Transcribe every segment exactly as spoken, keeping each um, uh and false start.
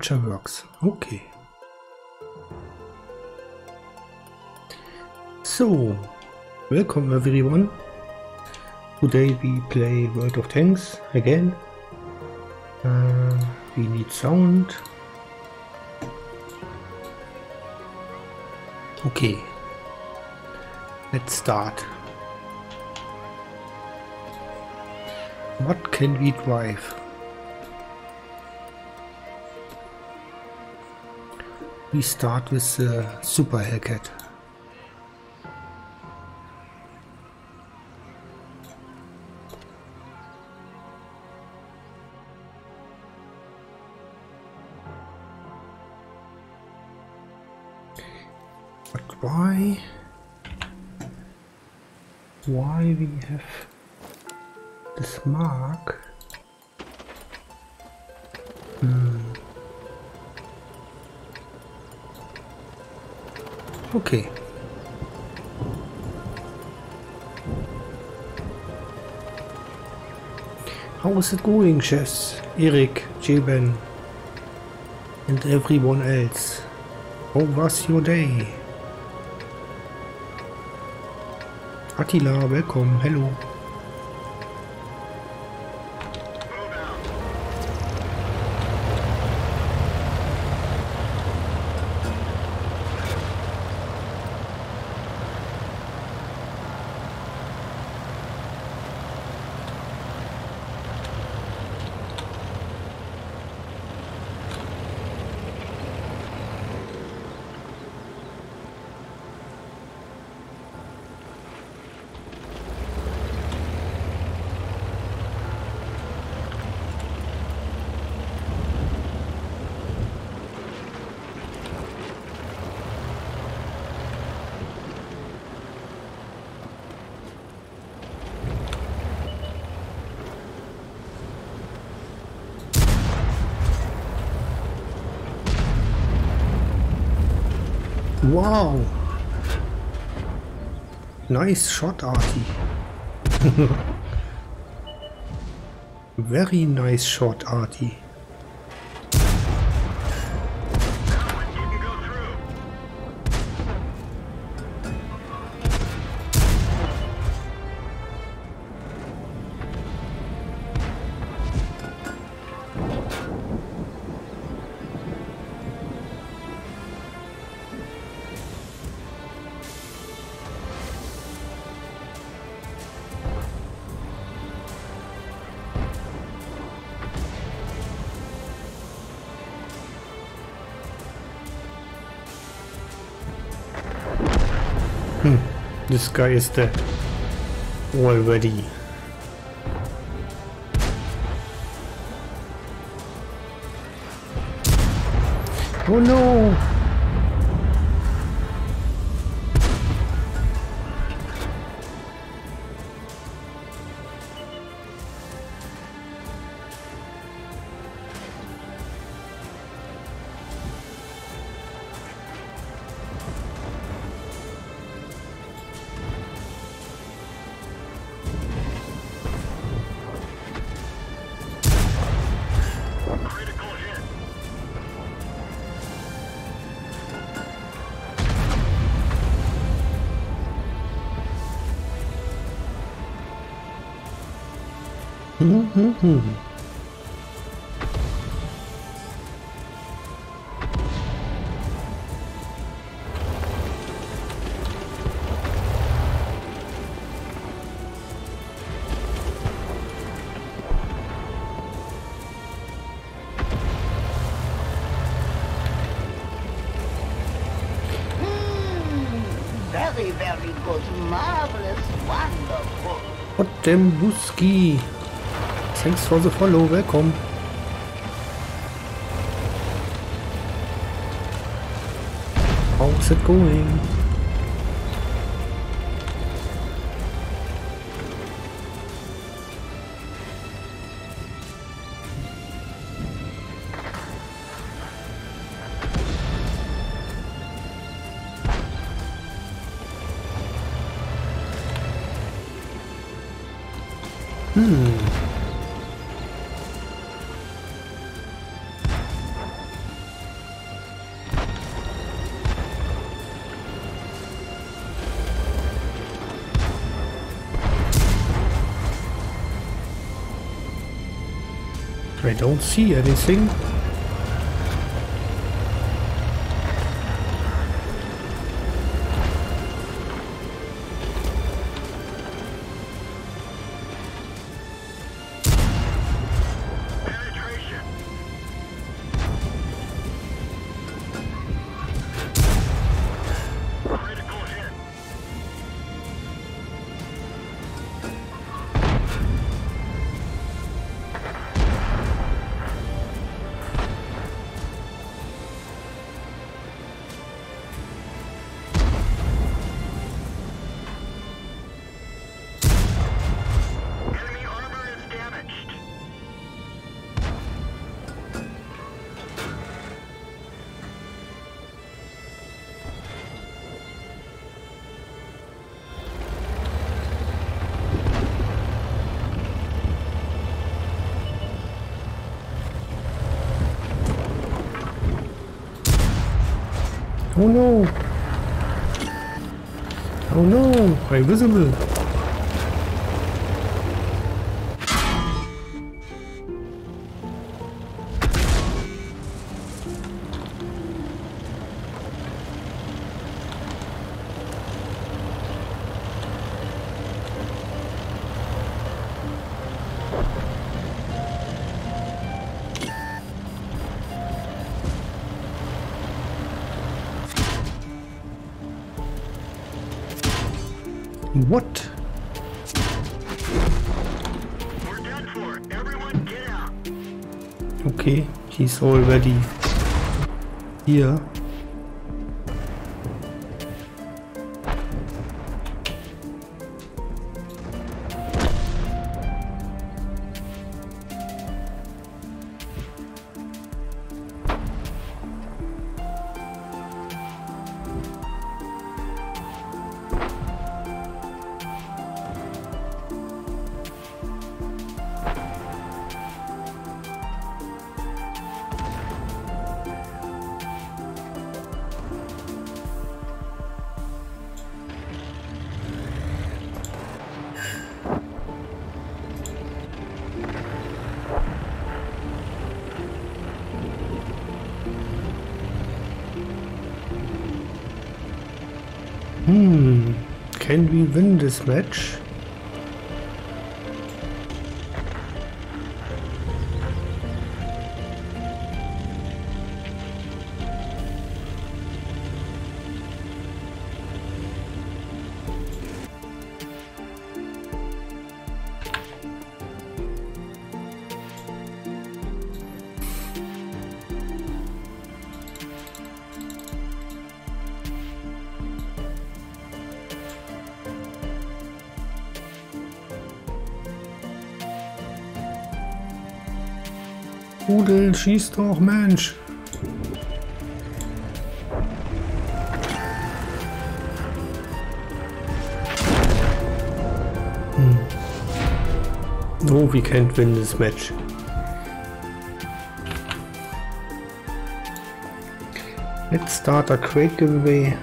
capture works. Okay. So, welcome everyone. Today we play World of Tanks again. Uh, we need sound. Okay. Let's start. What can we drive? We start with the Super Hellcat. But why? Why we have this mark? Hmm. Okay. How is it going, chefs? Eric, Jeben, and everyone else? How was your day? Attila, welcome, hello. Wow! Nice shot, Artie. Very nice shot, Artie. Hmm, this guy is dead already. Oh no! Mm-hmm. Very, very good. Marvelous. Wonderful. Potembuski. Thanks for the follow. Welcome. How's it going? Hmm. I don't see anything. Oh no! Oh no! I'm visible! What? We're done for. Everyone get out. Okay, he's already here. Hmm, can we win this match? Rudel, schieß doch, Mensch! Hmm. No, we can't win this match. Let's start a crate giveaway.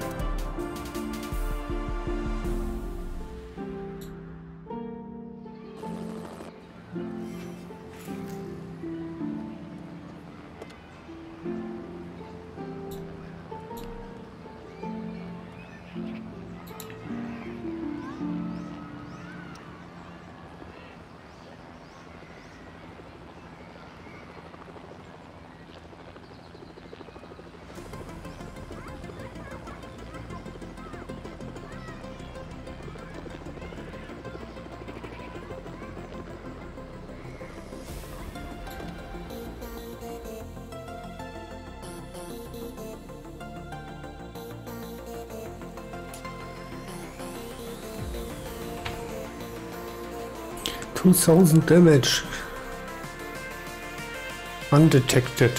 two thousand damage undetected.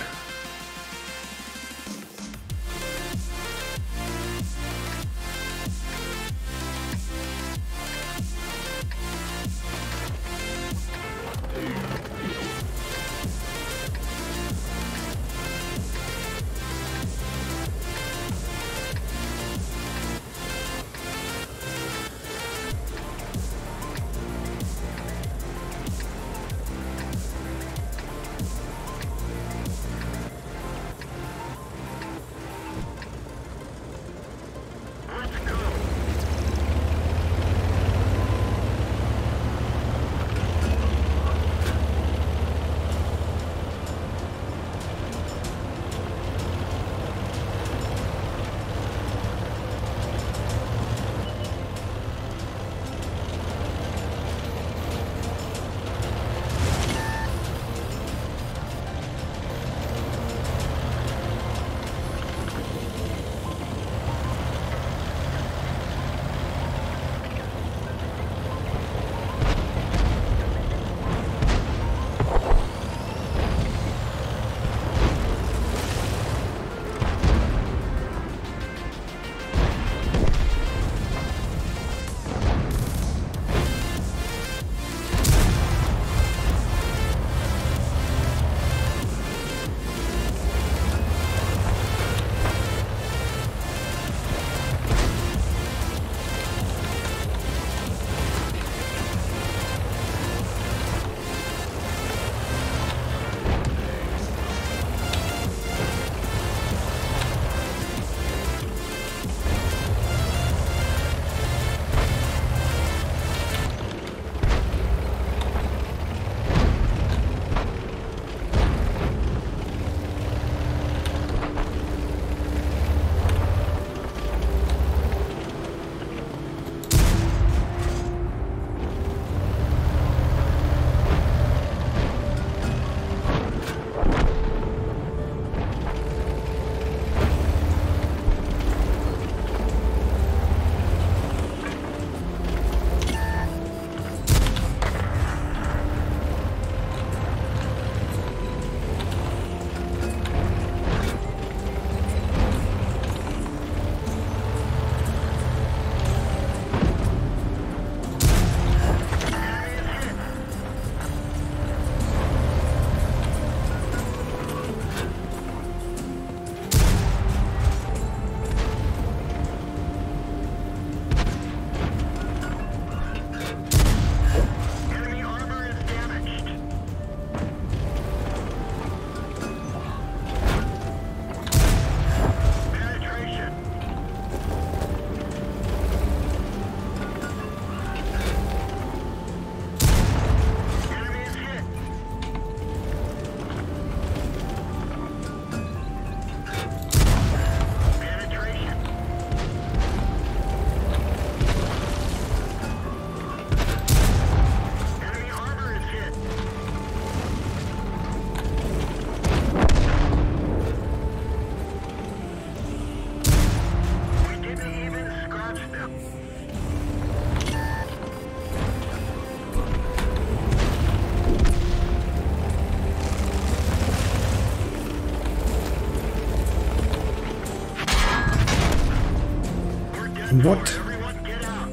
What? Everyone get out.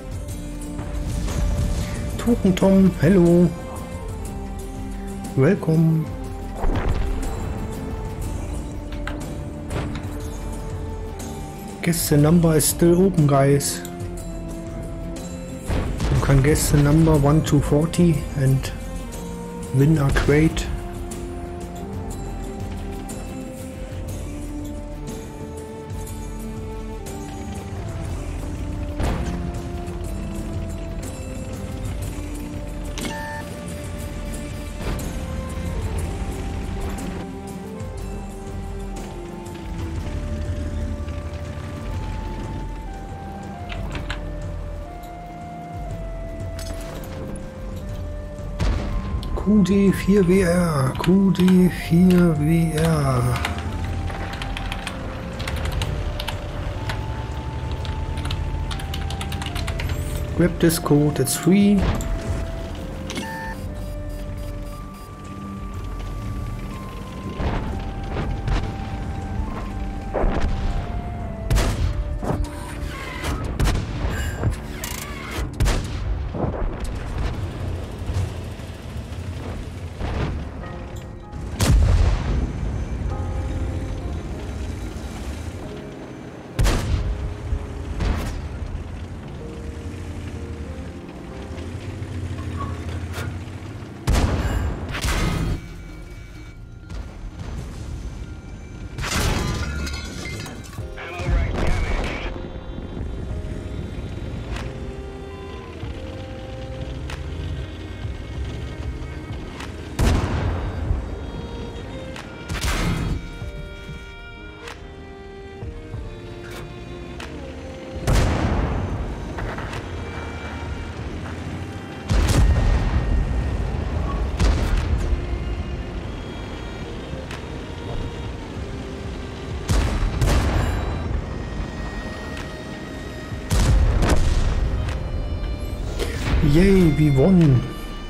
Token Tom, hello. Welcome. Guess the number is still open, guys. You can guess the number one to forty and win a crate. Q D vier W R, Q D vier W R. Grab this code, it's free. Yay, we won!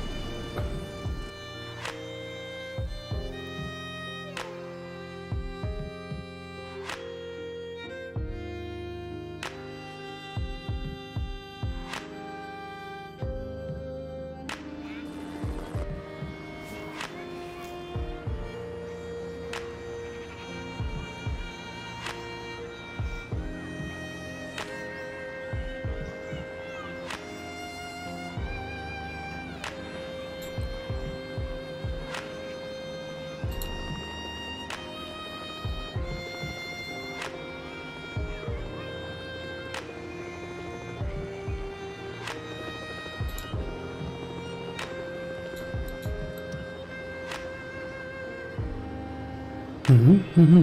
Mm-hmm, mm-hmm.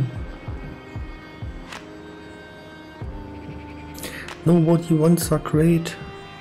Nobody wants a crate.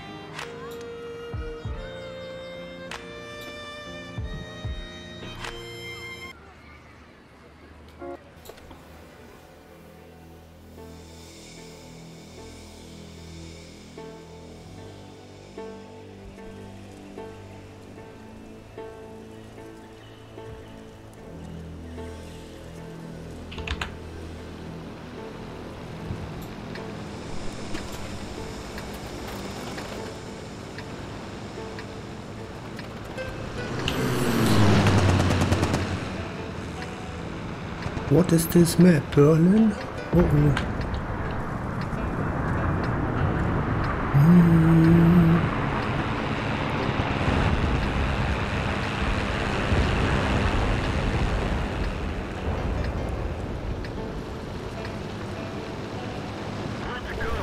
What is this map, Berlin? Uh oh. Hmm. Let's go.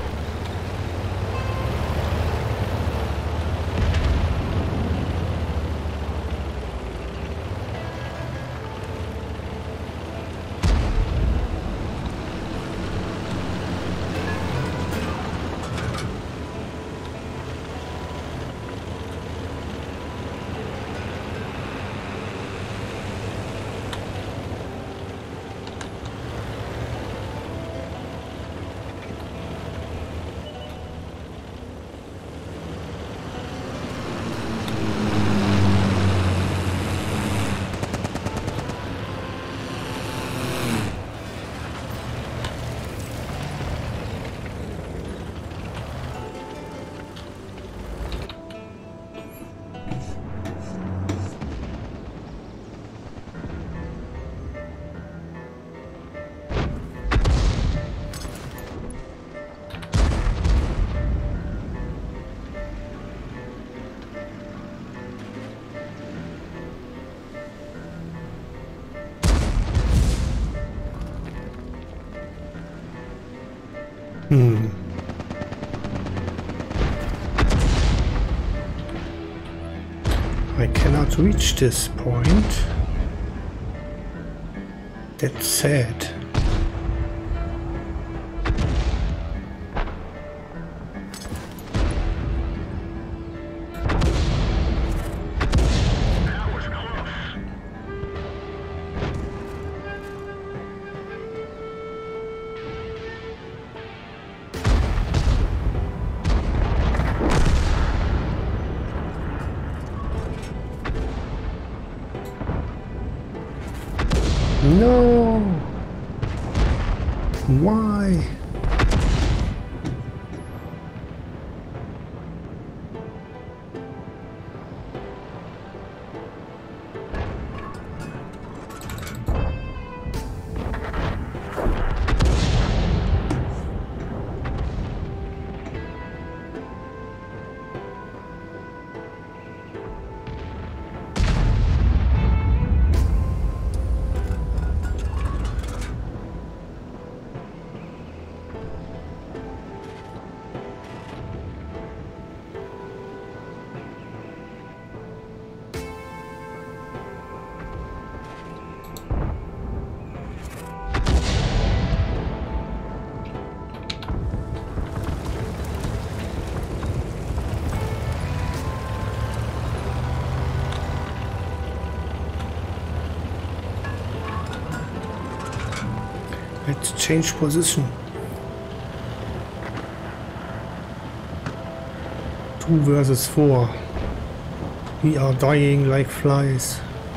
Hmm. I cannot reach this point. That's sad. No! Why? Let's change position. Two versus four. We are dying like flies.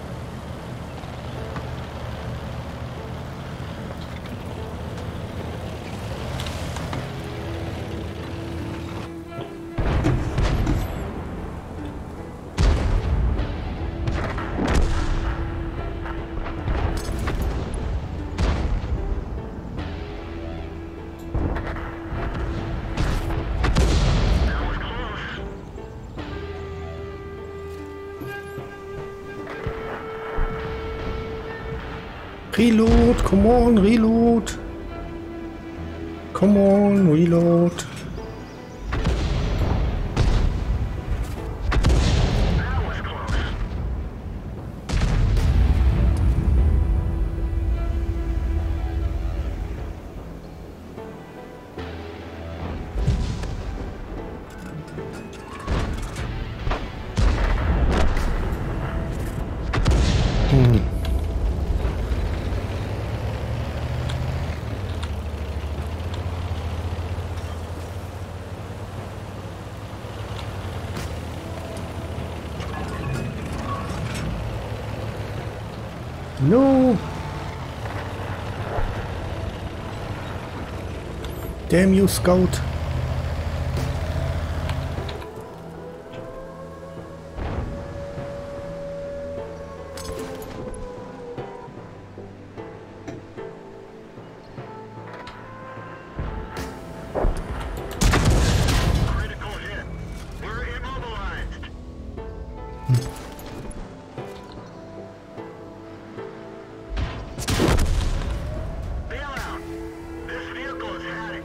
Reload, come on, reload. Come on, reload. Hmm. No! Damn you, Scout! Critical hit. We're immobilized. Bailout. This vehicle is heading.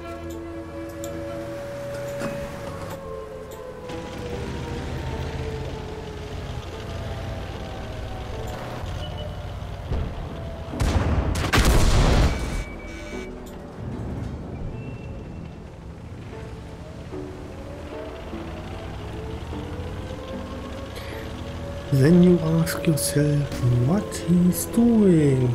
Then you ask yourself what he's doing.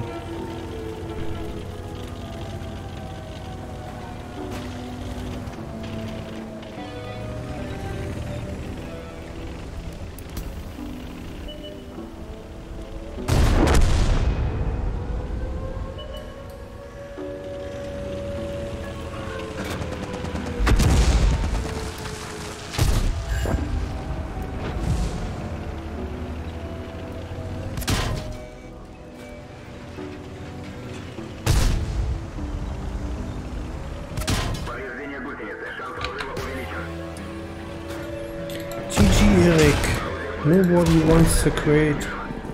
G G, Eric. Nobody wants the crate.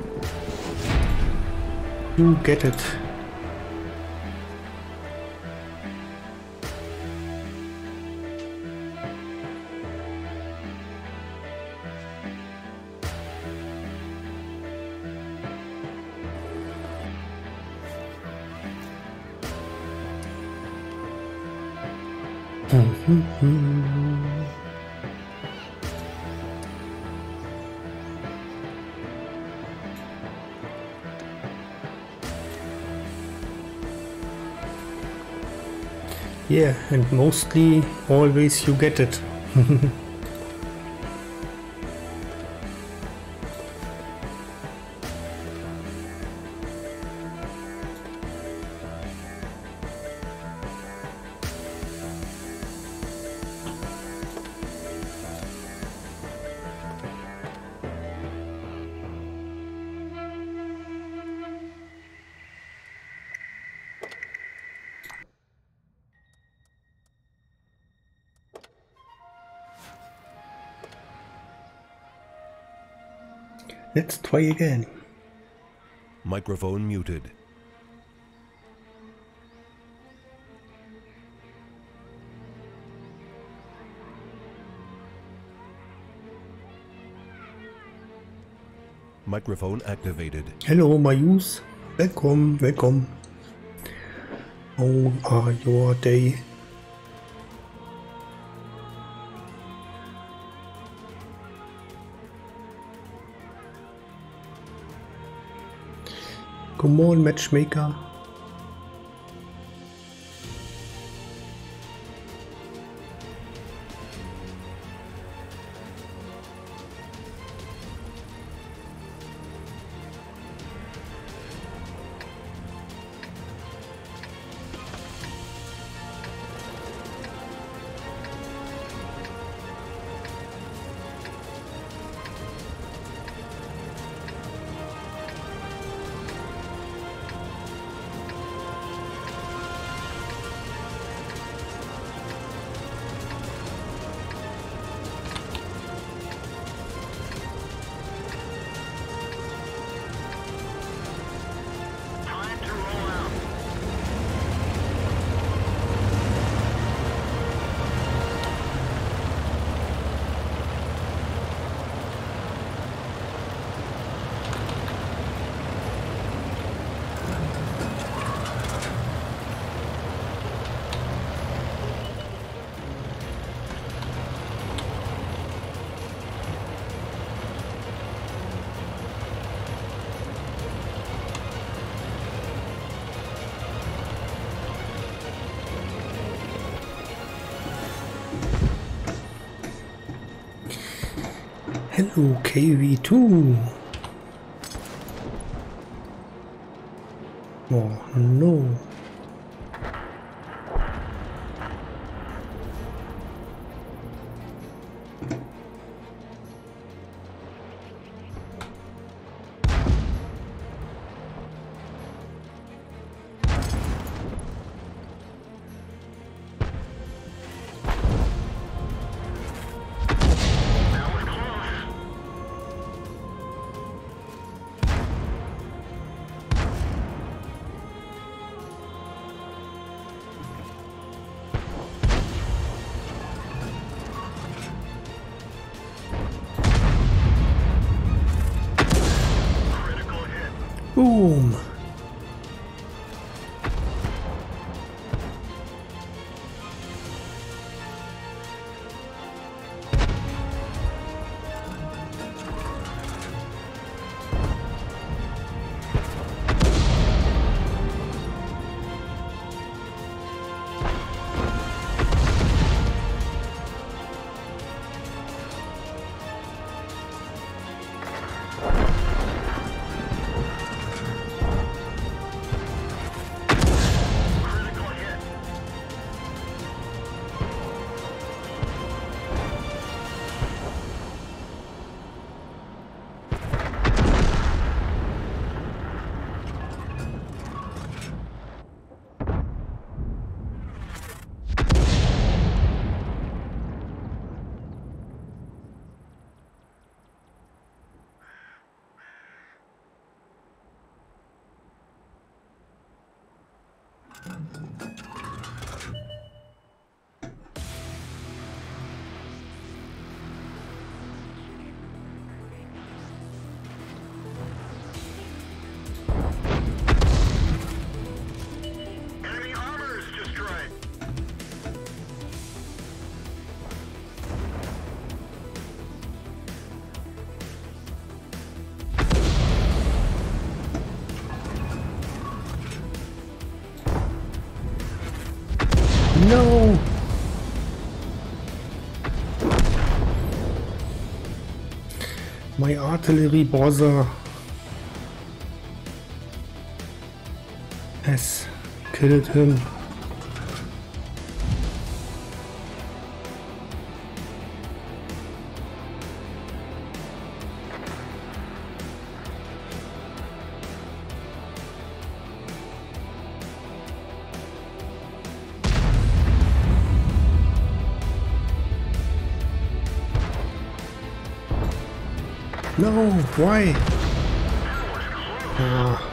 You get it. Yeah, and mostly always you get it. Let's try again. Microphone muted. Microphone activated. Hello, Mayus. Welcome, welcome. How are your day? Come on, matchmaker. Hello, K V two. Oh no. Boom. No! My artillery buzzer has killed him. No, why? Ah.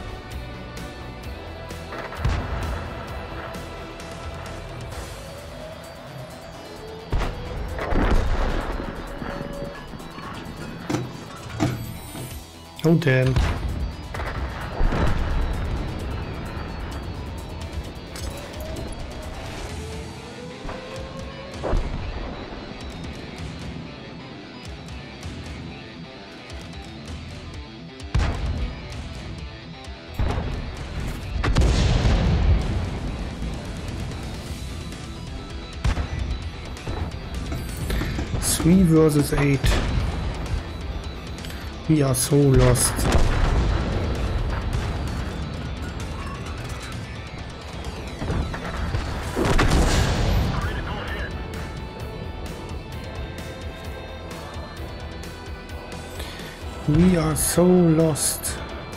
Oh damn. Three versus eight. We are so lost. We are so lost.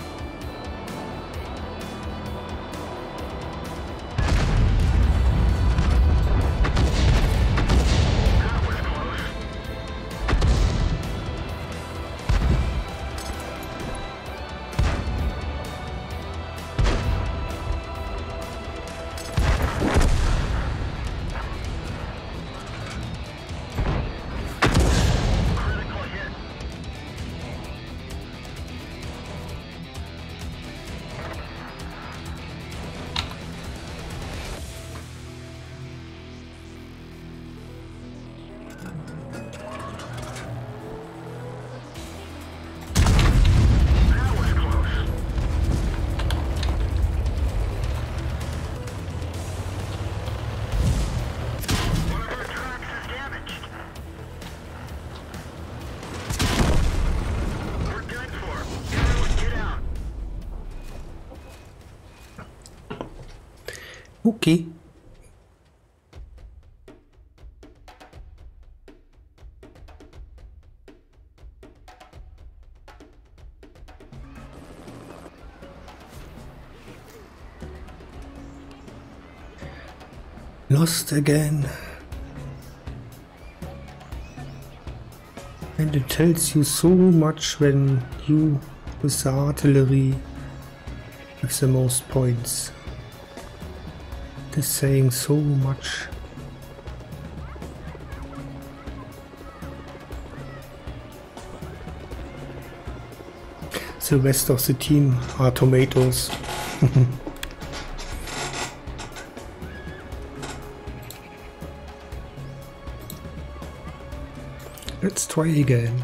Okay. Lost again. And it tells you so much when you with the artillery have the most points. It is saying so much. The rest of the team are tomatoes. Let's try again.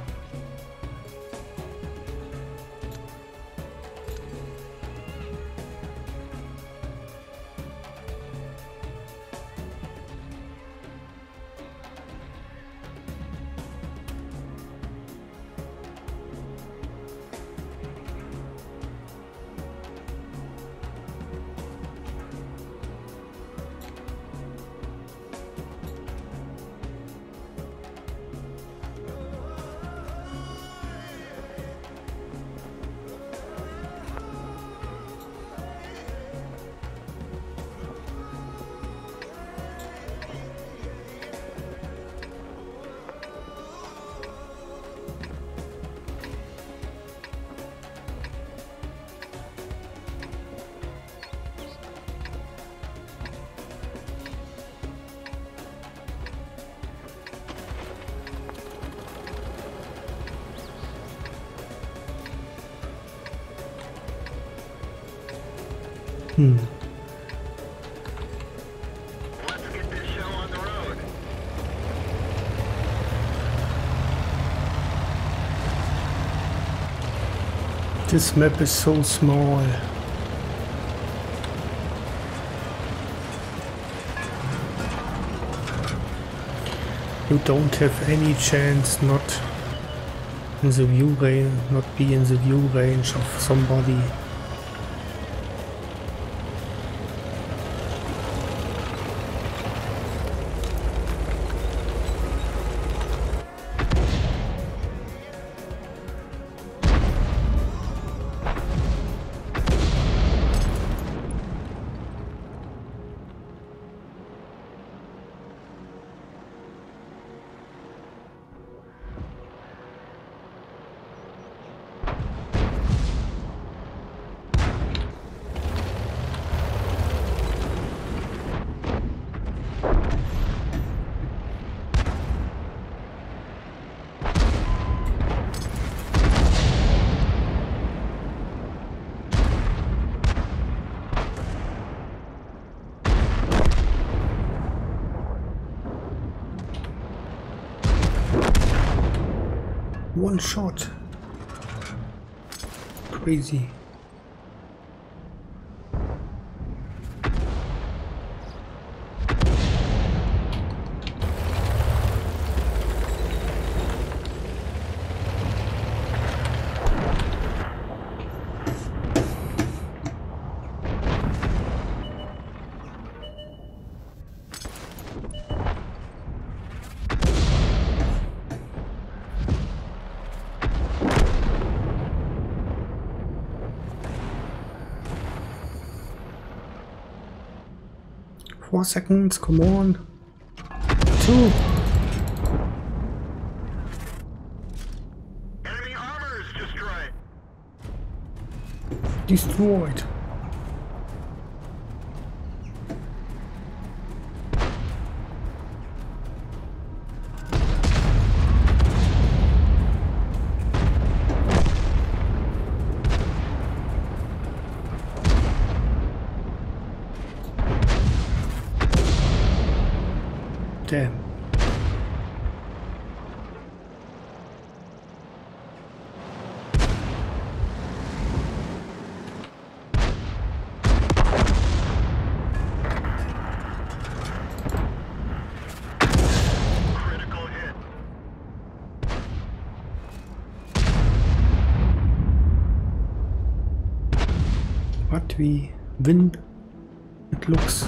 Hmm. Let's get this show on the road. This map is so small. You don't have any chance not in the view range, not be in the view range of somebody. One shot. Crazy. Four seconds, come on. Two. Enemy armor is destroyed. Destroyed. Damn. Critical hit. But we win, it looks.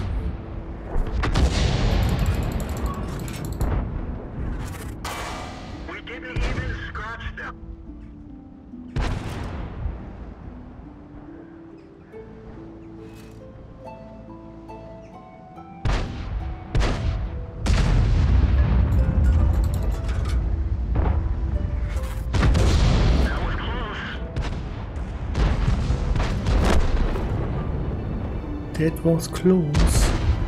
We didn't even scratch them. That was close. That was close.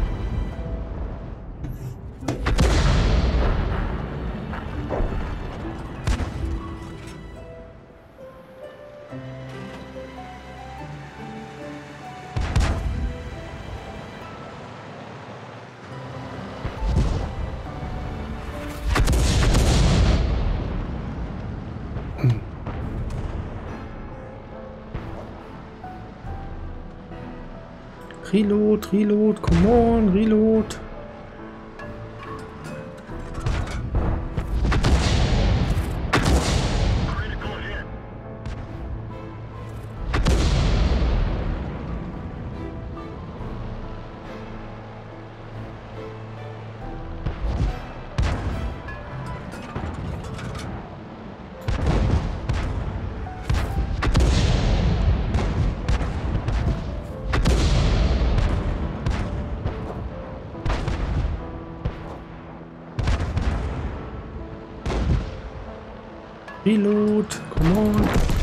Reload, reload, come on, reload. Critical hit. Reload, come on.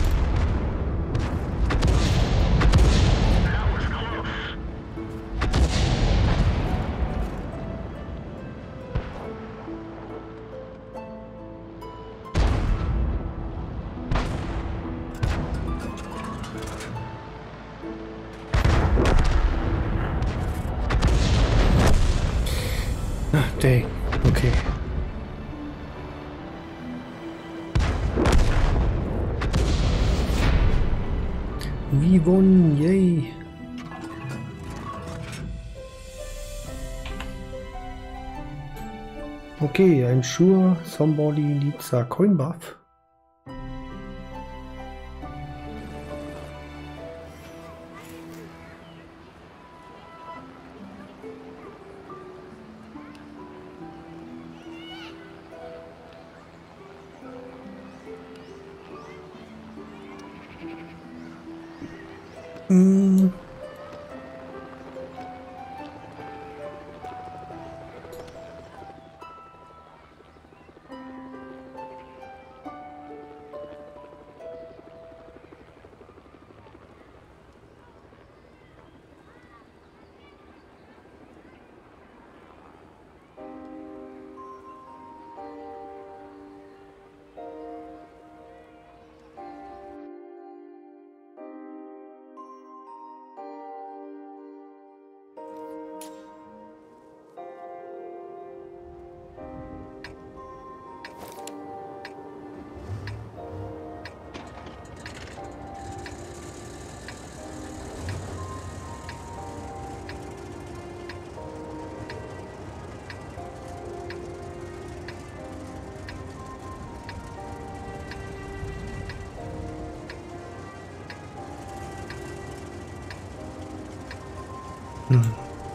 That was close. Ah, dang, okay. We won, yay! Okay, I'm sure somebody needs a coin buff. Mm. Hmm.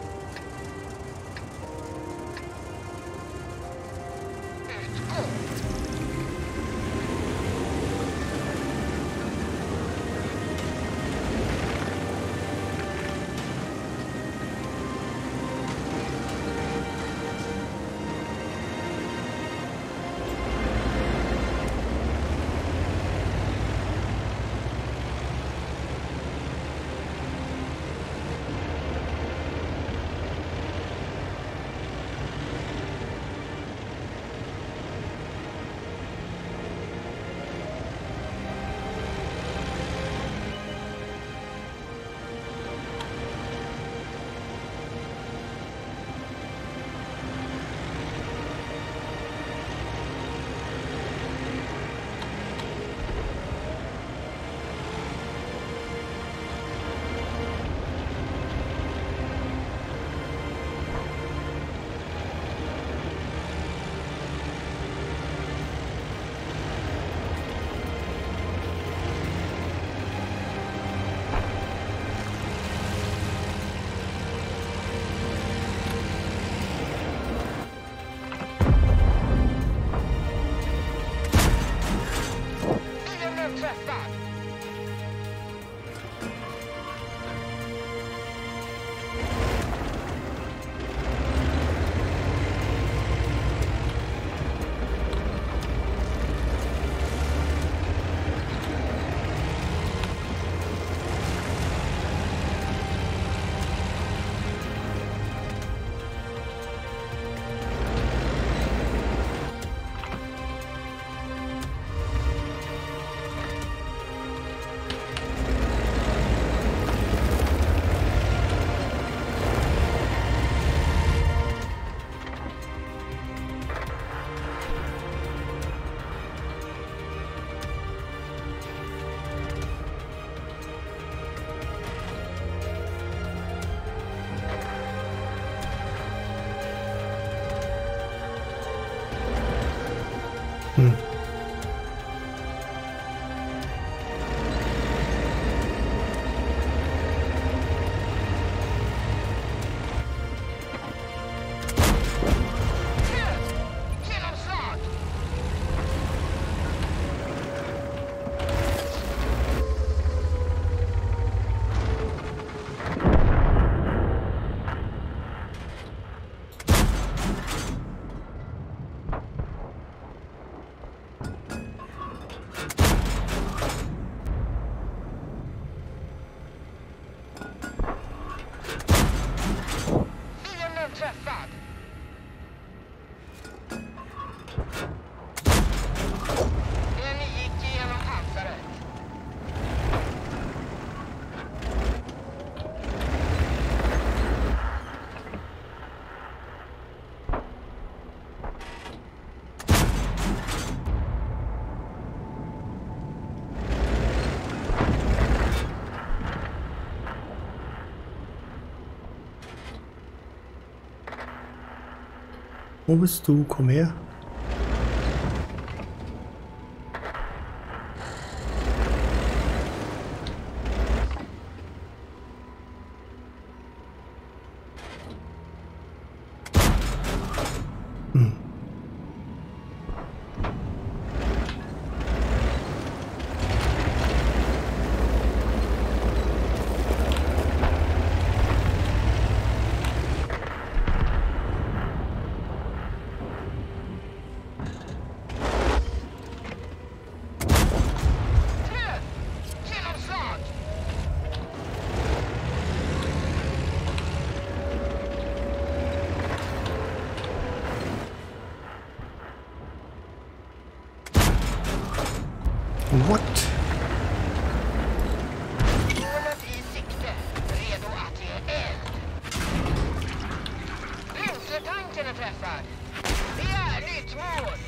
Hmm. Wo bist du? Komm her. Hm. What? Målet i sikte. Redo att ge eld. Bränsletanken är träffad. Det är nytt mål.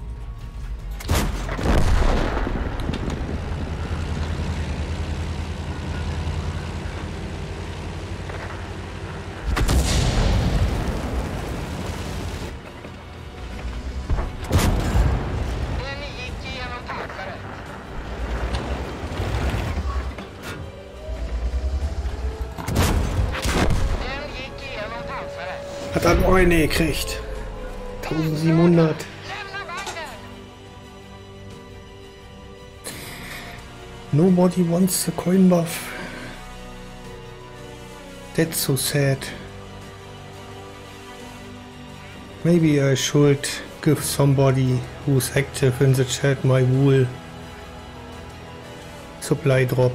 Den gick igenom pansaret. Den gick igenom pansaret. Hat er noch eine gekriegt. eintausendsiebenhundert. Lämna vagnen. Nobody wants the coin buff. That's so sad. Maybe I should give somebody who's active in the chat my wool supply drop.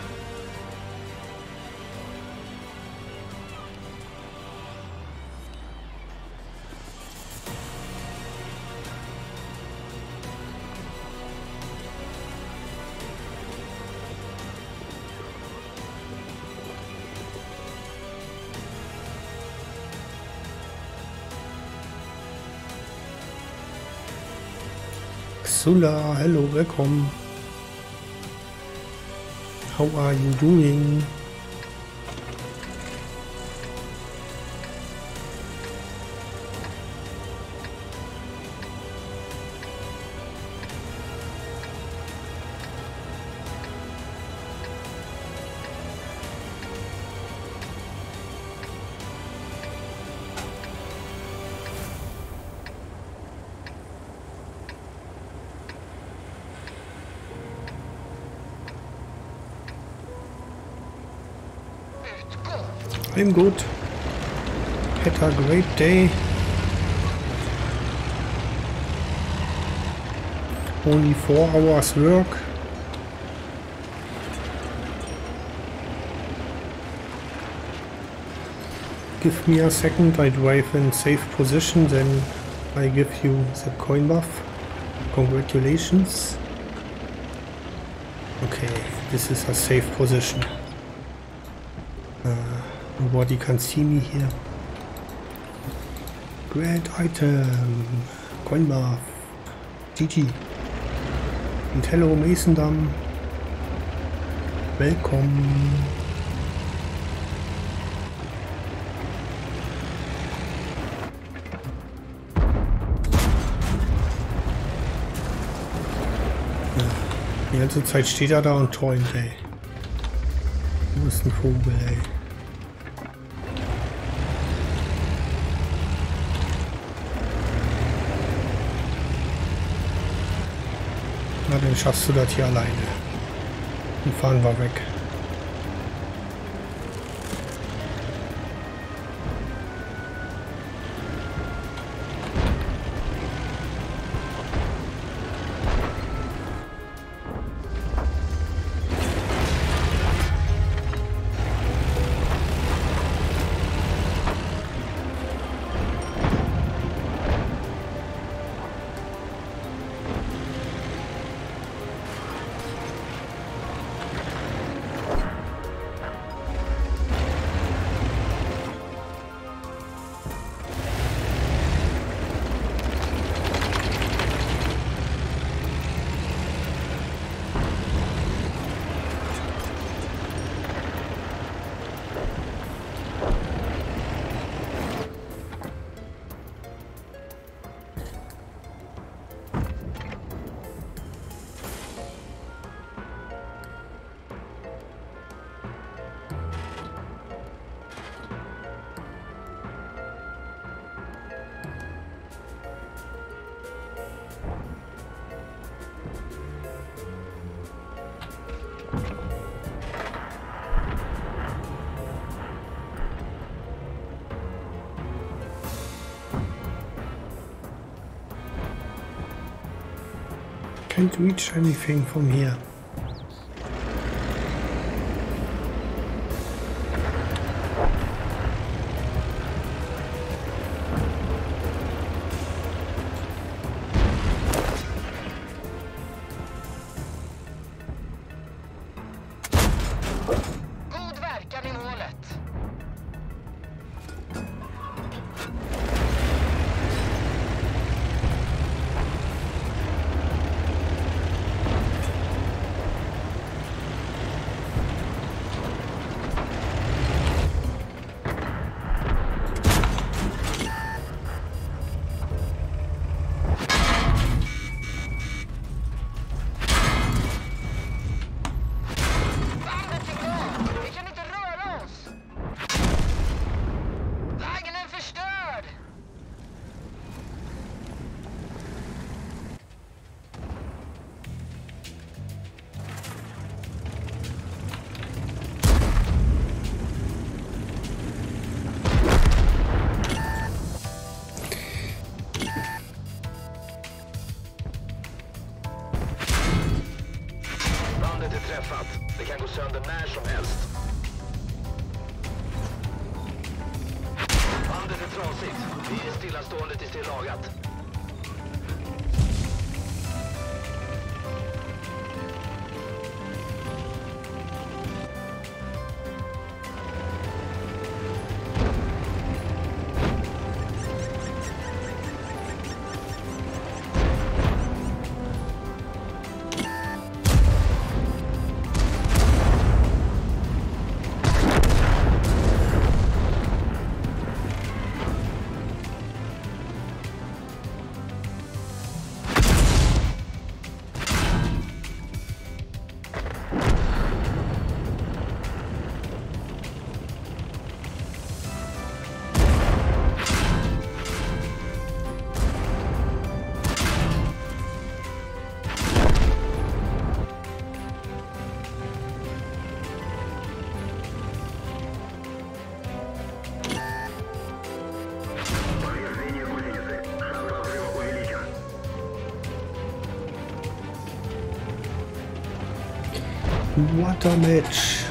Sula, hello, welcome. How are you doing? I'm good. Had a great day. Only four hours work. Give me a second, I drive in safe position, then I give you the coin buff. Congratulations. Okay, this is a safe position. Uh, nobody can see me here. Great item. Coin buff. G G. And hello Masondam. Welcome. Die ganze Zeit steht er da und träumt, ey. Du bist ein Vogel, ey. Na, dann schaffst du das hier alleine. Dann fahren wir weg. Can't reach anything from here. God verkan i målet. Bandet är kvar. Vi kan inte röra oss. Vägen är förstörd. Bandet är träffat. Det kan gå sönder när som helst. Bandet är trasigt. Vi är stillastående tills det är lagat. Повреждение гусеницы. Шанс разрыва увеличен. What a match!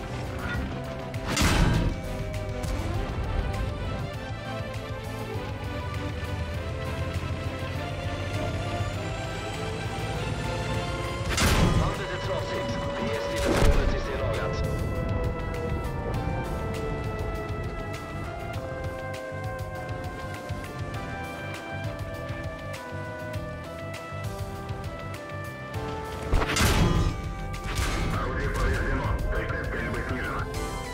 Bandet är trasigt. Vi är stillastående tills det är lagat. Орудие повреждено. Точность стрельбы снижена.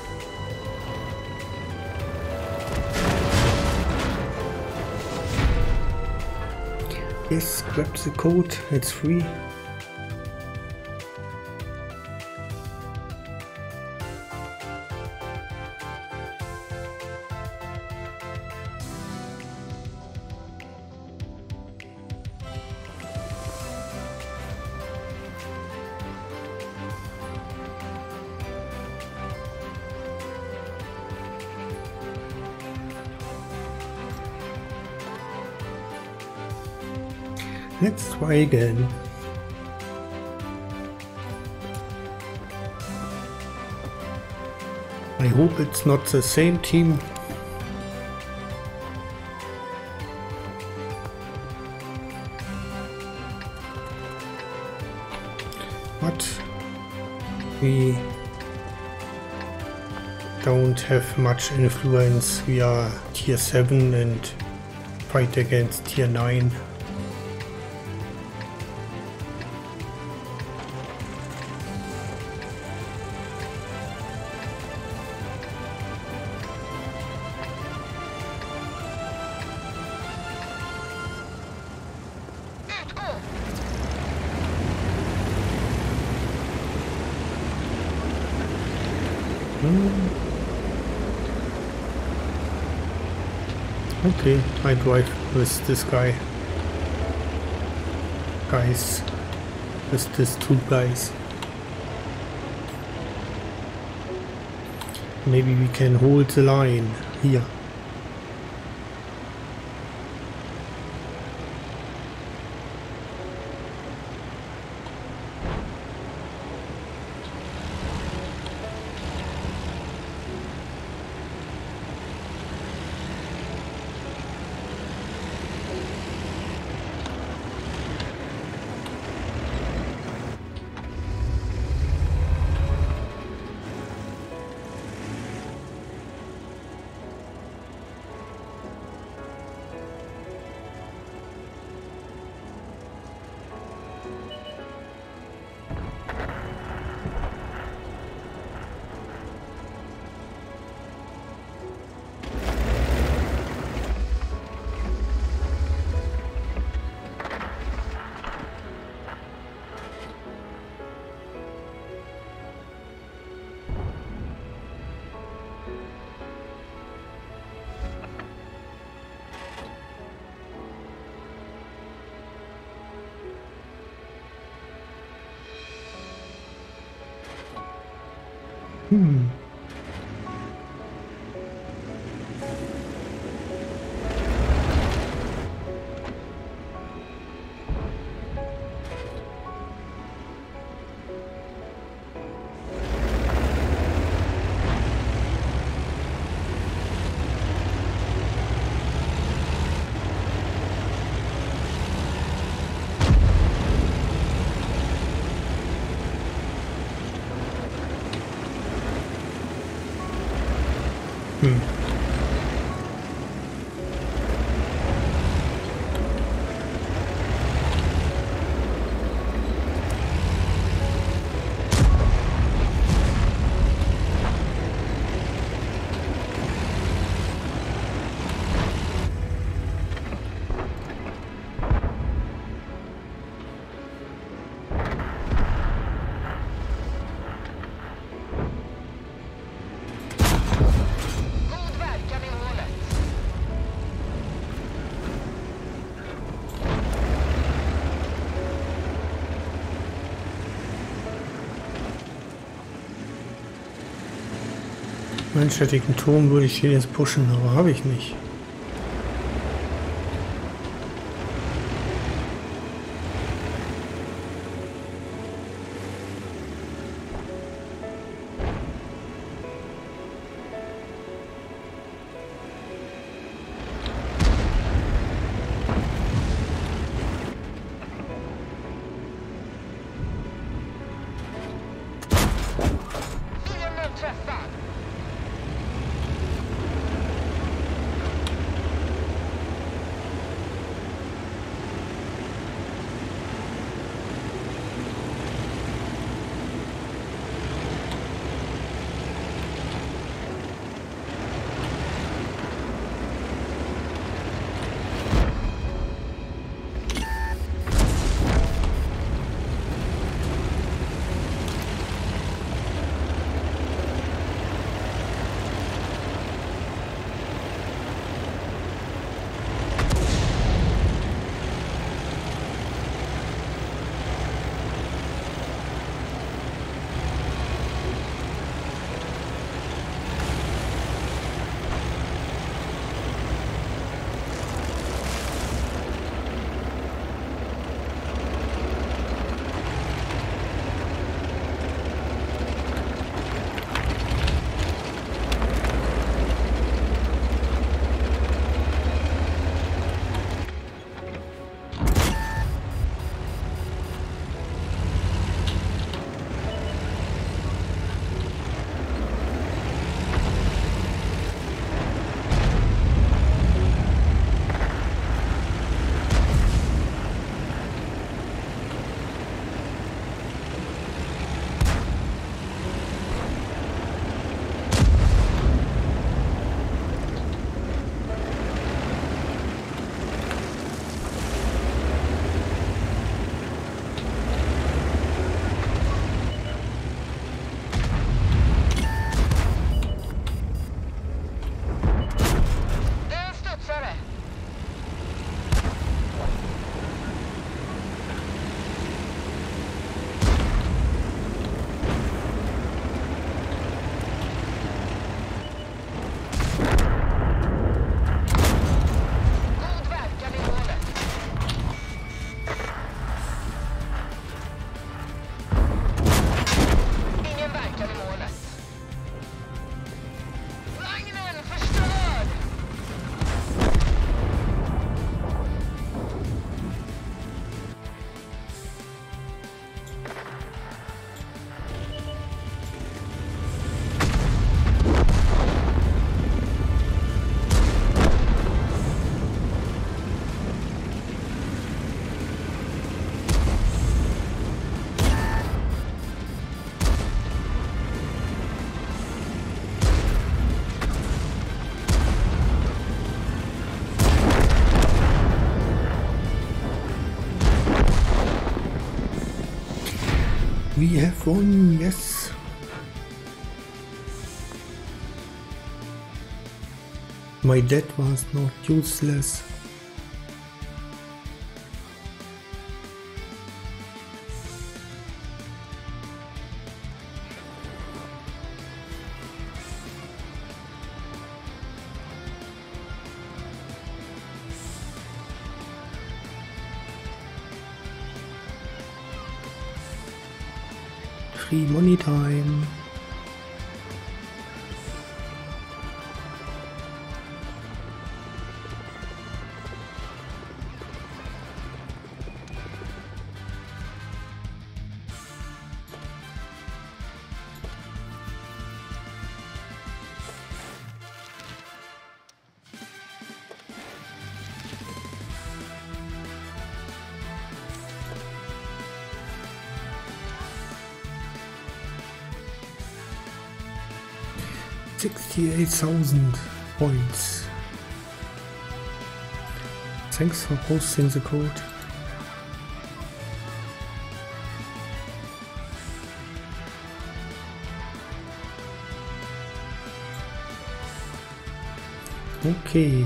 Yes, grab the code, it's free. Let's try again. I hope it's not the same team. But we don't have much influence. We are tier seven and fight against tier nine. Utgå! Okay, I drive with this guy. Guys. With these two guys. Maybe we can hold the line here. Hmm. Hmm. God verkan i målet. Mensch, hätte ich einen Turm, würde ich hier jetzt pushen, aber habe ich nicht. Fienden träffad. We have won, yes. My death was not useless. Free money time. sixty-eight thousand points. Thanks for posting the code. Okay.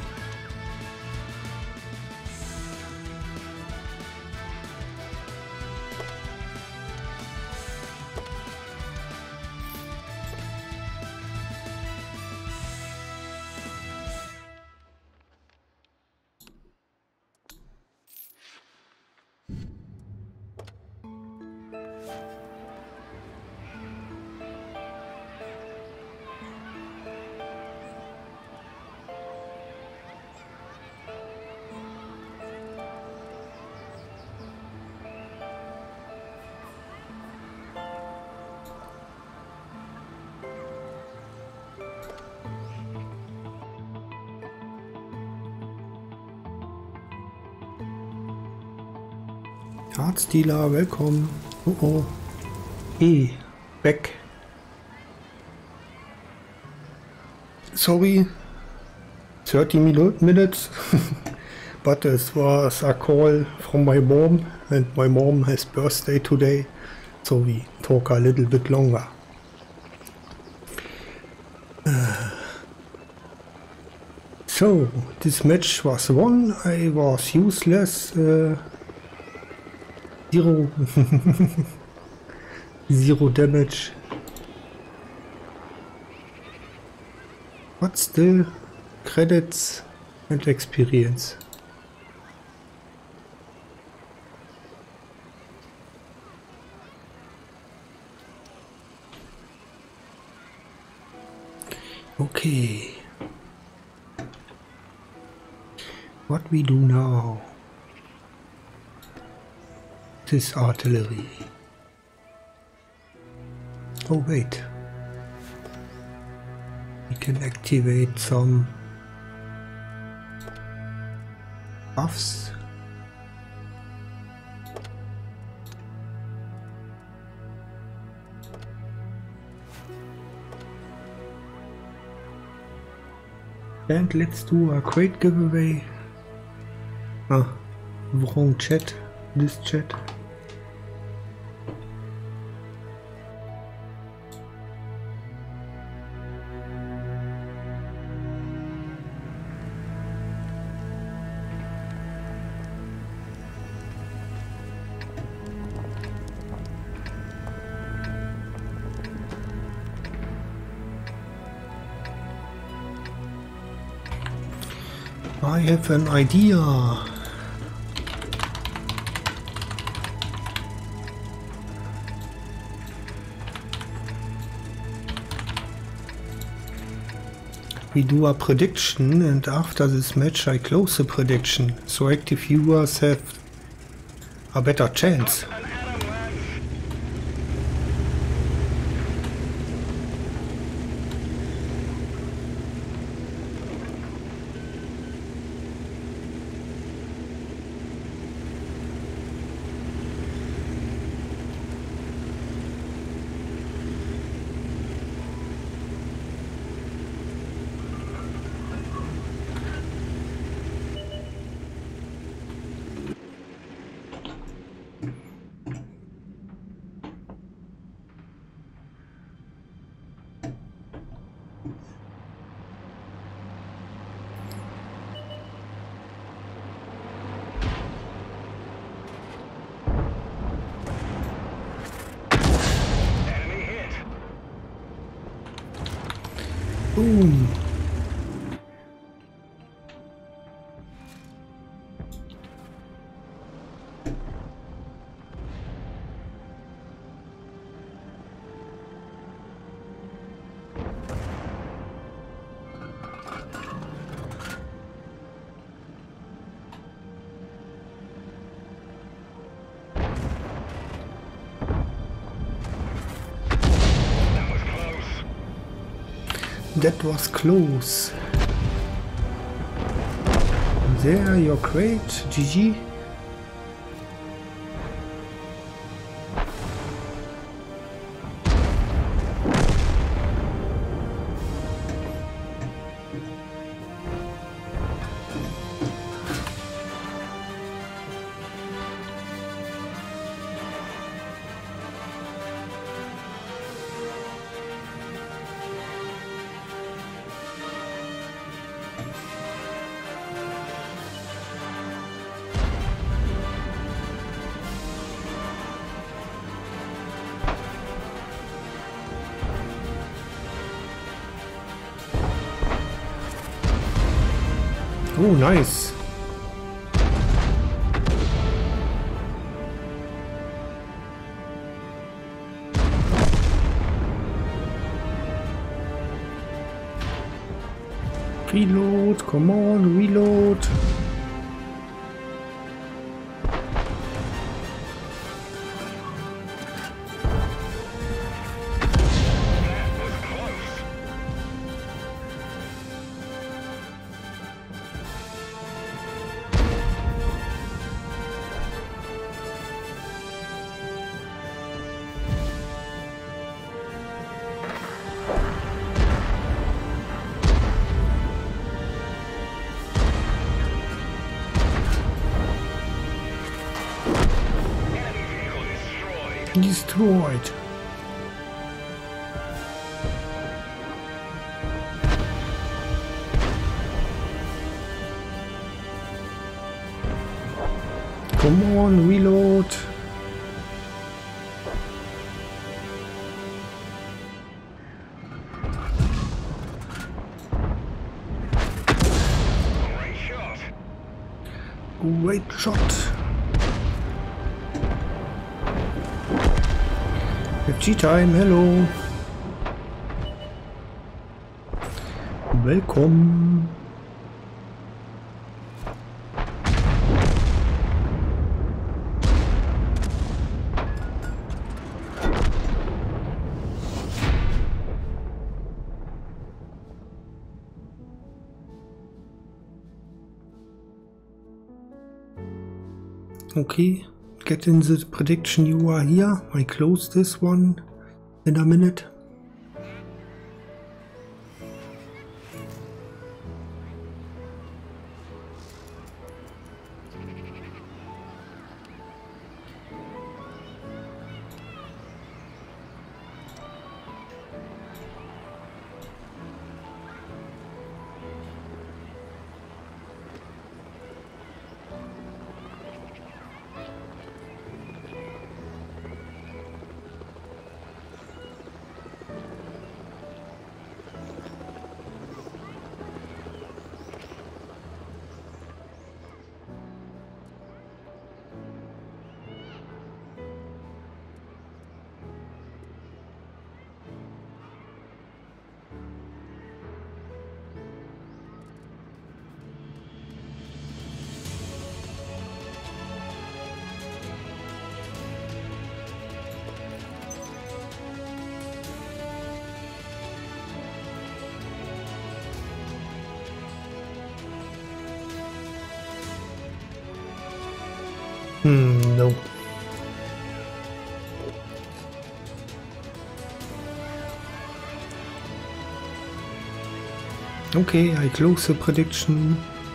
Artstealer, welcome. Oh oh. Hey, back. Sorry, thirty minutes, but it was a call from my mom, and my mom has birthday today, so we talk a little bit longer. Uh, so, this match was won. I was useless. Uh, Zero, zero damage, but still credits and experience. Okay, what we do now? This artillery. Oh wait, we can activate some buffs. And let's do a crate giveaway. Ah, wrong chat, this chat. I have an idea. We do a prediction, and after this match I close the prediction, so active viewers have a better chance. Boom. that was close. There, you're great. G G. Oh, nice. Reload, come on, reload. Destroyed. Come on, reload. Great shot. Great shot. F G time, hello. Welcome. Okay. Get in the prediction you are here. I close this one in a minute. Hmm, no. Okay, I close the prediction.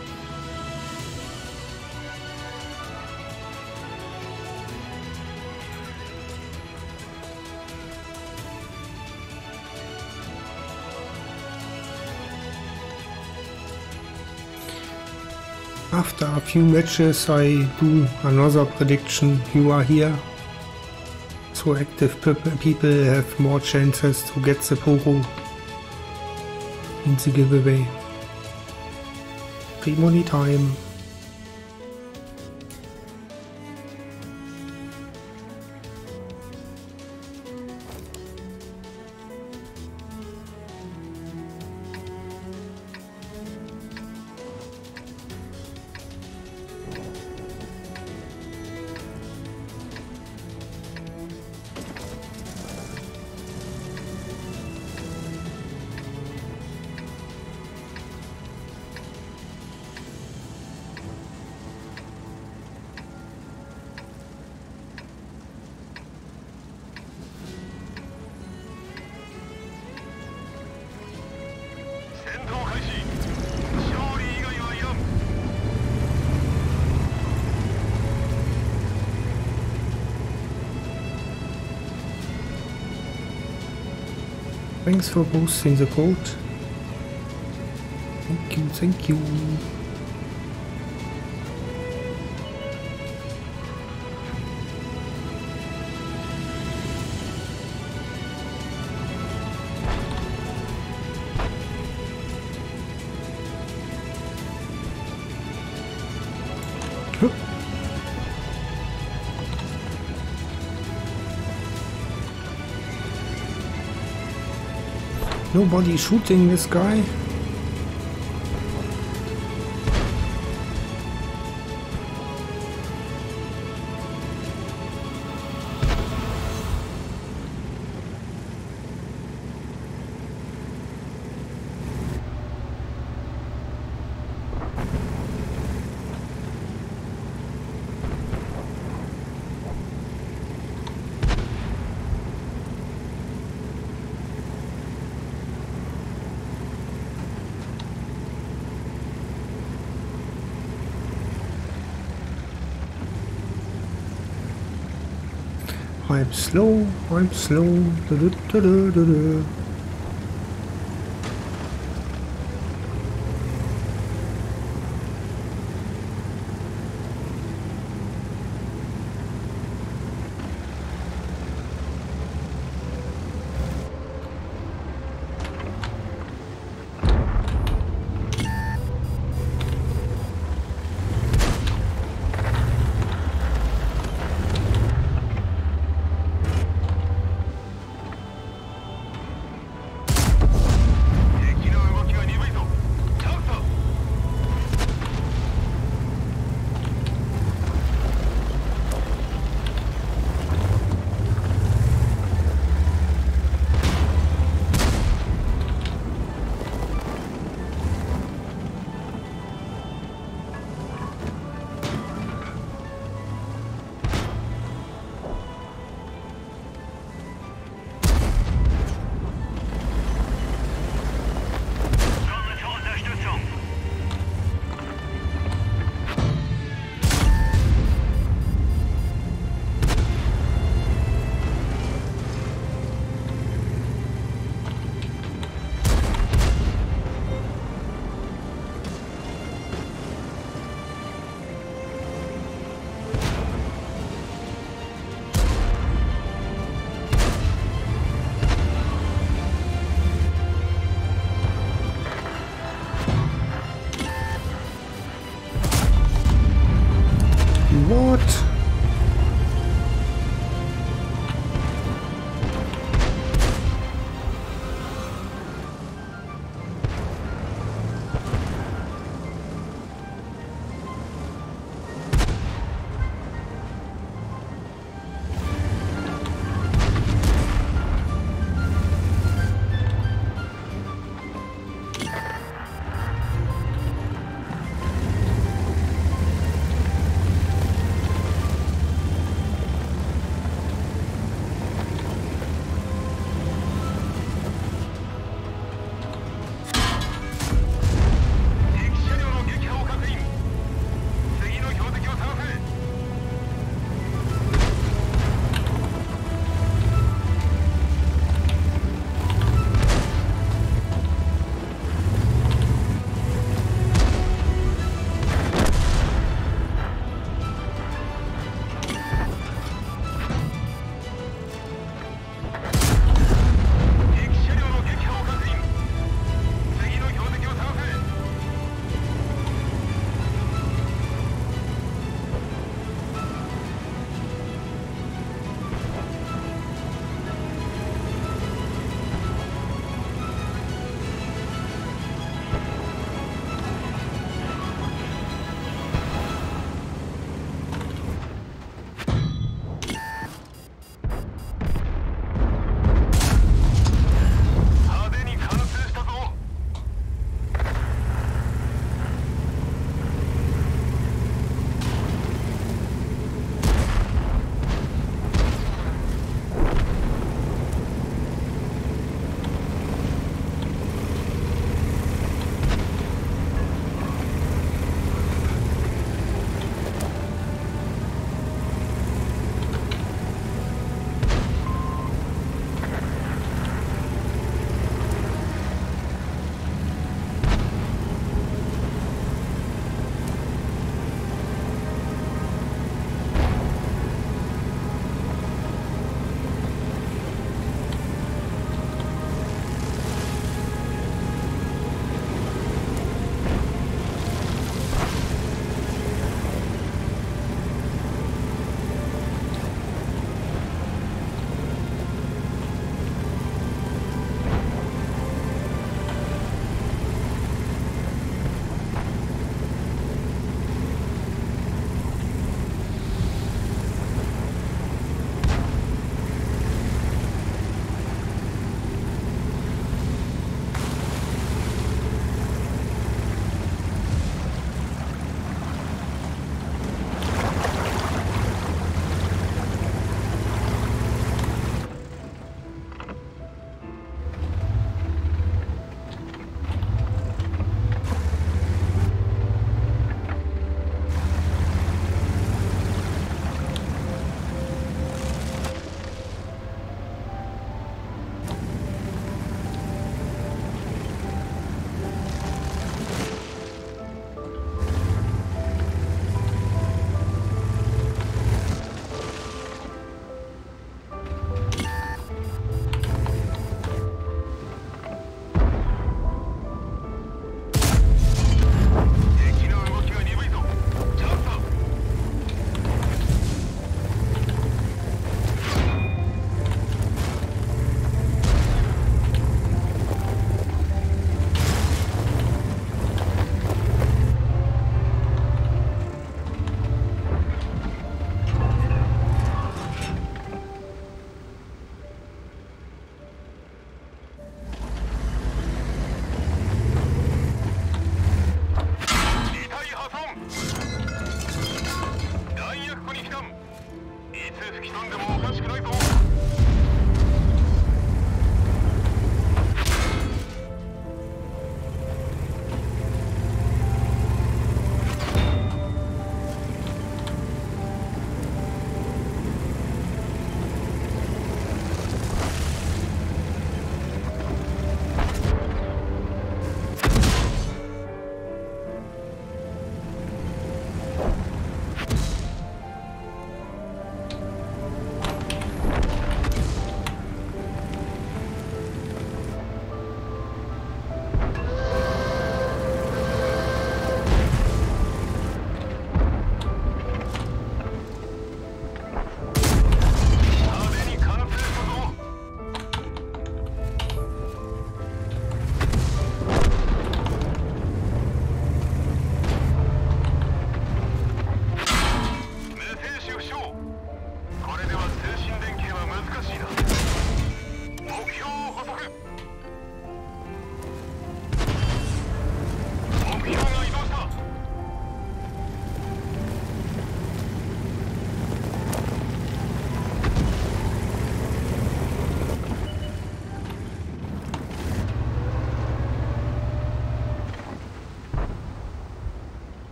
After a few matches I do another prediction. You are here. So active people have more chances to get the Poro in the giveaway. Pre-money time. Thanks for posting the code. Thank you, thank you. Huh. Nobody shooting this guy. I'm slow, I'm slow. Du -du -du -du -du -du. What?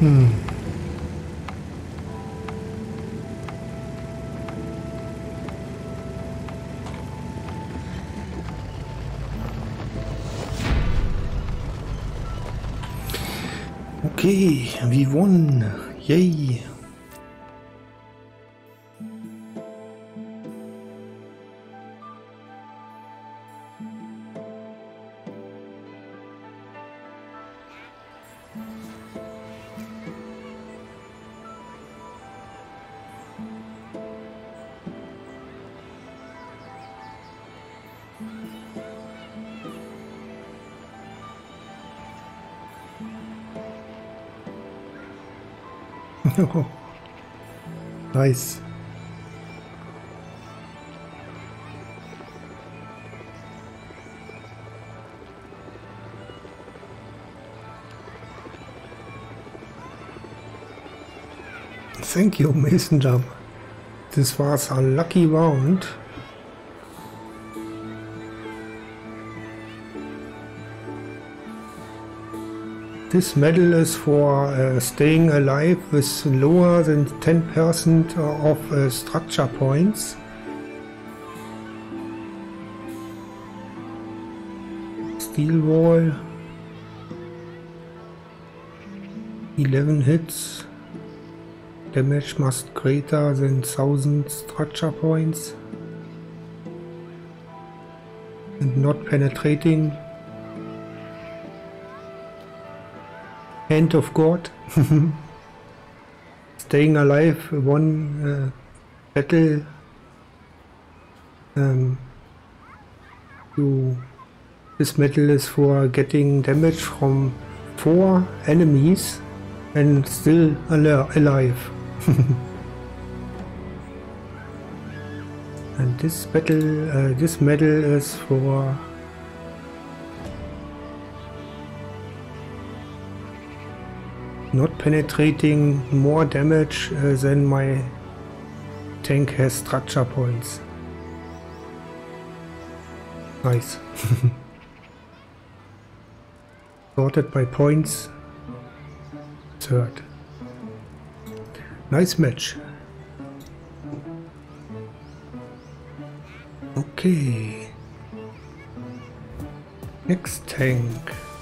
Hmm. Okay, we won. Yay. Nice. Thank you, Mason Jump. This was a lucky round. This medal is for uh, staying alive with lower than ten percent of uh, structure points. Steel wall. eleven hits. Damage must greater than one thousand structure points. And not penetrating. Hand of God. Staying alive one uh, battle. Um, you, this medal is for getting damage from four enemies and still al alive. And this battle, uh, this medal is for not penetrating more damage uh, than my tank has structure points. Nice. Sorted by points. Third. Nice match. Okay. Next tank.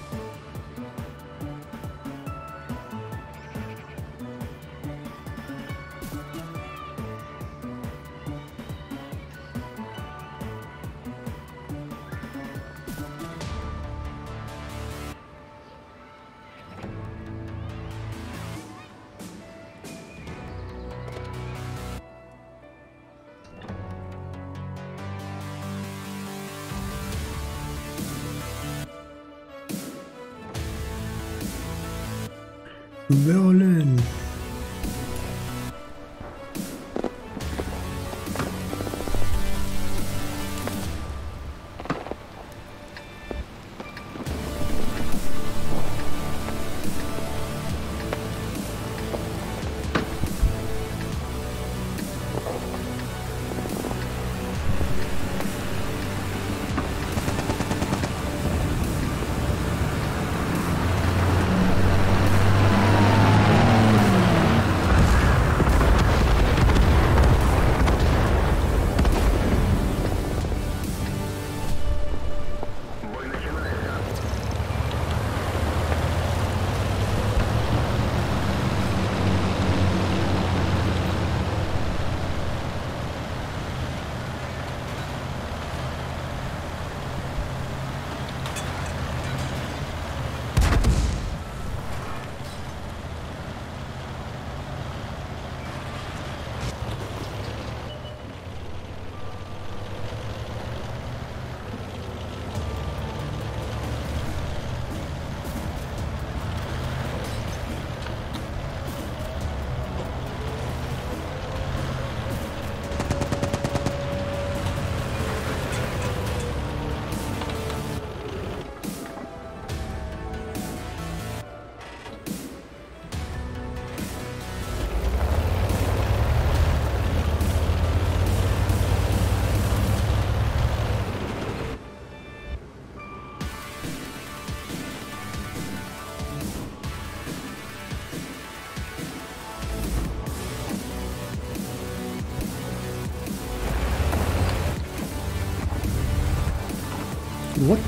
Berlin. What?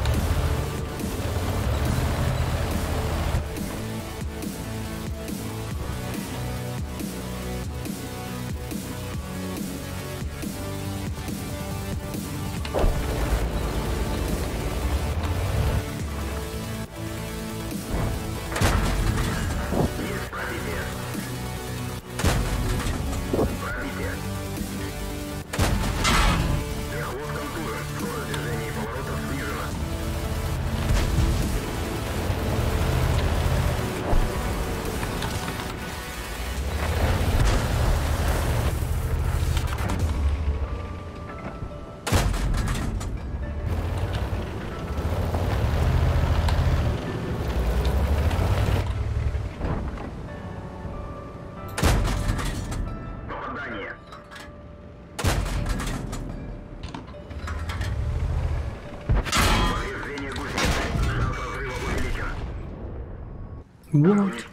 What?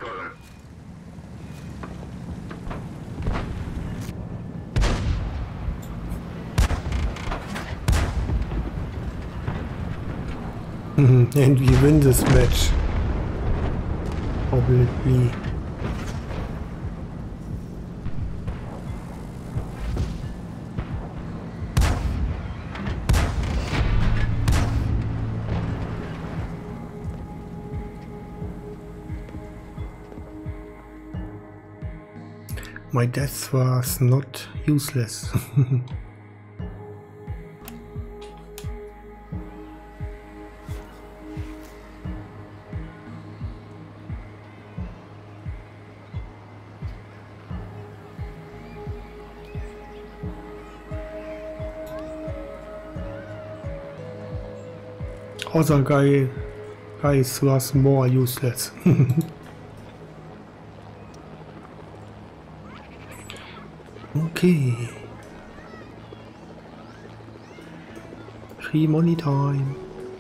And we win this match. Probably. My death was not useless. Other guy, guys was more useless. Okay. Free money time.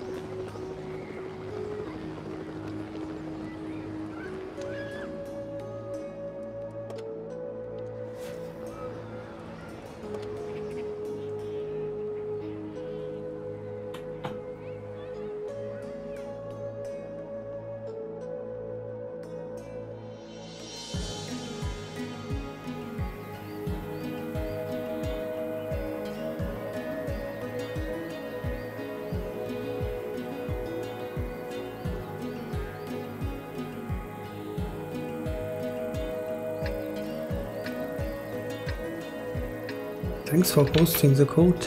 Thanks for posting the code.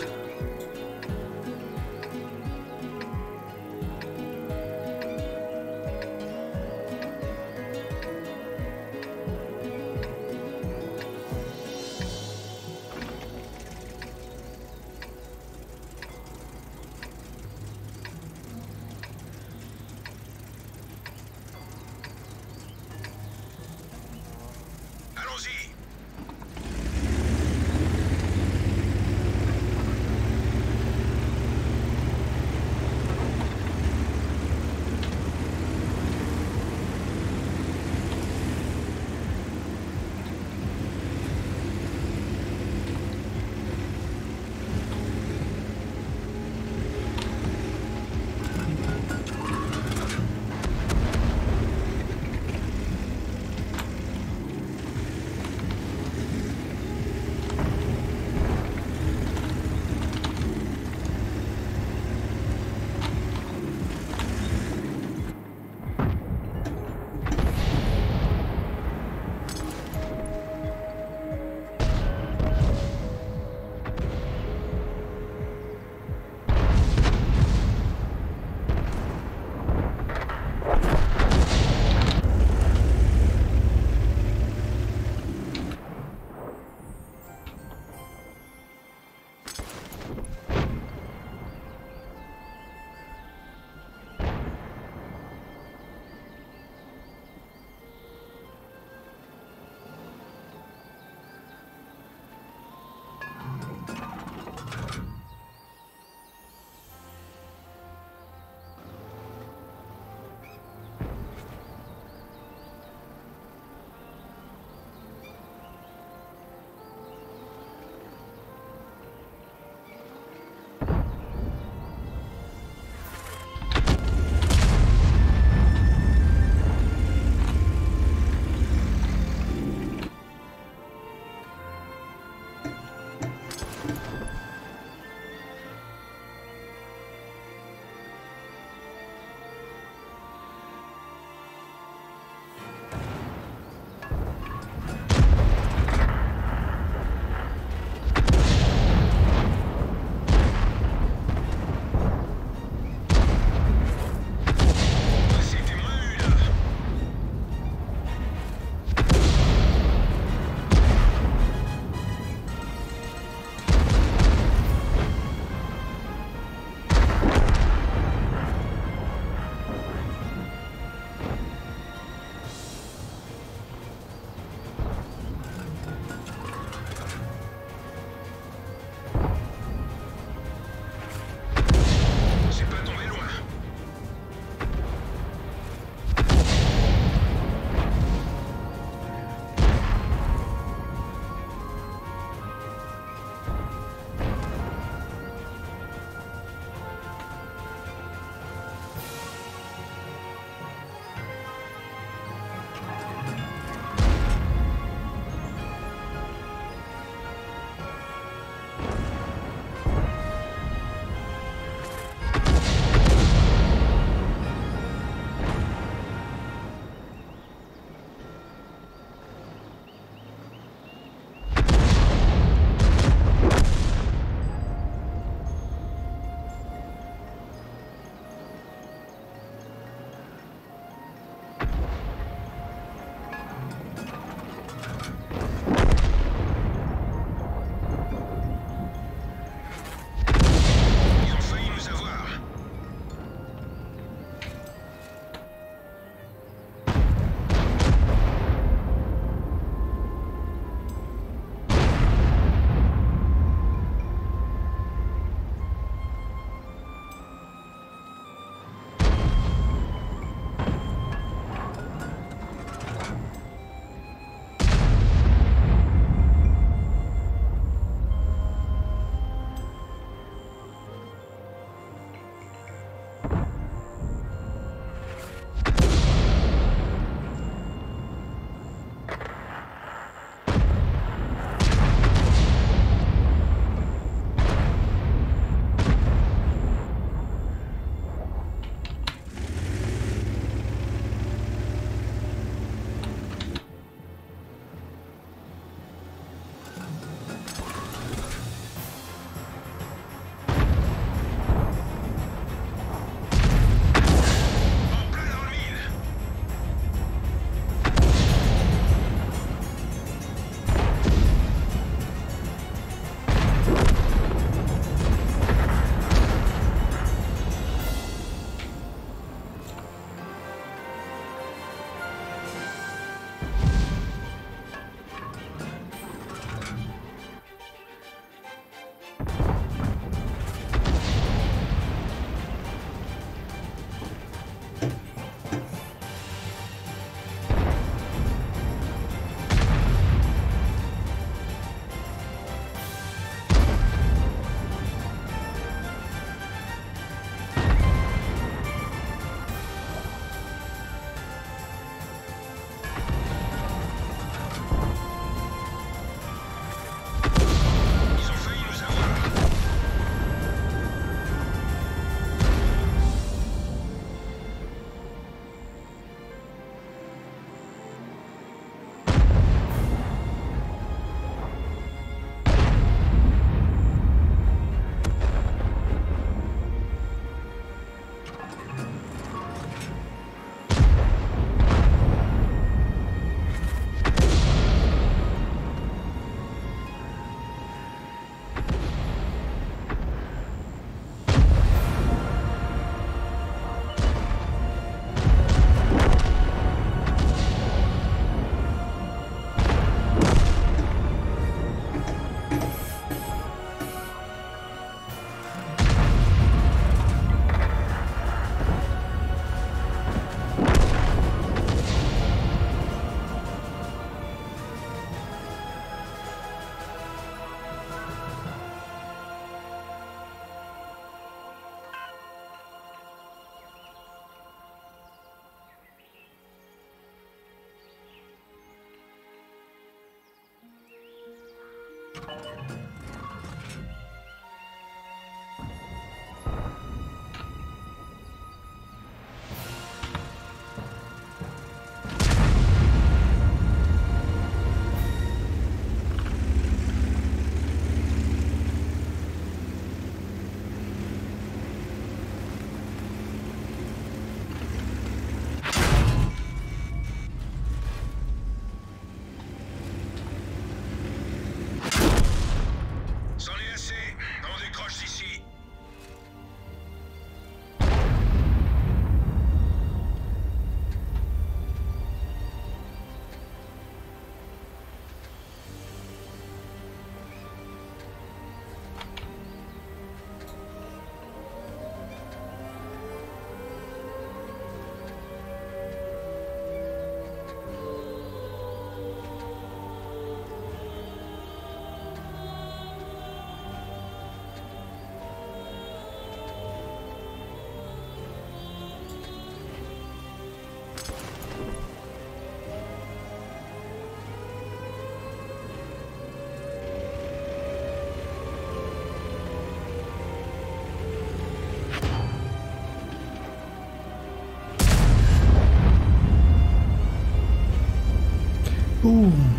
Boom.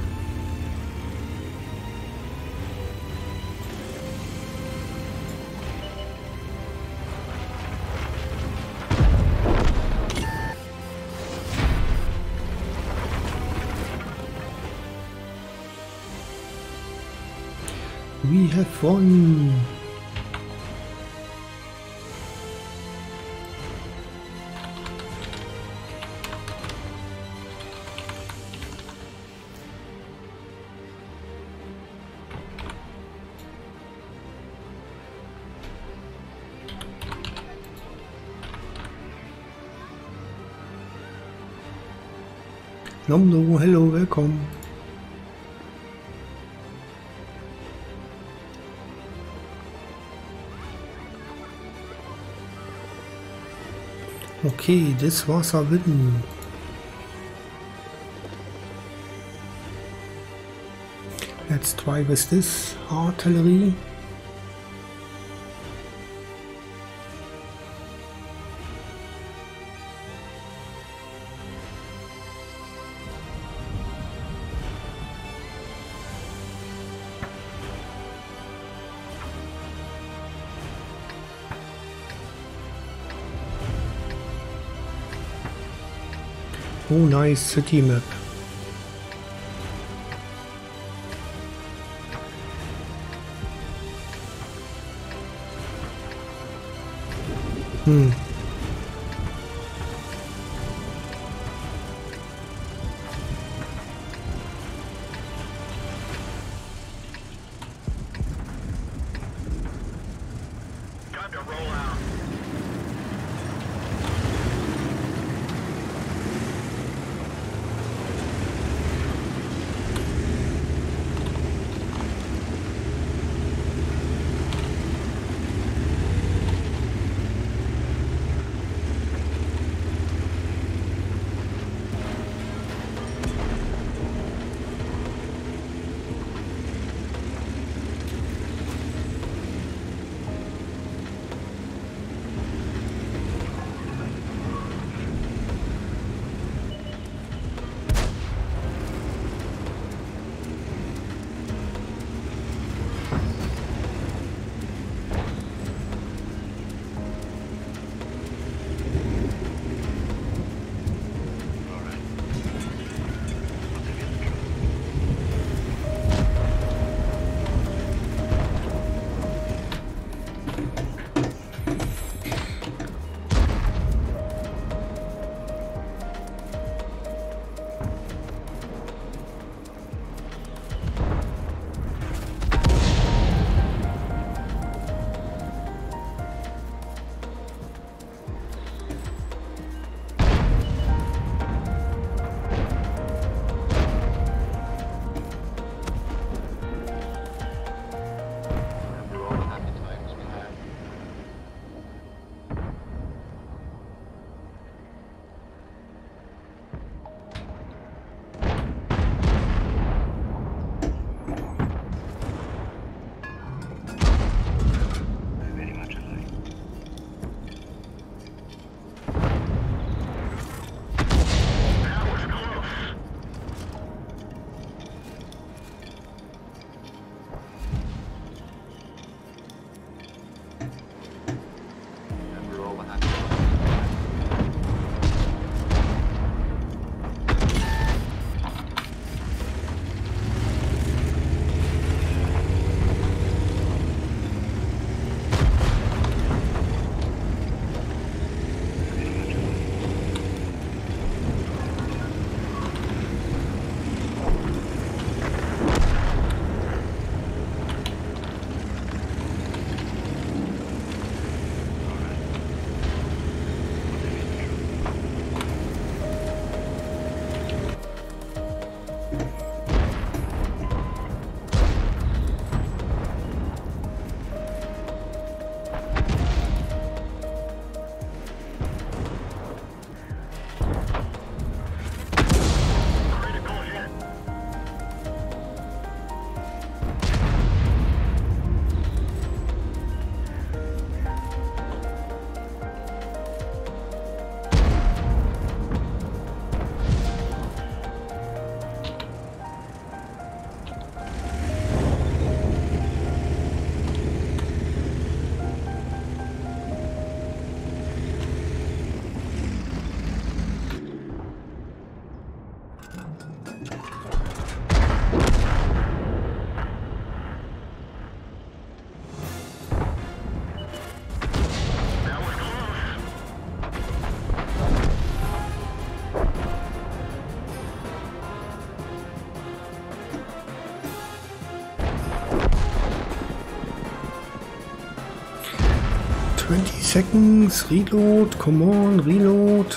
We have won. Nomno, hello, welcome. Okay, this was a win. Let's try with this artillery. Oh, nice city map. Hmm. Time to roll out. seconds, reload, come on, reload.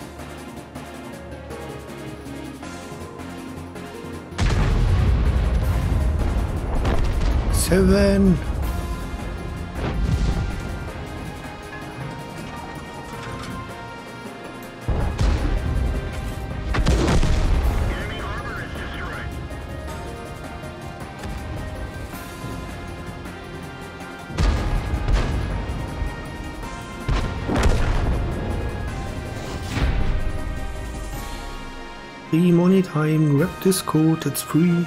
Seven. Enemy armor is destroyed. Free money time, grab this code, it's free.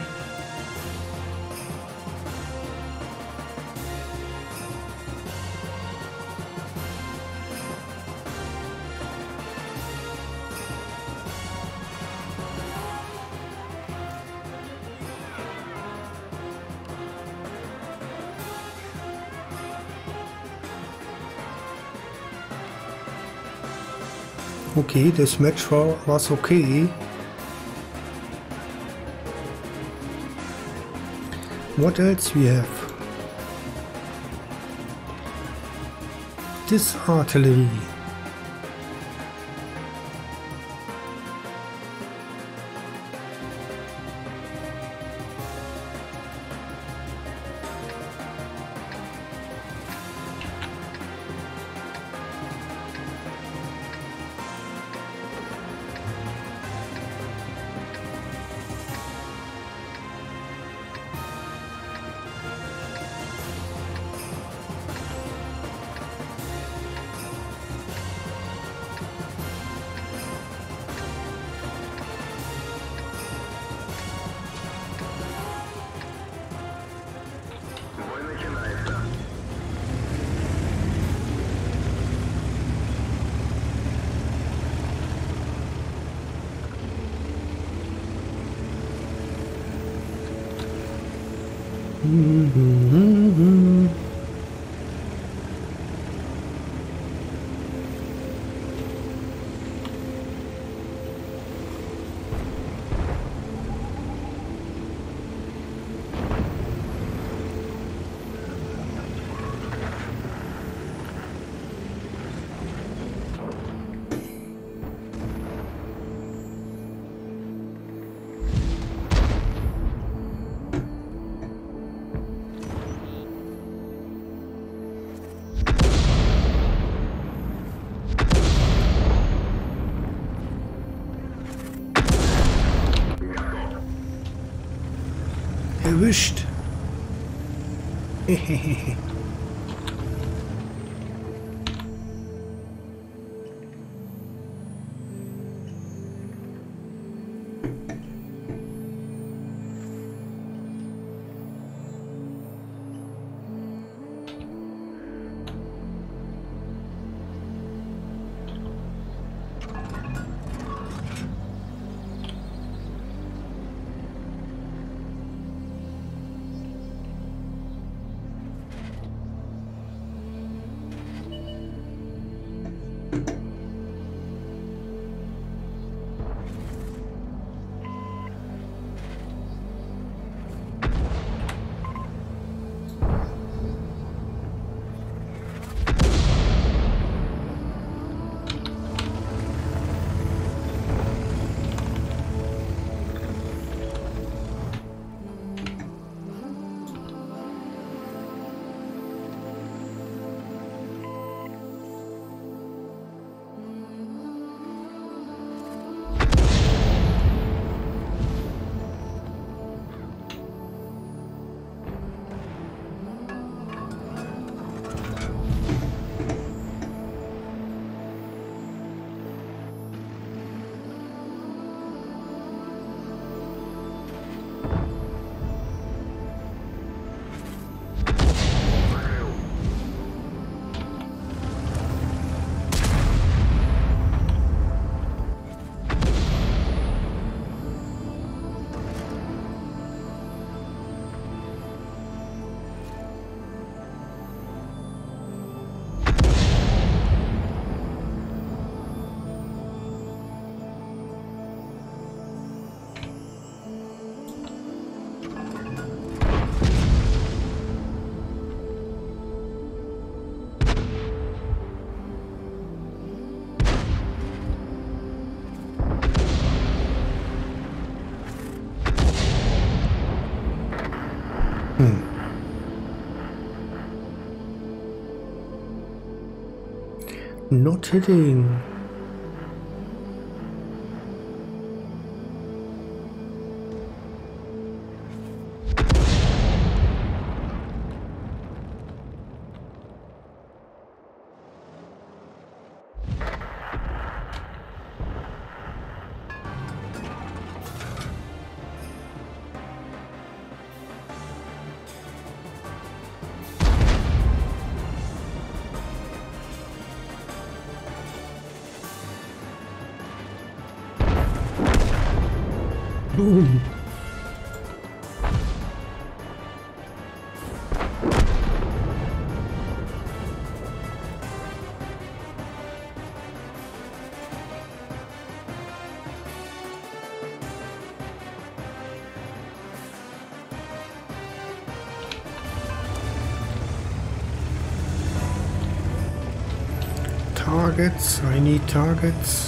Okay, this match wa- was okay. What else we have? This artillery. Voi начинается. Erwischt. Not hitting. Boom. Targets, I need targets.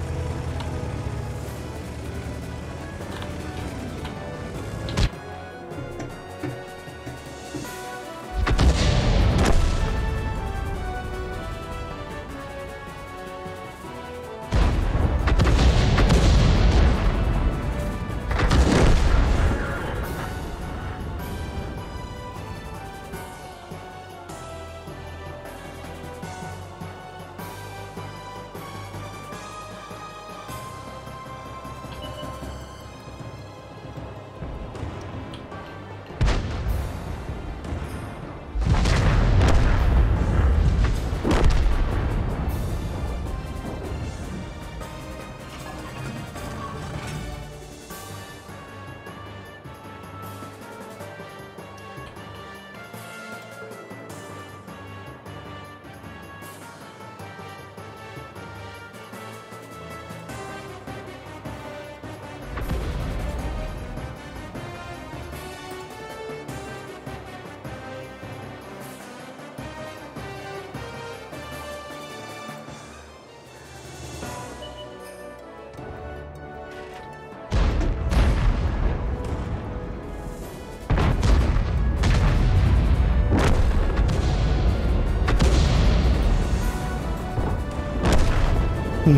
Hmm.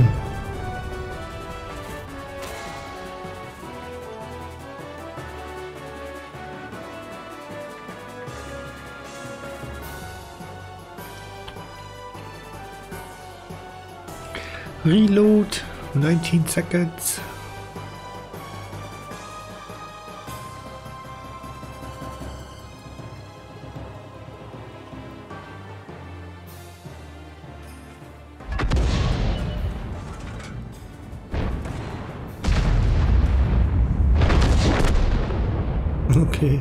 Reload, nineteen seconds. Okay.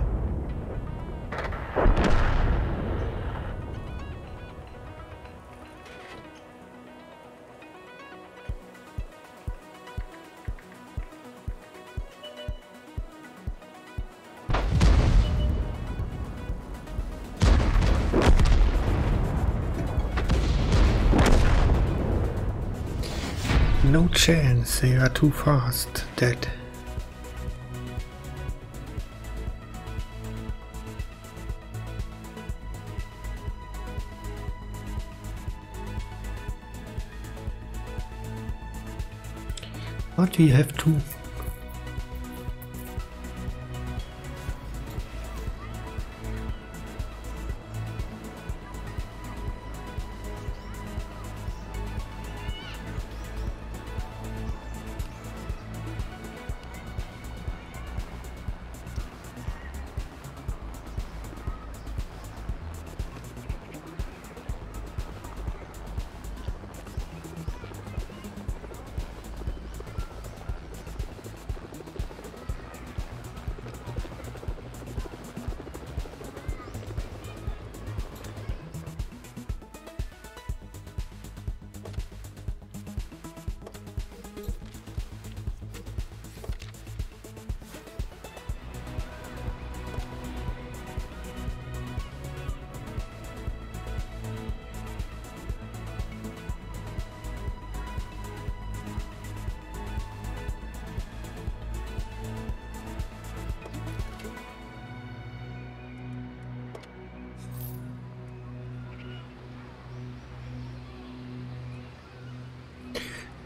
No chance, they are too fast, dead. But we have to.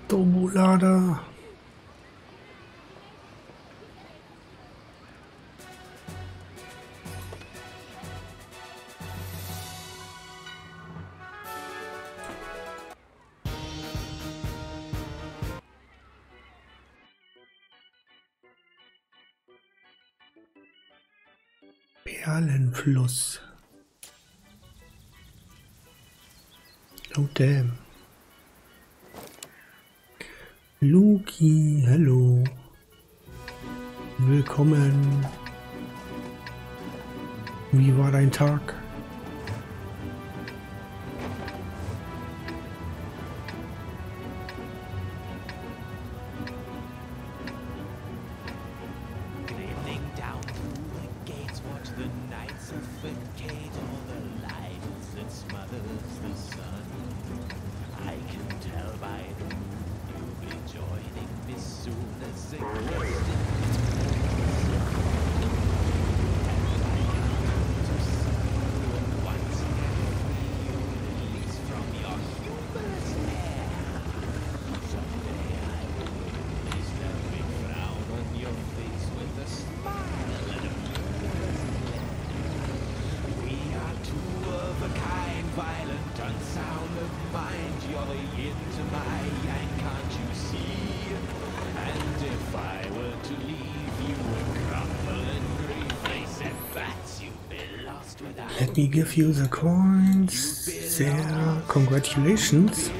Turbolader. Perlenfluss. Oh damn. Luki, hallo. Willkommen. Wie war dein Tag? Let me give you the coins. There, congratulations.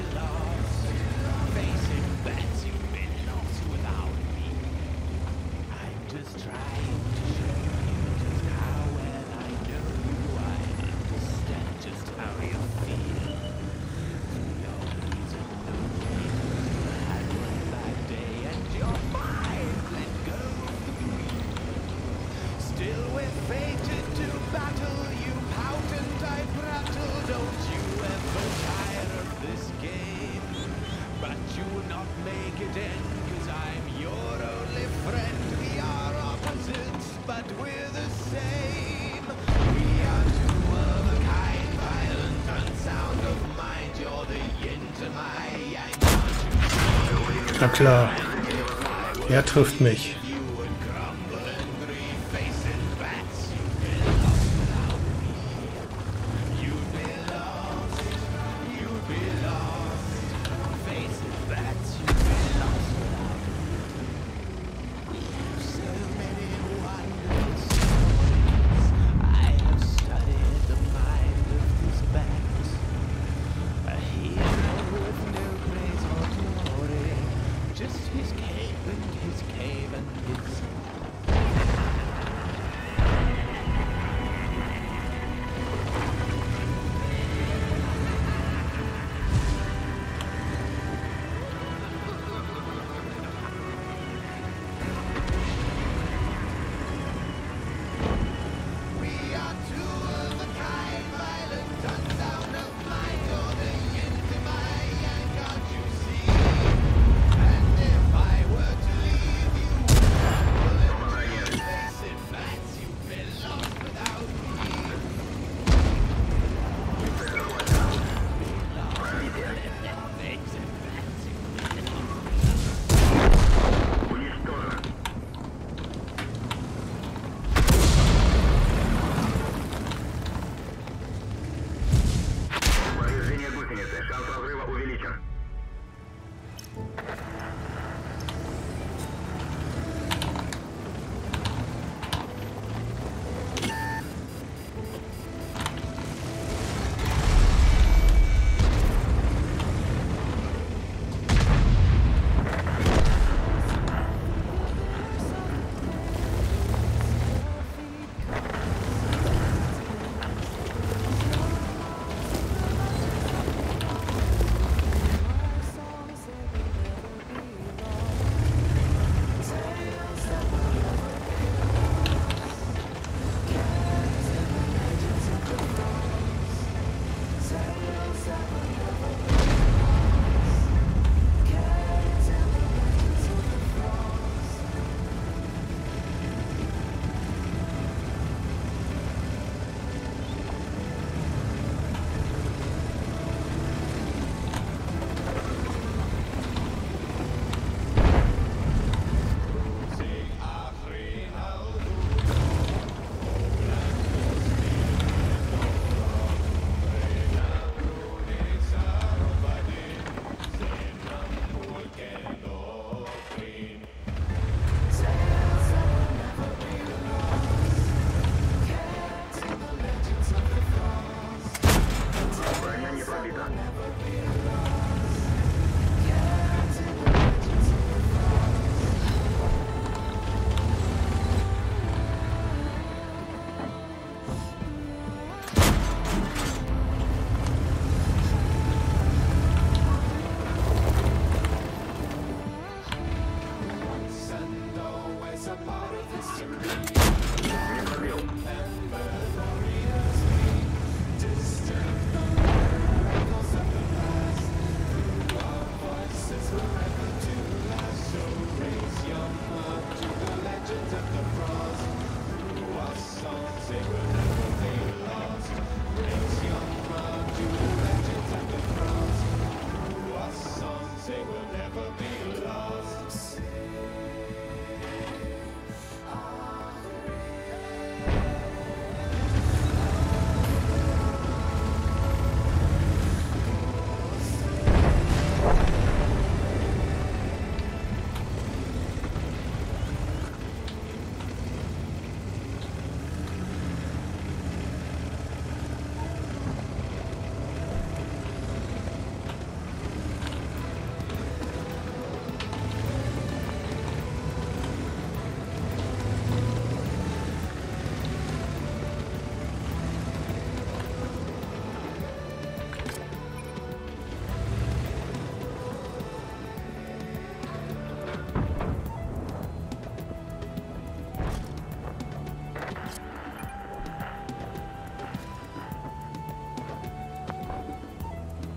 Na klar, er trifft mich.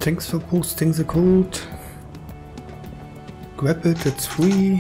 Thanks for posting the code. Grab it, it's free.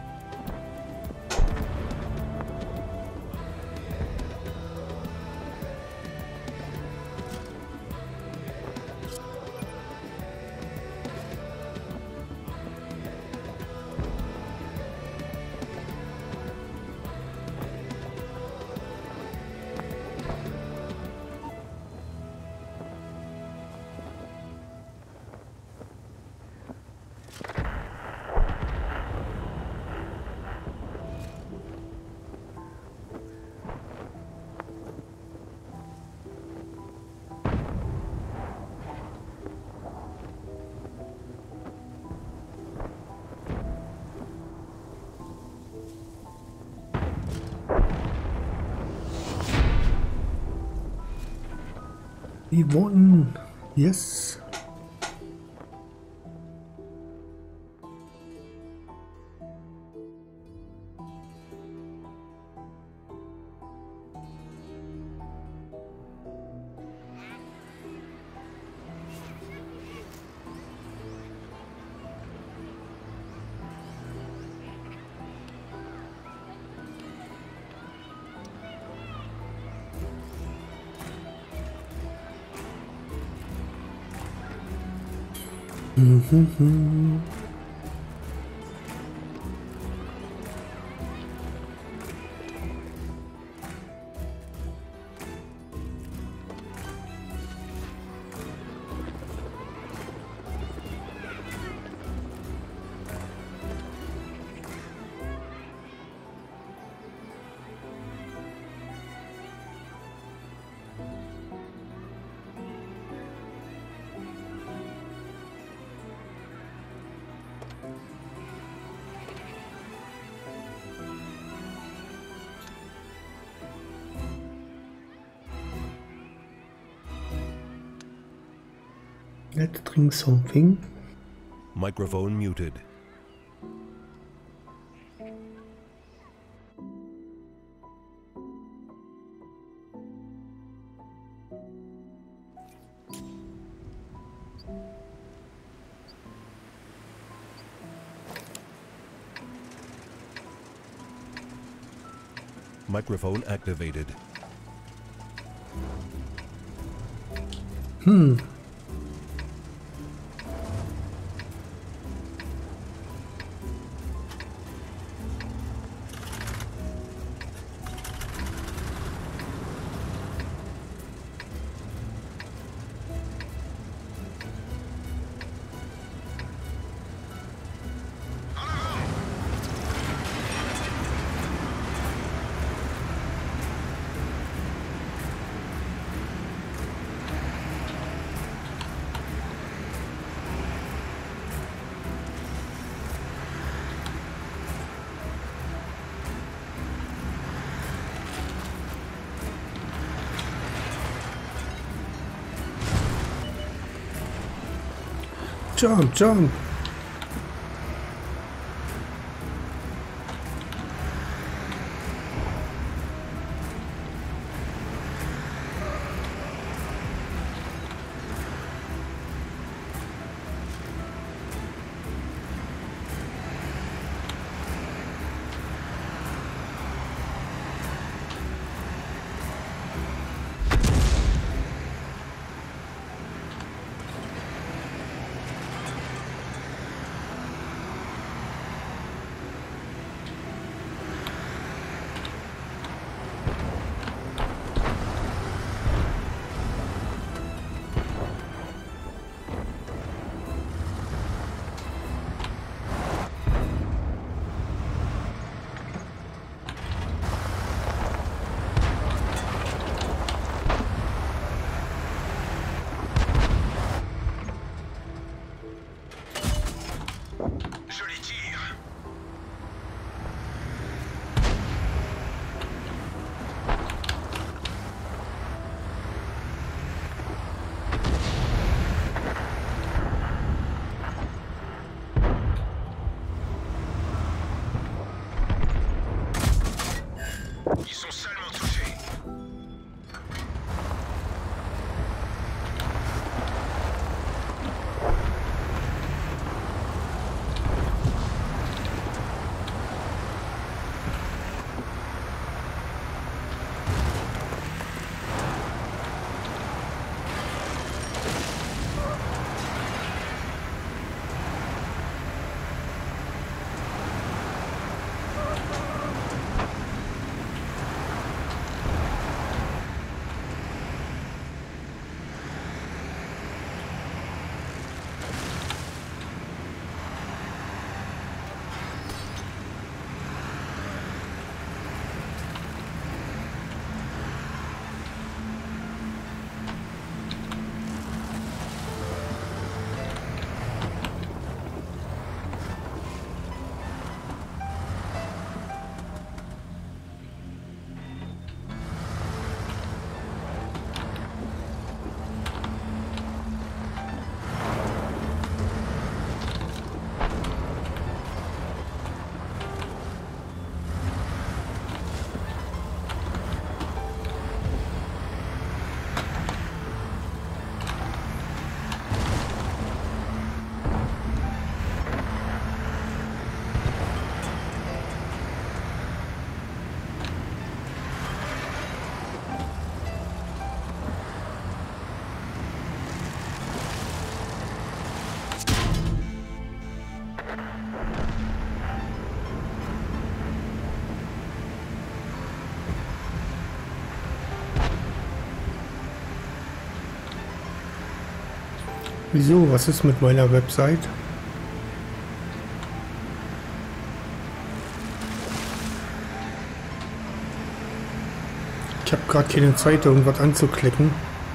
We won! Yes! Mm-hmm. Let's drink something. Microphone muted. Microphone activated. Hmm. Jump, jump. Wieso? Was ist mit meiner Website? Ich habe gerade keine Zeit, irgendwas anzuklicken.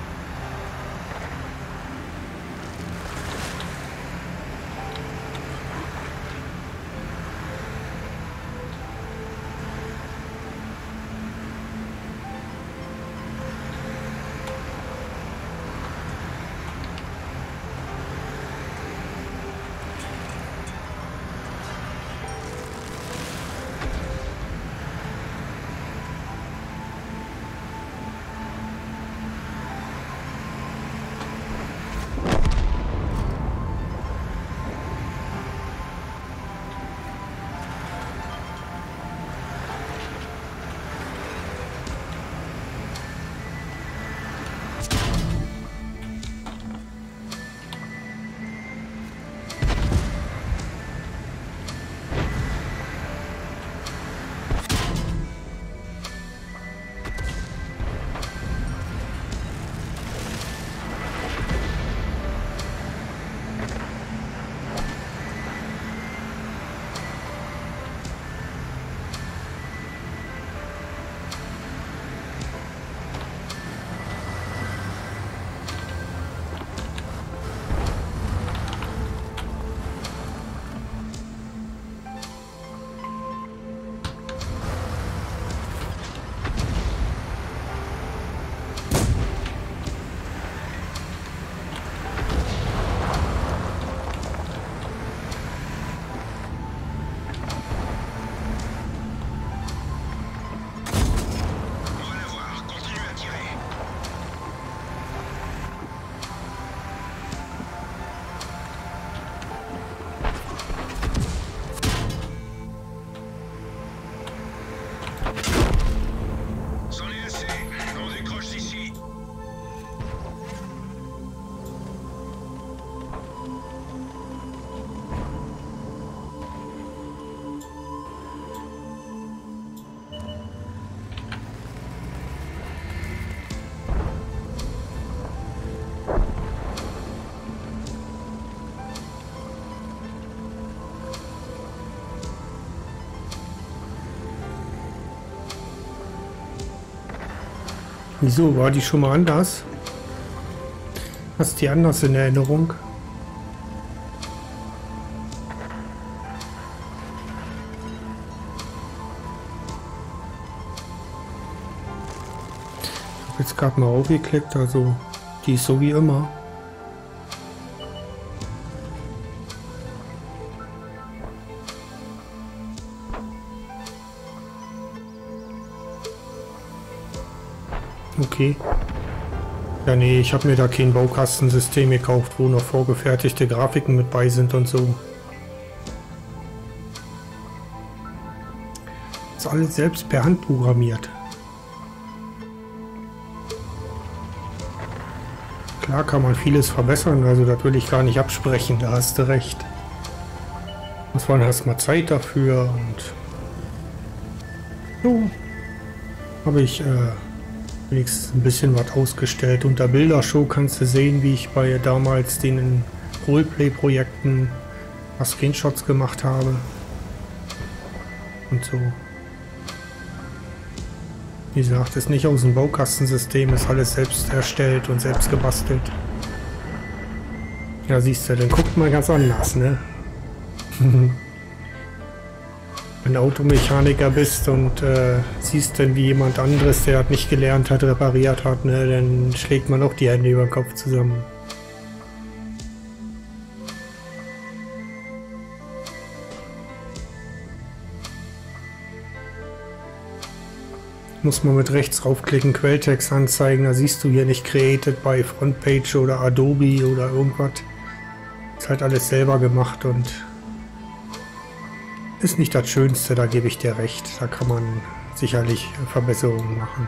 Wieso? War die schon mal anders? Hast du die anders in Erinnerung? Ich habe jetzt gerade mal aufgeklickt, also die ist so wie immer. Okay. Ja, nee, ich habe mir da kein Baukastensystem gekauft, wo noch vorgefertigte Grafiken mit bei sind und so. Das ist alles selbst per Hand programmiert. Klar kann man vieles verbessern, also das will ich gar nicht absprechen, da hast du recht. Muss man erstmal Zeit dafür und so habe ich äh, wenigstens ein bisschen was ausgestellt. Unter Bildershow kannst du sehen, wie ich bei damals den Roleplay-Projekten Screenshots gemacht habe. Und so. Wie gesagt, ist nicht aus dem Baukastensystem, ist alles selbst erstellt und selbst gebastelt. Ja, siehst du, dann guckt man ganz anders, ne? Wenn du Automechaniker bist und äh, siehst dann, wie jemand anderes, der das nicht gelernt hat, repariert hat, ne, dann schlägt man auch die Hände über den Kopf zusammen. Muss man mit rechts raufklicken, Quelltext anzeigen, da siehst du hier nicht created by Frontpage oder Adobe oder irgendwas. Ist halt alles selber gemacht und ist nicht das Schönste, da gebe ich dir recht. Da kann man sicherlich Verbesserungen machen.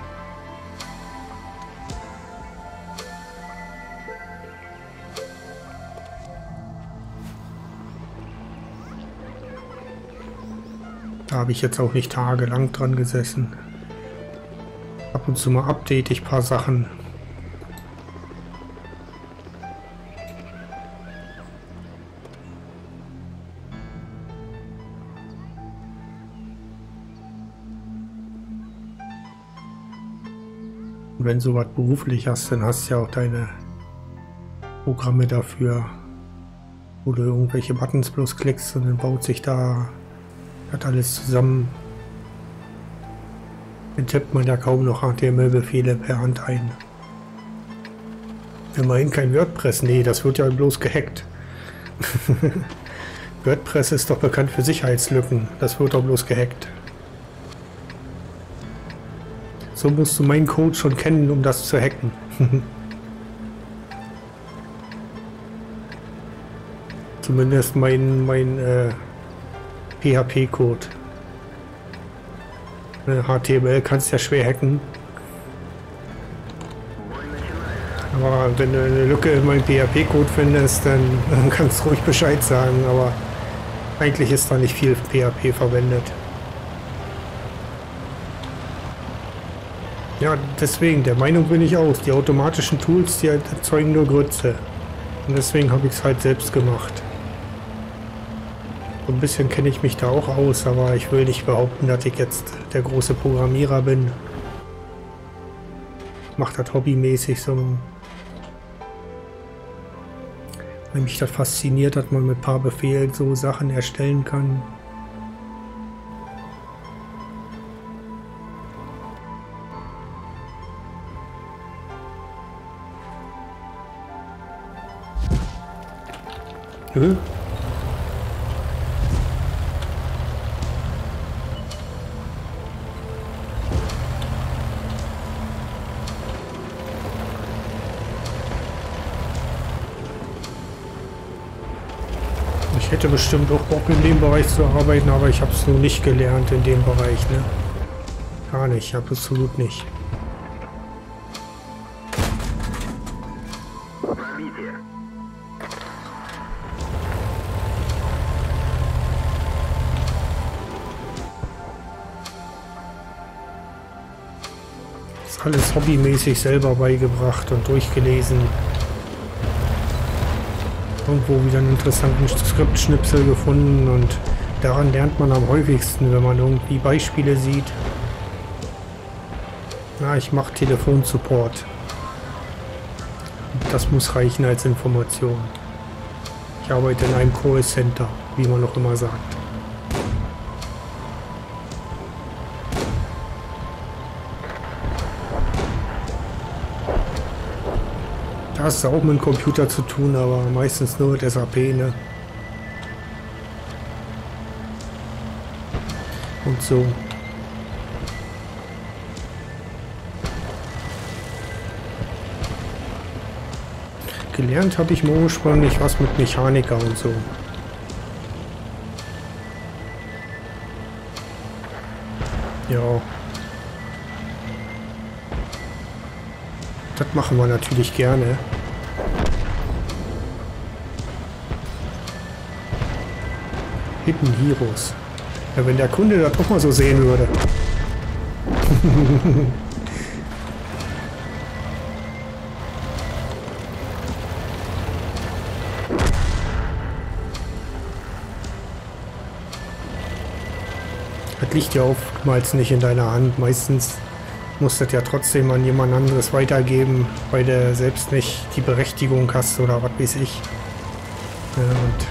Da habe ich jetzt auch nicht tagelang dran gesessen. Ab und zu mal update ich ein paar Sachen. Und wenn du was beruflich hast, dann hast du ja auch deine Programme dafür, wo du irgendwelche Buttons bloß klickst und dann baut sich da das alles zusammen. Dann tippt man ja kaum noch H T M L-Befehle per Hand ein. Immerhin kein WordPress, nee, das wird ja bloß gehackt. WordPress ist doch bekannt für Sicherheitslücken, das wird doch bloß gehackt. So musst du meinen Code schon kennen, um das zu hacken. Zumindest mein, mein äh, P H P-Code. H T M L kannst ja schwer hacken. Aber wenn du eine Lücke in meinem P H P-Code findest, dann kannst du ruhig Bescheid sagen. Aber eigentlich ist da nicht viel P H P verwendet. Ja, deswegen, der Meinung bin ich aus. Die automatischen Tools, die erzeugen nur Grütze. Und deswegen habe ich es halt selbst gemacht. So ein bisschen kenne ich mich da auch aus, aber ich will nicht behaupten, dass ich jetzt der große Programmierer bin. Ich mache das hobbymäßig so. Weil mich das fasziniert, dass man mit ein paar Befehlen so Sachen erstellen kann. Hm? Ich hätte bestimmt auch Bock in dem Bereich zu arbeiten, aber ich habe es nur nicht gelernt in dem Bereich, ne? Gar nicht, absolut nicht. Das ist alles hobbymäßig selber beigebracht und durchgelesen. Irgendwo wieder einen interessanten Skriptschnipsel gefunden und daran lernt man am häufigsten, wenn man irgendwie Beispiele sieht. Na, ich mache Telefonsupport. Das muss reichen als Information. Ich arbeite in einem Callcenter, wie man noch immer sagt. Da hast du auch mit dem Computer zu tun, aber meistens nur mit S A P, ne? Und so. Gelernt habe ich mal ursprünglich was mit Mechaniker und so. Ja. Das machen wir natürlich gerne. Hidden Heroes. Ja, wenn der Kunde das doch mal so sehen würde. Das liegt ja oftmals nicht in deiner Hand. Meistens muss das ja trotzdem an jemand anderes weitergeben, weil du selbst nicht die Berechtigung hast oder was weiß ich. Ja, und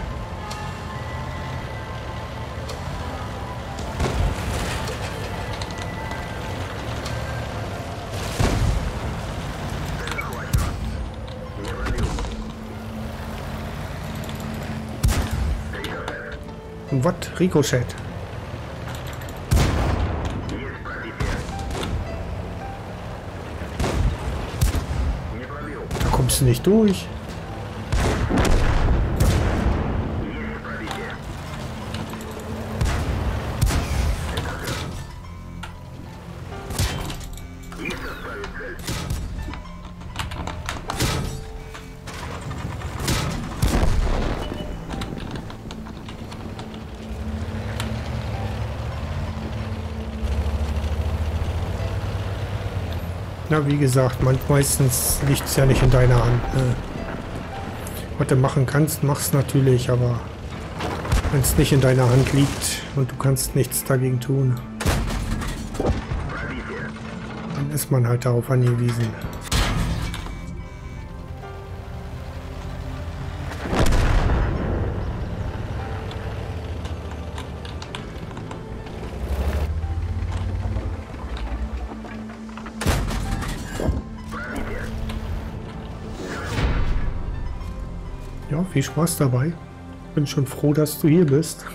was? Ricochet. Da kommst du nicht durch. Na, wie gesagt, man, meistens liegt es ja nicht in deiner Hand. Ne? Was du machen kannst, machst natürlich, aber wenn es nicht in deiner Hand liegt und du kannst nichts dagegen tun, dann ist man halt darauf angewiesen. Ja, viel Spaß dabei. Bin schon froh, dass du hier bist.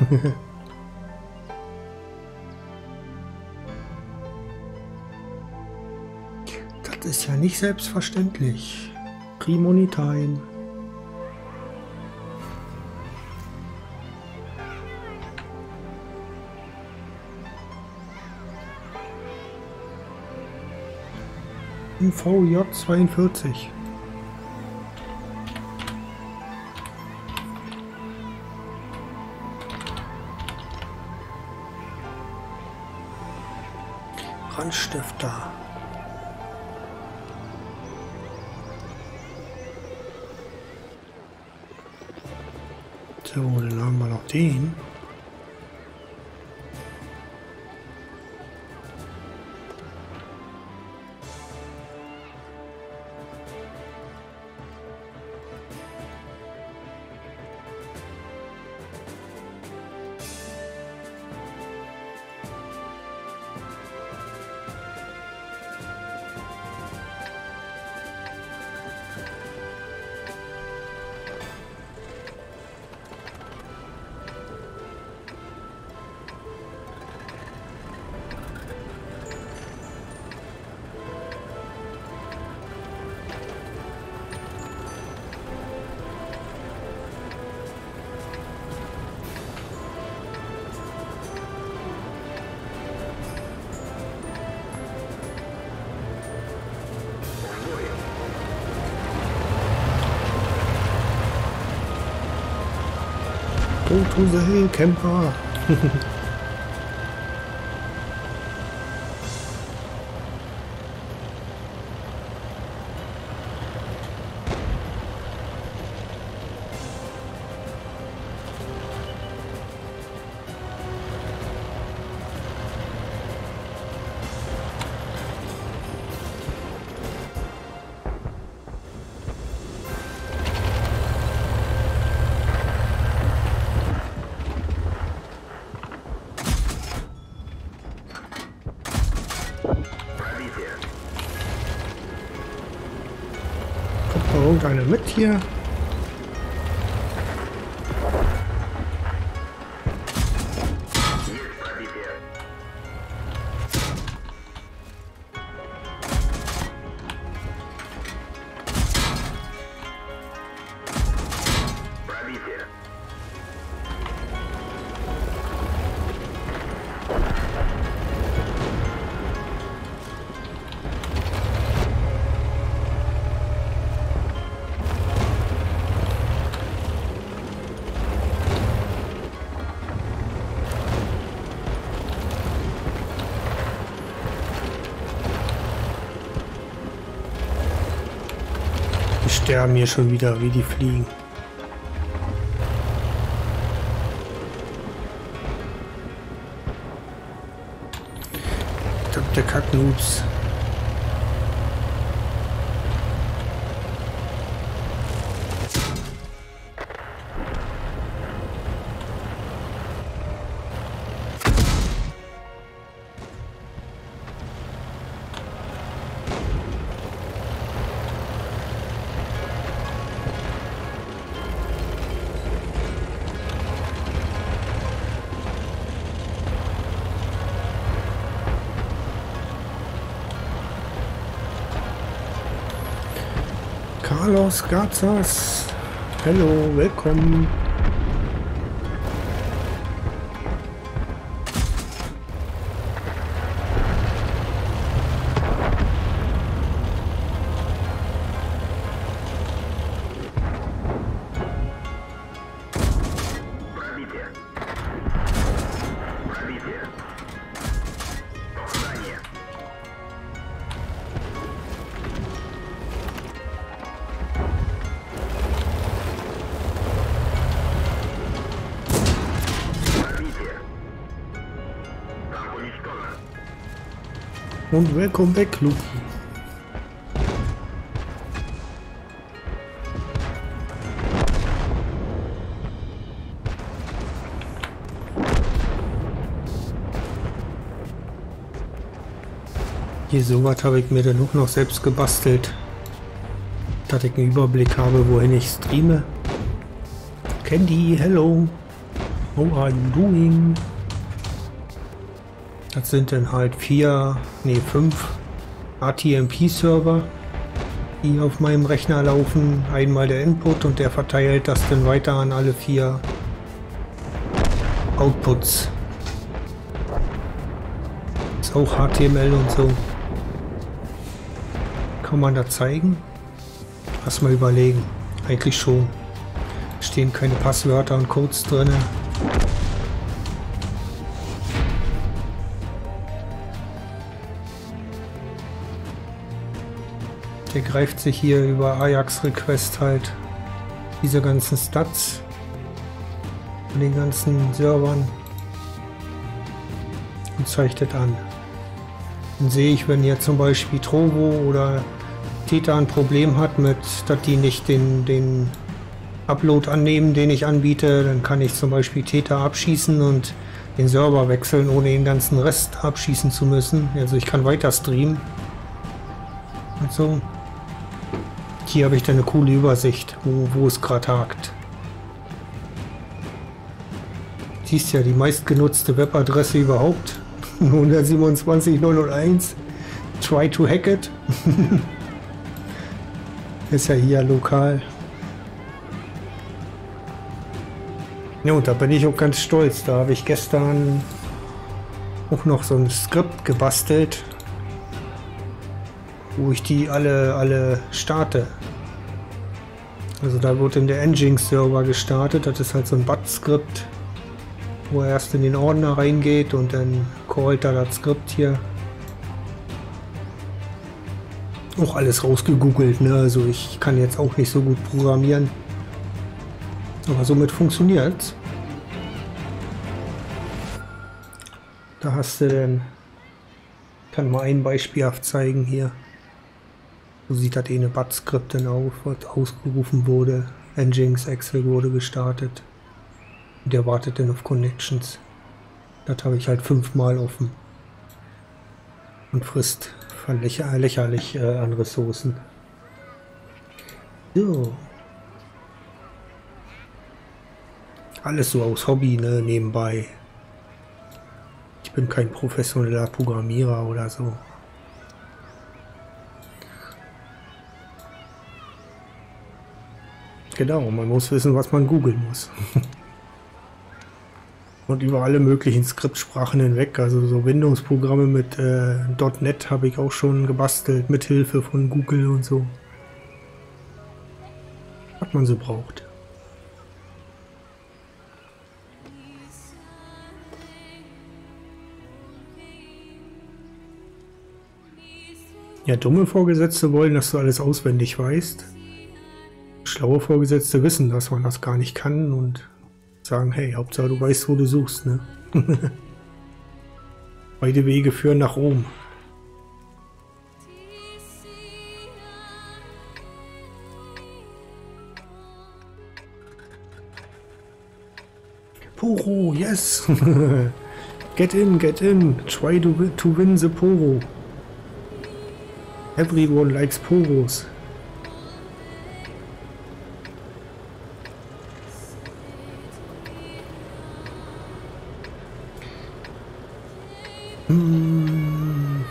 Das ist ja nicht selbstverständlich. Primoni Time. V J zweiundvierzig. Brandstifter. So, dann haben wir noch den. Go to the hill, Camper. Kommt noch irgendeiner mit hier? Die sterben hier schon wieder, wie die fliegen. Der Kacknoobs. Carlos Gazas, hallo, willkommen. Und welcome back, Luki. Hier, sowas habe ich mir dann auch noch selbst gebastelt, dass ich einen Überblick habe, wohin ich streame. Candy, hello. How are you doing? Das sind dann halt vier, nee fünf R T M P-Server, die auf meinem Rechner laufen. Einmal der Input und der verteilt das dann weiter an alle vier Outputs. Ist auch H T M L und so. Kann man da zeigen? Lass mal überlegen. Eigentlich schon. Stehen keine Passwörter und Codes drin. Der greift sich hier über Ajax Request halt diese ganzen Stats von den ganzen Servern und zeigt das an. Dann sehe ich, wenn jetzt zum Beispiel Trovo oder Theta ein Problem hat mit, dass die nicht den, den Upload annehmen, den ich anbiete, dann kann ich zum Beispiel Theta abschießen und den Server wechseln, ohne den ganzen Rest abschießen zu müssen. Also ich kann weiter streamen und so. Hier habe ich dann eine coole Übersicht, wo, wo es gerade hakt. Siehst ja, die meistgenutzte Webadresse überhaupt. eins sieben zwei null null eins. Try to hack it. Ist ja hier lokal. Ja, und da bin ich auch ganz stolz. Da habe ich gestern auch noch so ein Skript gebastelt, wo ich die alle, alle starte. Also da wird in der Nginx-Server gestartet. Das ist halt so ein Bat-Skript, wo er erst in den Ordner reingeht und dann callt er das Skript hier. Auch alles rausgegoogelt, ne? Also ich kann jetzt auch nicht so gut programmieren. Aber somit funktioniert's. Da hast du dann, kann mal ein beispielhaft zeigen hier. So sieht das eine Bat-Skript dann auf, was ausgerufen wurde. Nginx Excel wurde gestartet. Und der wartet dann auf Connections. Das habe ich halt fünfmal offen. Und frisst lächer lächerlich äh, an Ressourcen. So. Alles so aus Hobby, ne, nebenbei. Ich bin kein professioneller Programmierer oder so. Genau, man muss wissen, was man googeln muss. Und über alle möglichen Skriptsprachen hinweg, also so Windows-Programme mit äh, .NET habe ich auch schon gebastelt, mit Hilfe von Google und so. Was man so braucht. Ja, dumme Vorgesetzte wollen, dass du alles auswendig weißt. Schlaue Vorgesetzte wissen, dass man das gar nicht kann und sagen, hey, Hauptsache du weißt, wo du suchst, ne? Beide Wege führen nach Rom. Poro, yes! Get in, get in! Try to win, to win the Poro. Everyone likes Poros. Hmm.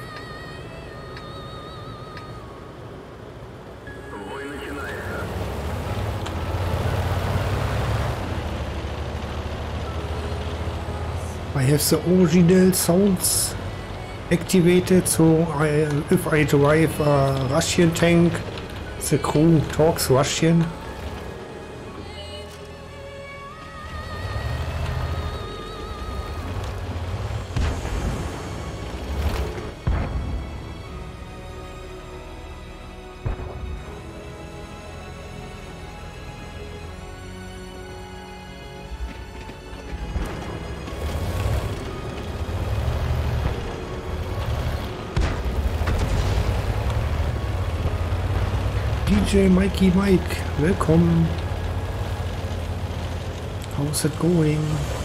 I have the original sounds activated, so I, if I drive a Russian tank, the crew talks Russian. D J Mikey Mike, willkommen. How's it going?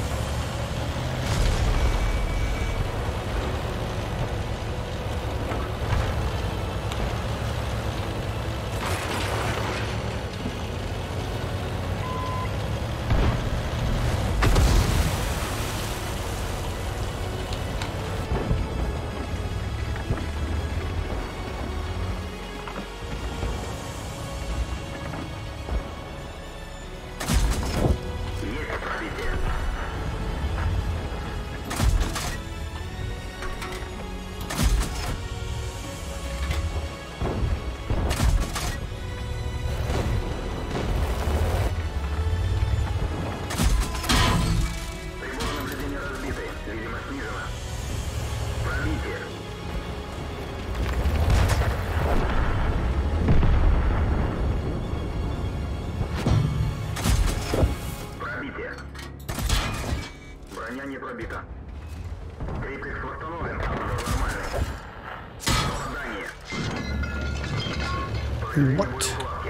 What?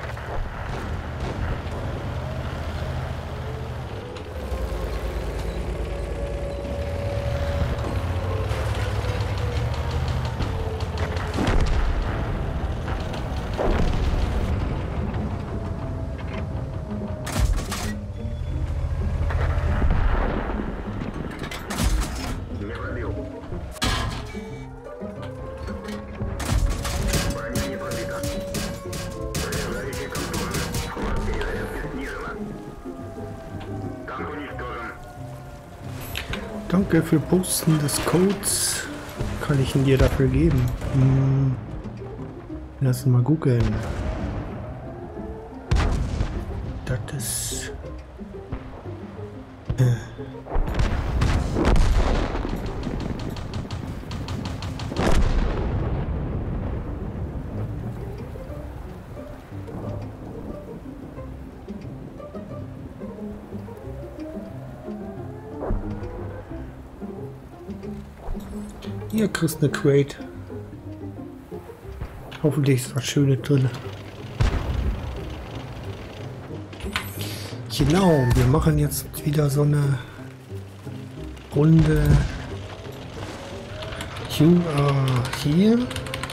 Danke für Posten des Codes. Kann ich ihn dir dafür geben? Hm. Lass mal googeln. Das ist... Äh. Hier kriegst du eine Crate. Hoffentlich ist was Schönes drin. Genau, wir machen jetzt wieder so eine Runde. You are here.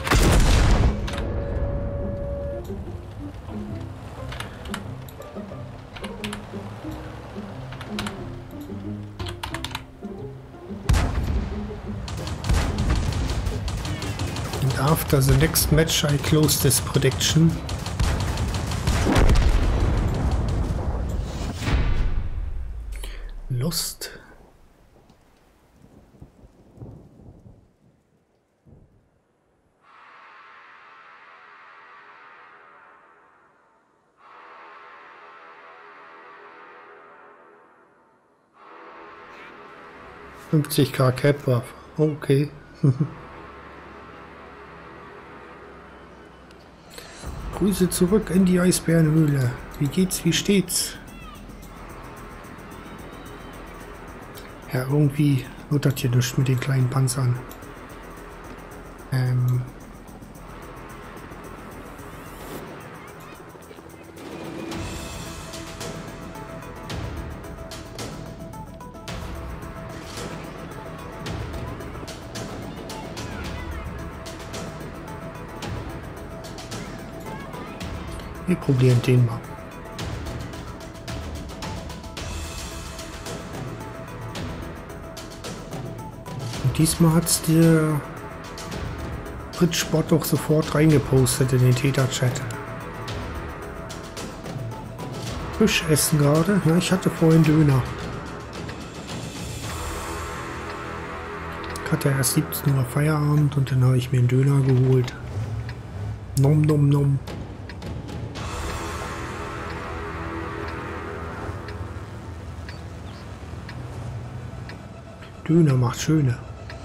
After the next match I close this prediction. Lust. fünfzig K Cap Buff. Okay. Grüße zurück in die Eisbärenhöhle. Wie geht's, wie steht's? Ja, irgendwie wird das hier nichts mit den kleinen Panzern. Ähm. Wir probieren den mal. Und diesmal hat es der Britsport doch sofort reingepostet in den Täter-Chat. Fisch essen gerade. Ja, ich hatte vorhin Döner. Ich hatte erst siebzehn Uhr Feierabend und dann habe ich mir einen Döner geholt. Nom nom nom. Döner macht schöne.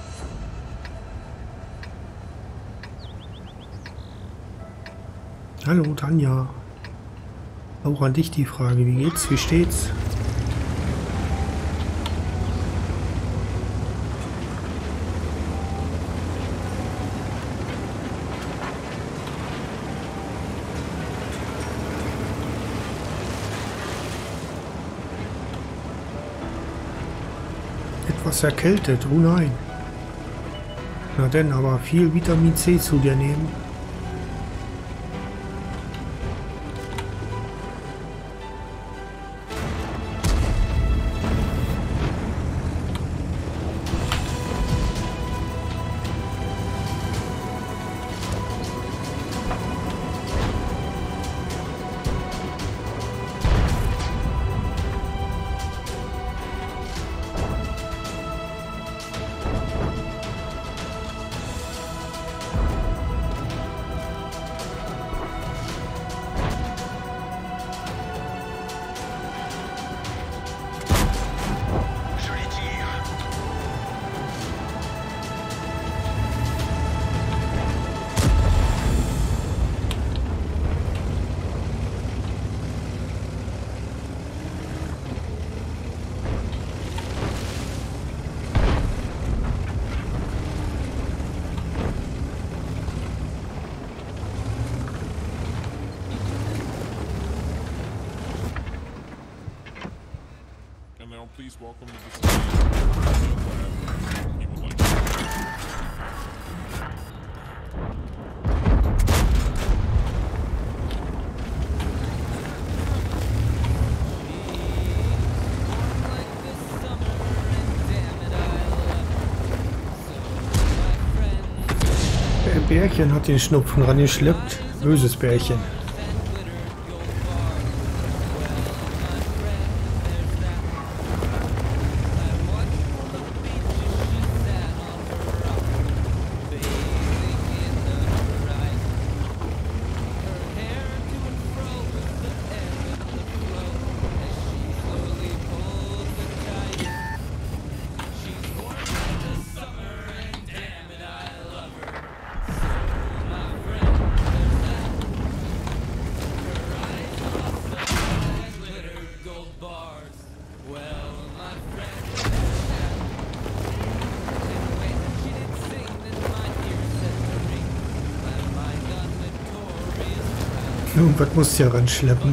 Hallo Tanja. Auch an dich die Frage, wie geht's, wie steht's? etwas erkältet. Oh nein. Na denn, aber viel Vitamin C zu dir nehmen. Please welcome to the stage. He would like Der Bärchen hat den Schnupfen rangeschleppt. Böses Bärchen. Irgendwas muss ja ranschleppen.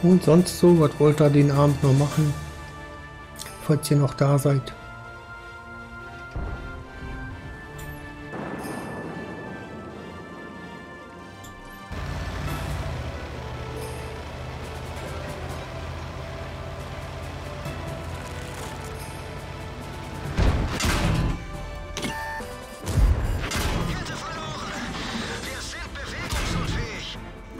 Und sonst so, was wollt ihr den Abend noch machen? Falls ihr noch da seid. Kette verloren. Wir sind bewegungsunfähig.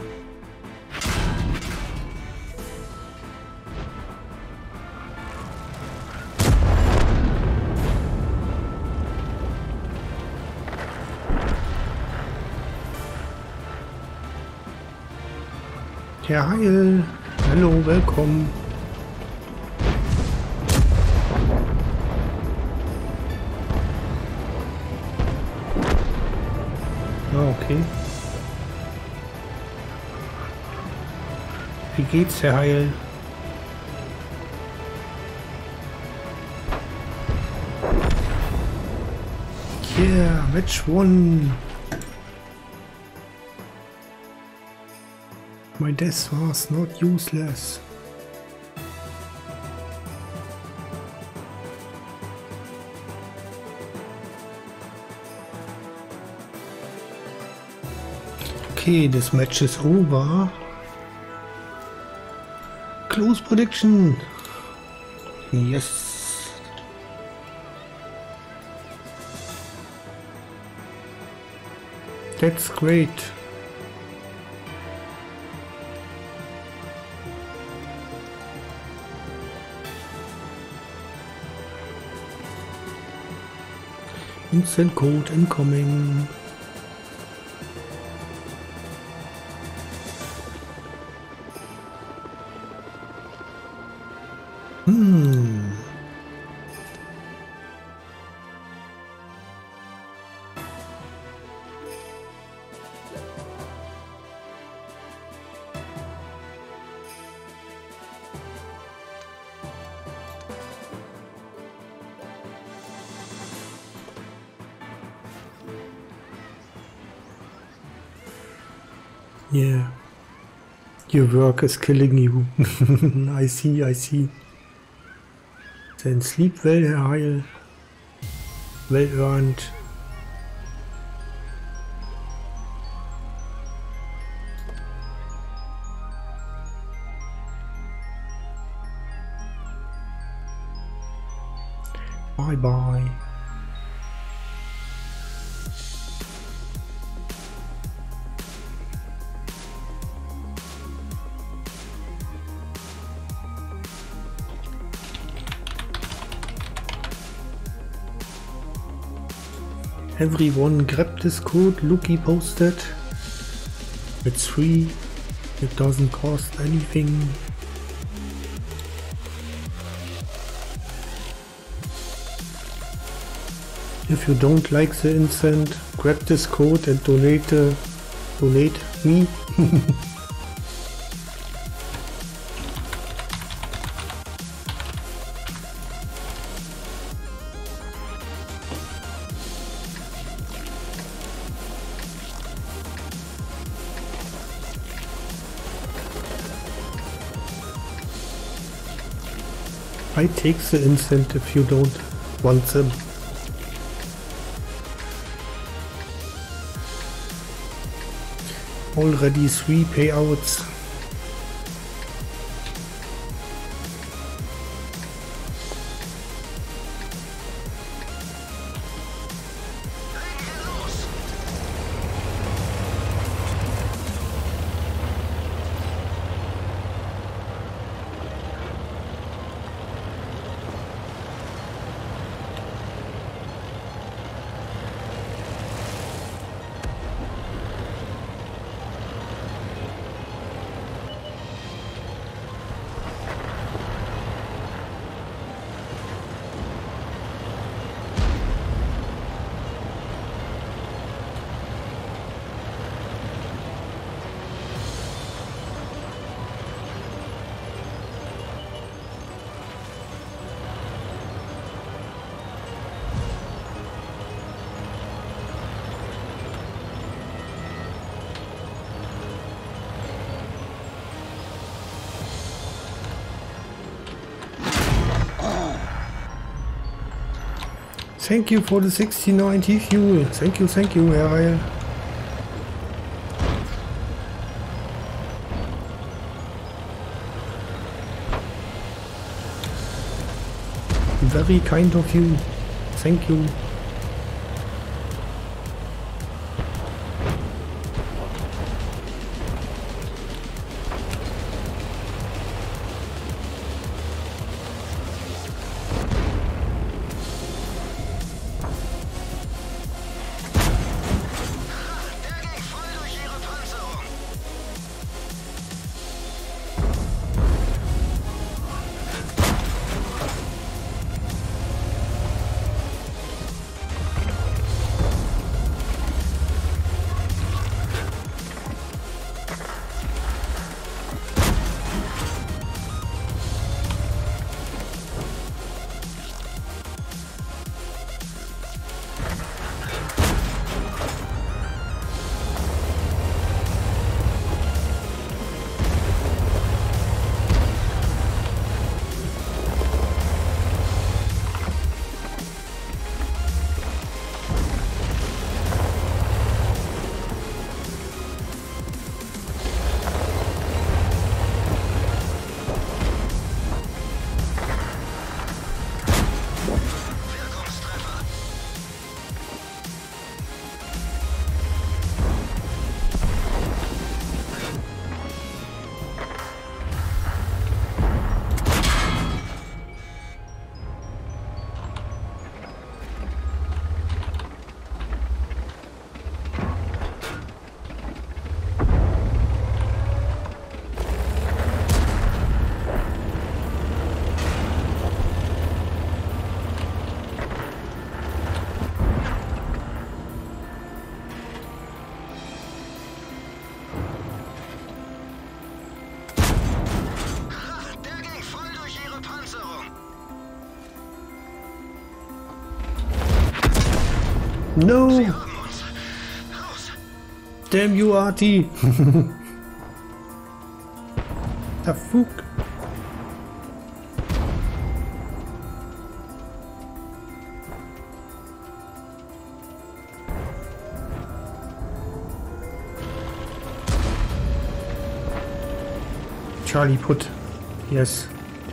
Herr Heil, hallo, willkommen. Ah, okay. Wie geht's, Herr Heil? Yeah, Match one. My death was not useless. Okay, this match is over. Close prediction. Yes. That's great. Instant code incoming. Hmm. Yeah. Your work is killing you. I see, I see. Then sleep well, Herr Heil. Well earned. Bye bye. Everyone grab this code Lucky posted. It's free. It doesn't cost anything. If you don't like the incense, grab this code and donate uh, donate me. I take the incense if you don't want them. Already three payouts. Thank you for the sixty-nine T-Fuel. Thank you, thank you, Herr Heil. Very kind of you. Thank you. No! Damn you, Artie! Der Fug! Charlie put. Yes.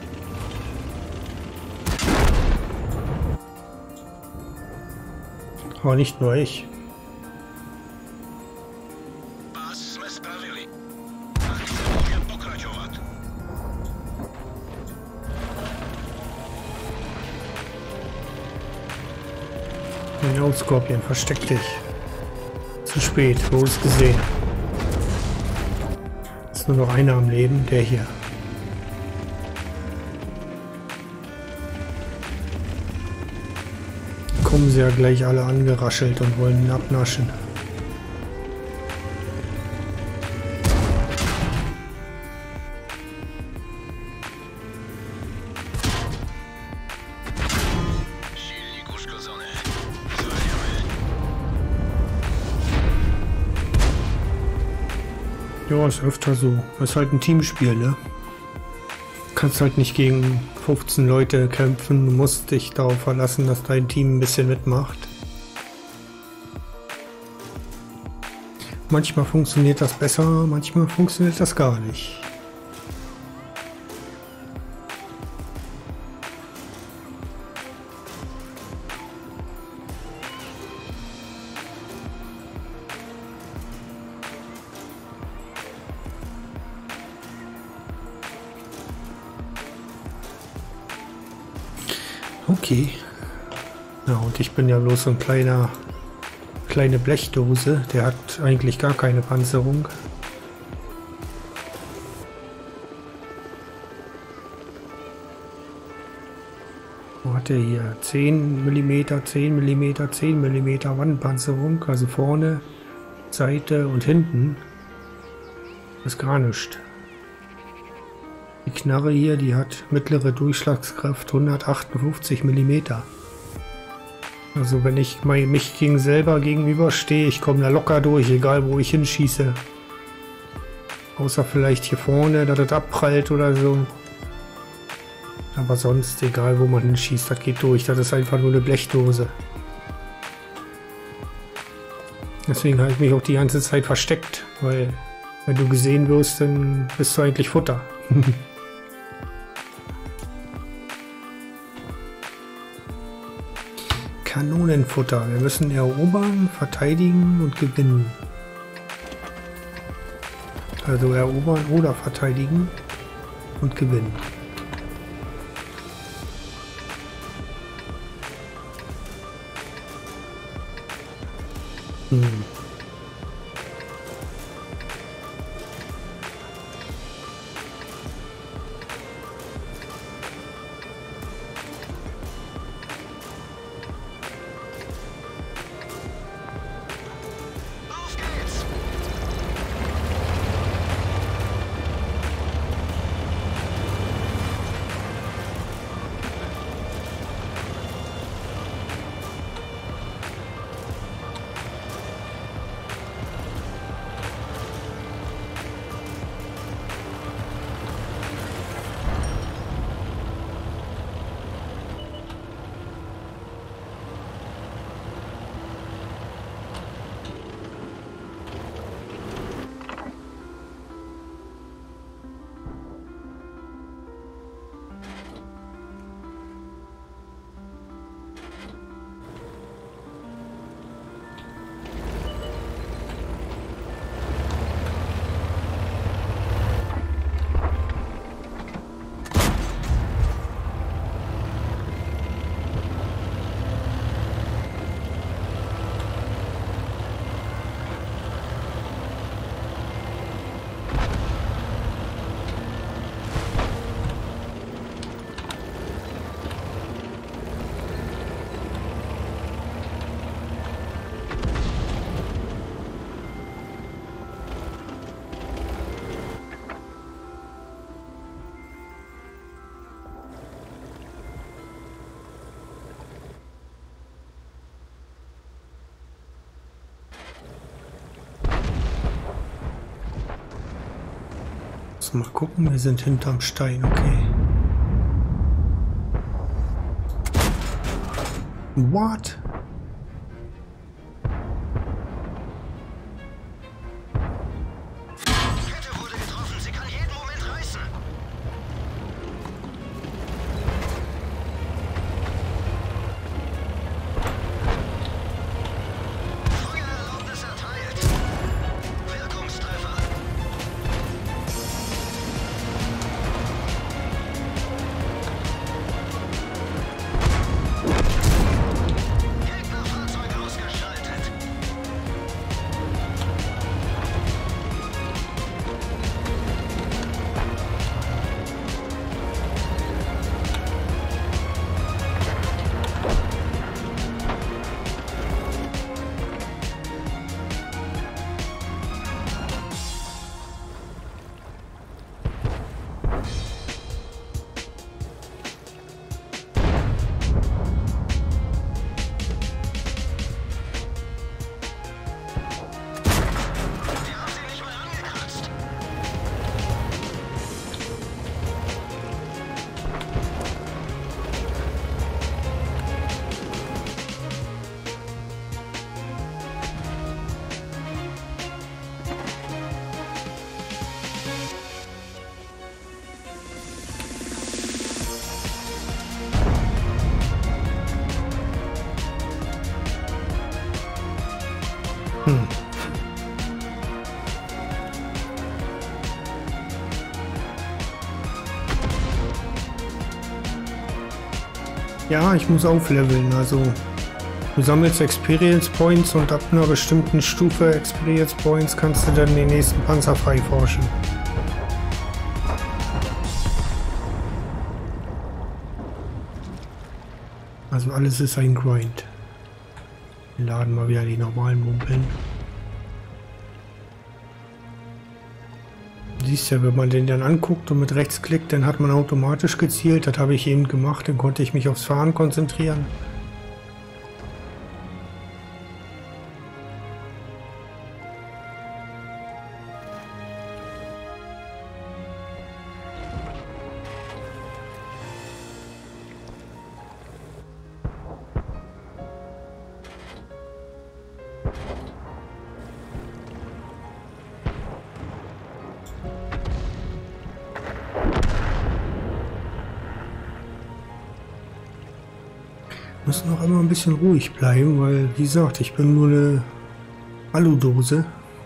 Aber nicht nur ich. Genau, Scorpion, versteck dich. Zu spät, wo ist gesehen. Ist nur noch einer am Leben, der hier. Kommen sie ja gleich alle angeraschelt und wollen ihn abnaschen. Ja, ist öfter so. Ist halt ein Teamspiel, ne? Du kannst halt nicht gegen fünfzehn Leute kämpfen. Du musst dich darauf verlassen, dass dein Team ein bisschen mitmacht. Manchmal funktioniert das besser, manchmal funktioniert das gar nicht. Okay. Ja, und ich bin ja bloß so ein kleiner, kleine Blechdose. Der hat eigentlich gar keine Panzerung. Wo hat der hier? zehn Millimeter, zehn Millimeter, zehn Millimeter Wandpanzerung. Also vorne, Seite und hinten. Das ist gar nichts. Die Knarre hier, die hat mittlere Durchschlagskraft hundertachtundfünfzig Millimeter. Also wenn ich mich gegen selber gegenüberstehe, ich komme da locker durch, egal wo ich hinschieße. Außer vielleicht hier vorne, dass das abprallt oder so. Aber sonst, egal wo man hinschießt, das geht durch. Das ist einfach nur eine Blechdose. Deswegen habe ich mich auch die ganze Zeit versteckt, weil wenn du gesehen wirst, dann bist du eigentlich Futter. Kanonenfutter. Wir müssen erobern, verteidigen und gewinnen. Also erobern oder verteidigen und gewinnen. Hm. Mal gucken, wir sind hinterm Stein, okay. What? Kette wurde getroffen. Sie kann jeden Moment reißen. Feuererlaubnis erteilt. Wirkungstreffer. Gegnerfahrzeug ausgeschaltet. Die haben sie nicht mal angekratzt. Hm. Ja, ich muss aufleveln, also du sammelst Experience Points und ab einer bestimmten Stufe Experience Points kannst du dann den nächsten Panzer freiforschen. Also alles ist ein Grind. Wir laden mal wieder die normalen Mumpeln. Du siehst ja, wenn man den dann anguckt und mit rechts klickt, dann hat man automatisch gezielt. Das habe ich eben gemacht, dann konnte ich mich aufs Fahren konzentrieren. muss noch immer ein bisschen ruhig bleiben, weil, wie gesagt, ich bin nur eine Aludose.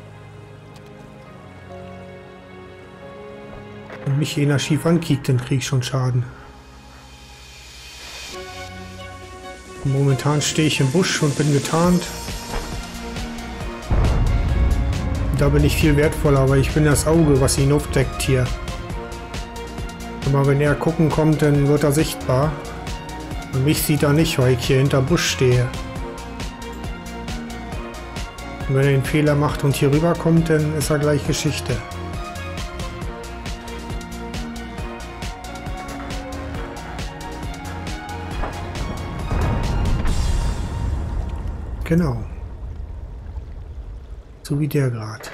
Wenn mich einer schief ankickt, dann kriege ich schon Schaden. Momentan stehe ich im Busch und bin getarnt. Da bin ich viel wertvoller, aber ich bin das Auge, was ihn aufdeckt hier. Aber wenn er gucken kommt, dann wird er sichtbar. Und mich sieht er nicht, weil ich hier hinterm Busch stehe. Und wenn er einen Fehler macht und hier rüber kommt, dann ist er gleich Geschichte. Genau. So wie der gerade.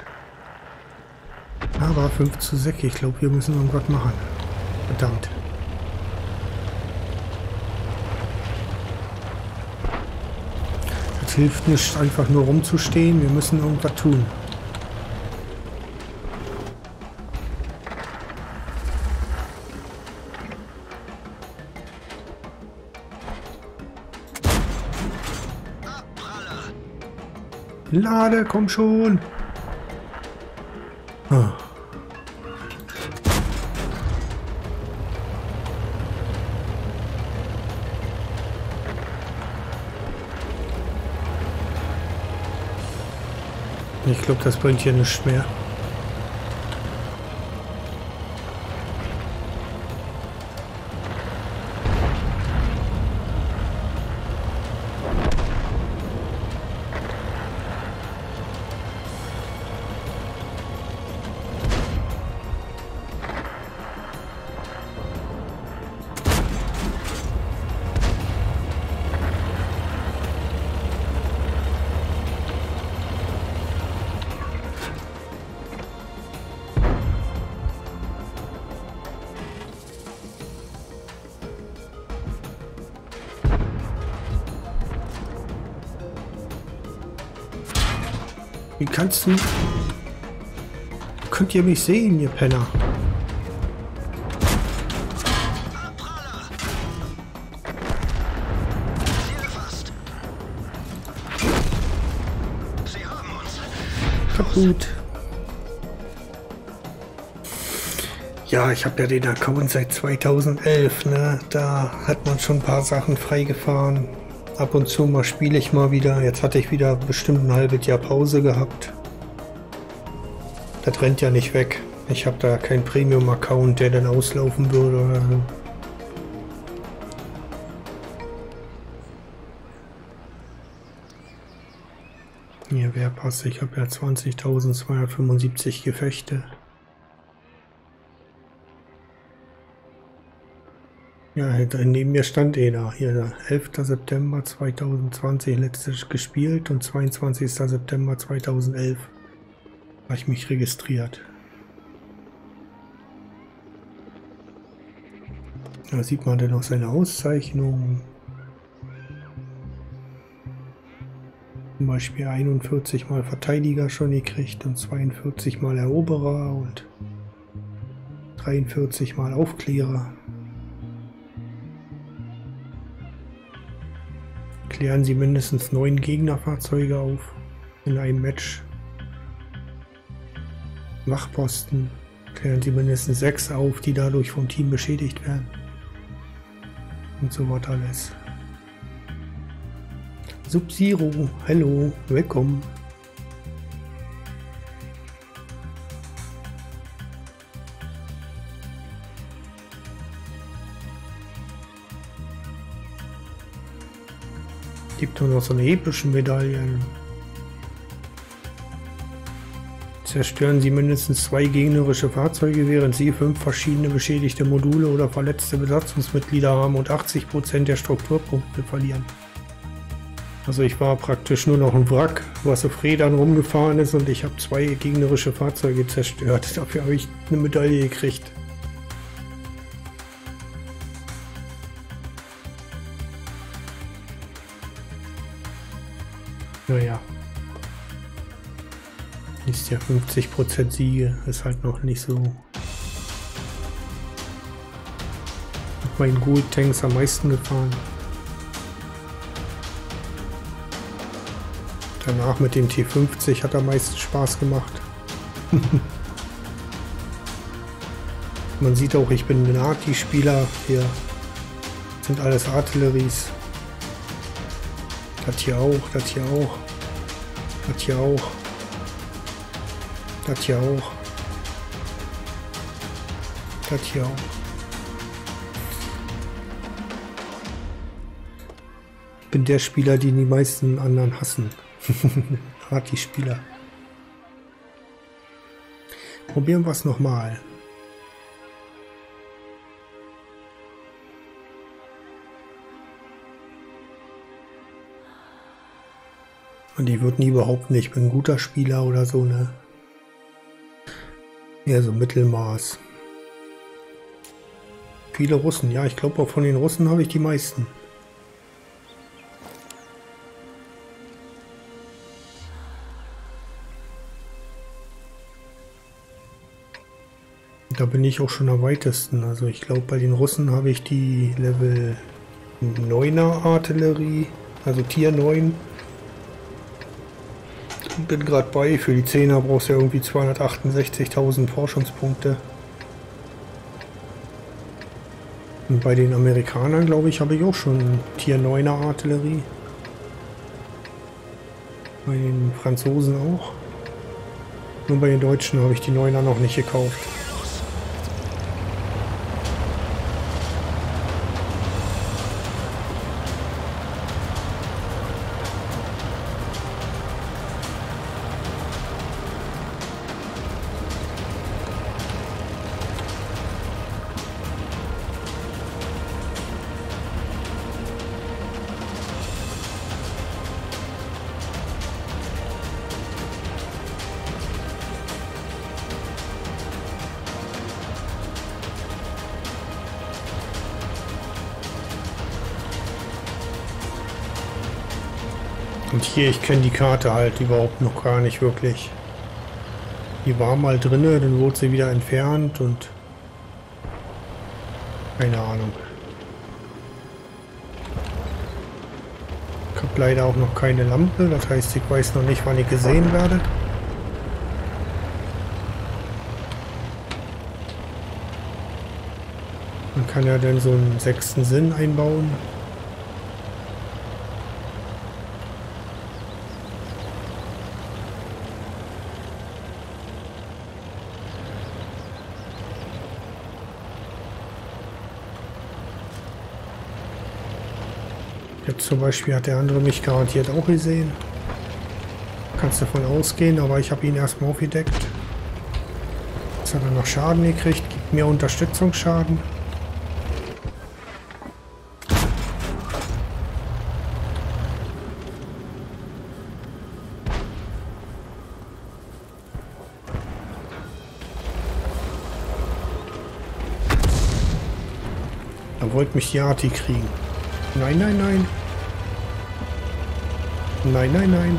Aber fünf zu sechs, ich glaube, wir müssen irgendwas machen. Verdammt. Es hilft nicht, einfach nur rumzustehen. Wir müssen irgendwas tun. Lade, komm schon. Oh. Ich glaube, das bringt hier nichts mehr. Wie kannst du... Könnt ihr mich sehen, ihr Penner? Kaputt. Ja, ich habe ja den Account seit zweitausendelf, ne? Da hat man schon ein paar Sachen freigefahren. Ab und zu mal spiele ich mal wieder. Jetzt hatte ich wieder bestimmt ein halbes Jahr Pause gehabt. Das rennt ja nicht weg. Ich habe da keinen Premium-Account, der dann auslaufen würde oder so. Hier, Wehrpass. Ich habe ja zwanzigtausendzweihundertfünfundsiebzig Gefechte. Ja, neben mir stand eh da. Hier, der elfter September zweitausendzwanzig letztes gespielt und zweiundzwanzigster September zweitausendelf habe ich mich registriert. Da sieht man dann auch seine Auszeichnungen. Zum Beispiel einundvierzig Mal Verteidiger schon gekriegt und zweiundvierzig Mal Eroberer und dreiundvierzig Mal Aufklärer. Klären Sie mindestens neun Gegnerfahrzeuge auf in einem Match. Wachposten klären Sie mindestens sechs auf, die dadurch vom Team beschädigt werden. Und so was alles. Sub-Zero, hallo, willkommen. Gibt nur noch so eine epische Medaille. Zerstören Sie mindestens zwei gegnerische Fahrzeuge, während Sie fünf verschiedene beschädigte Module oder verletzte Besatzungsmitglieder haben und achtzig Prozent der Strukturpunkte verlieren. Also ich war praktisch nur noch ein Wrack, was auf Rädern rumgefahren ist und ich habe zwei gegnerische Fahrzeuge zerstört. Dafür habe ich eine Medaille gekriegt. Naja. Ist ja fünfzig Prozent Siege, ist halt noch nicht so. Mit meinen Gold Tanks am meisten gefahren. Danach mit dem T fünfzig hat am meisten Spaß gemacht. Man sieht auch, ich bin ein Arti-Spieler. Hier sind alles Artilleries. Das hier auch, das hier auch. Das hier auch. Das hier auch. Das hier auch. Ich bin der Spieler, den die meisten anderen hassen. Arti-Spieler. Probieren wir es nochmal. Und die würden überhaupt nicht. Ich bin ein guter Spieler oder so, ne? Ja, so Mittelmaß. Viele Russen. Ja, ich glaube auch von den Russen habe ich die meisten. Da bin ich auch schon am weitesten. Also ich glaube, bei den Russen habe ich die Level neuner Artillerie, also Tier neun. Bin gerade bei, für die zehner brauchst du ja irgendwie zweihundertachtundsechzigtausend Forschungspunkte. Und bei den Amerikanern, glaube ich, habe ich auch schon Tier neuner Artillerie. Bei den Franzosen auch. Nur bei den Deutschen habe ich die neuner noch nicht gekauft. Und hier, ich kenne die Karte halt überhaupt noch gar nicht wirklich. Die war mal drinne, dann wurde sie wieder entfernt und keine Ahnung. Ich habe leider auch noch keine Lampe, das heißt, ich weiß noch nicht, wann ich gesehen werde. Man kann ja dann so einen sechsten Sinn einbauen. Jetzt zum Beispiel hat der andere mich garantiert auch gesehen. Kannst davon ausgehen, aber ich habe ihn erstmal aufgedeckt. Jetzt hat er noch Schaden gekriegt, gibt mir Unterstützungsschaden. Er wollte mich die Arti kriegen. Nein, nein, nein. Nein, nein, nein.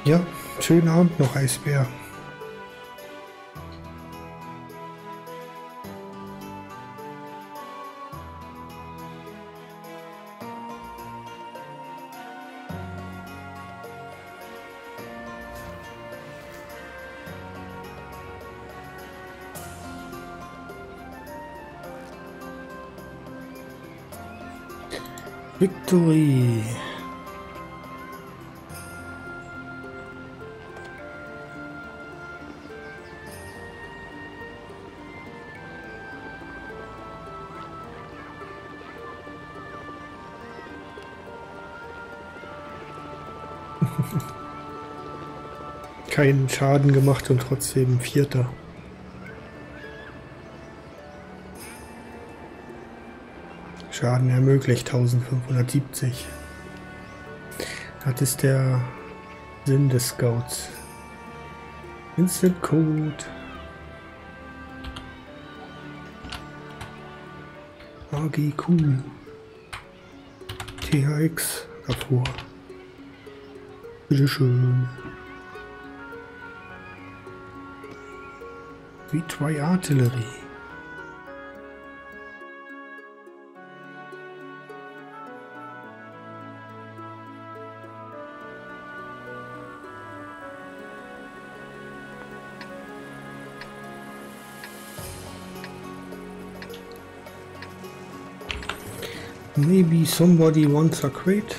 Ja, schönen Abend noch, Eisbär. Victory. Keinen Schaden gemacht und trotzdem Vierter. Schaden ermöglicht eintausendfünfhundertsiebzig. Das ist der Sinn des Scouts. Instant Code. A G Q. T H X davor. Bitteschön. V zwei Artillerie. Maybe somebody wants a crate.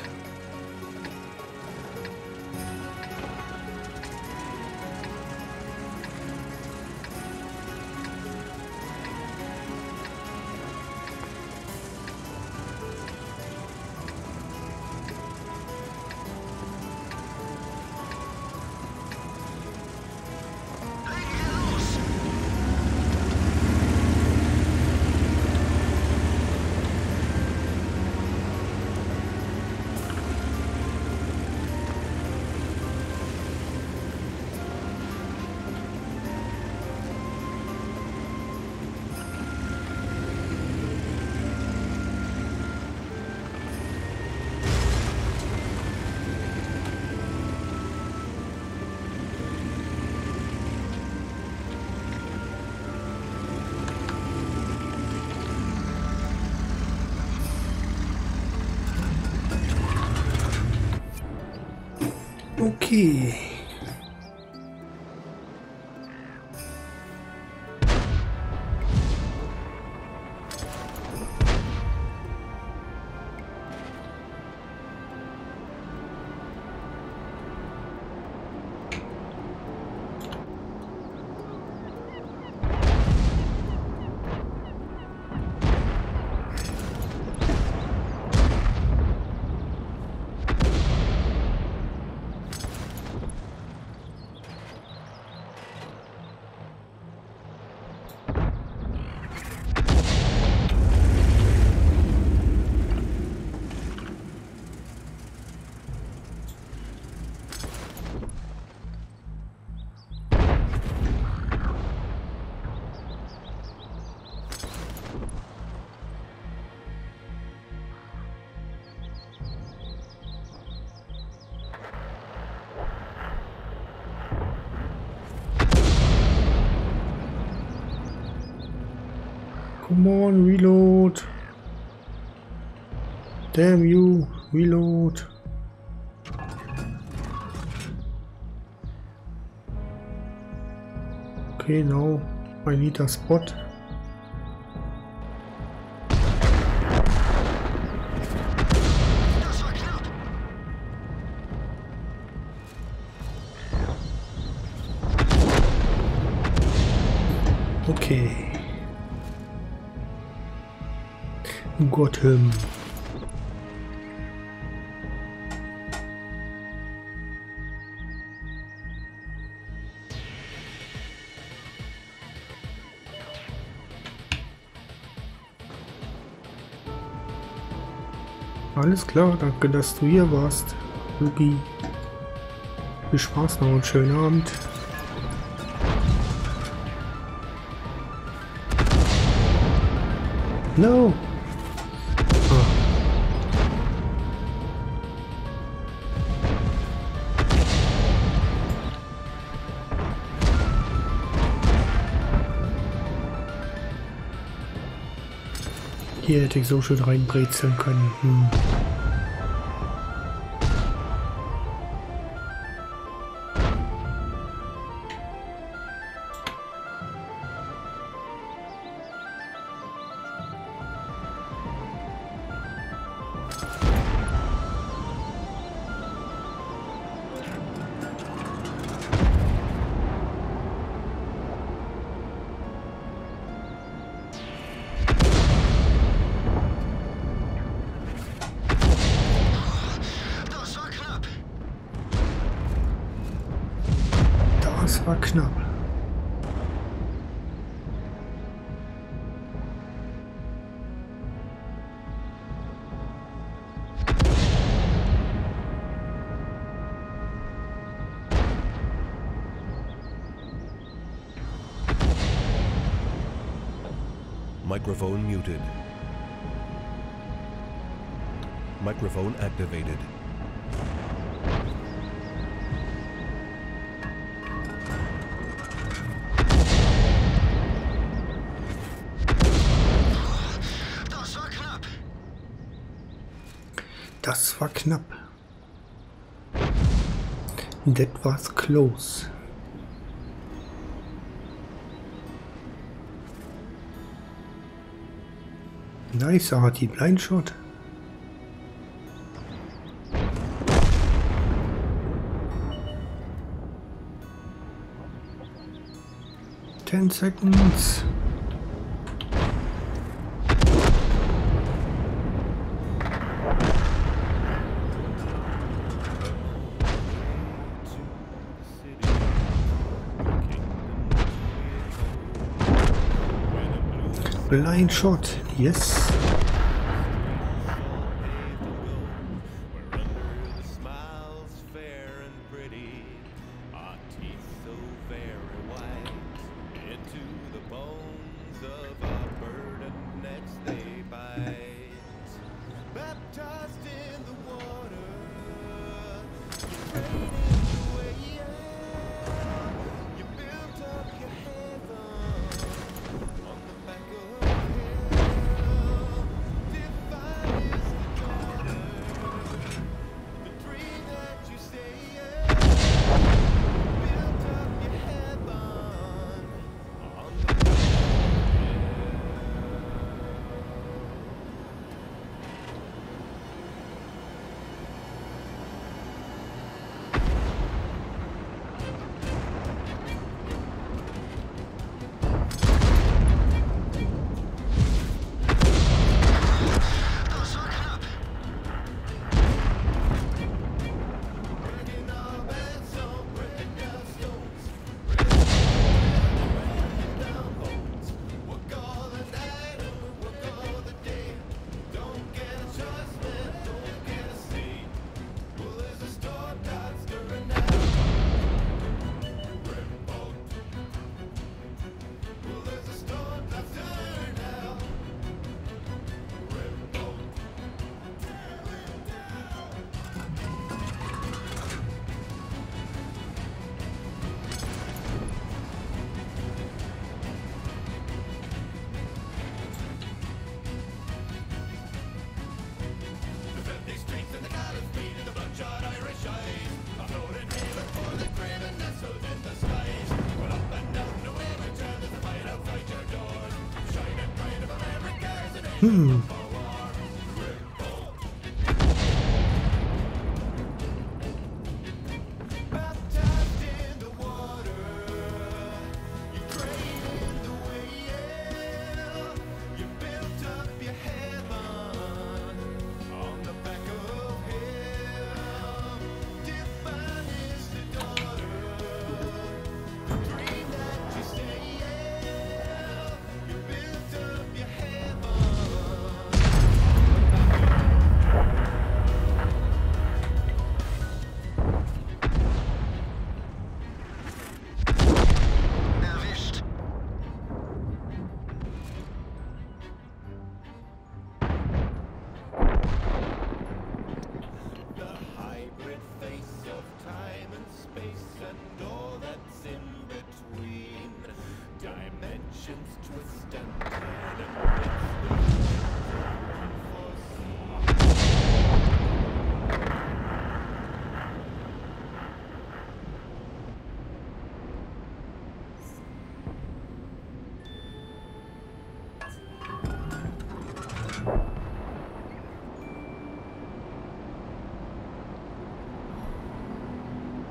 Okay. Come on, reload. Damn you, reload. Okay, now I need a spot. Okay. Got him. Alles klar, danke, dass du hier warst, Luki. Viel Spaß noch und schönen Abend. No! Hier hätte ich so schön reinbrezeln können. Hm. Das war knapp. Microphone muted. Microphone activated. Das war knapp. That was close. Nice, Artie. Blind shot. Ten seconds. Blind shot, yes. Hmm.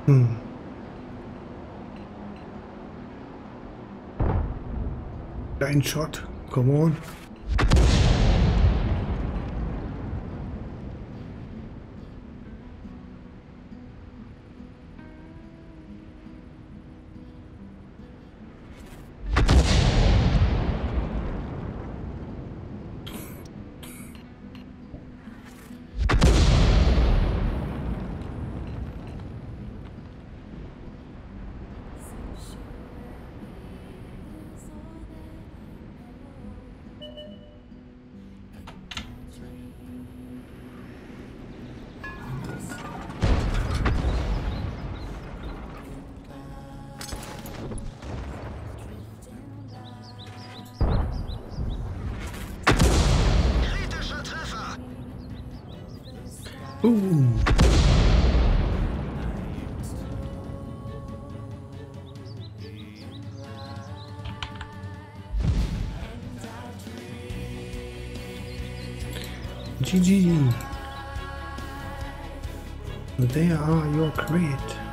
Hmm. Line shot. Come on. Ooh. G G. There are your crate.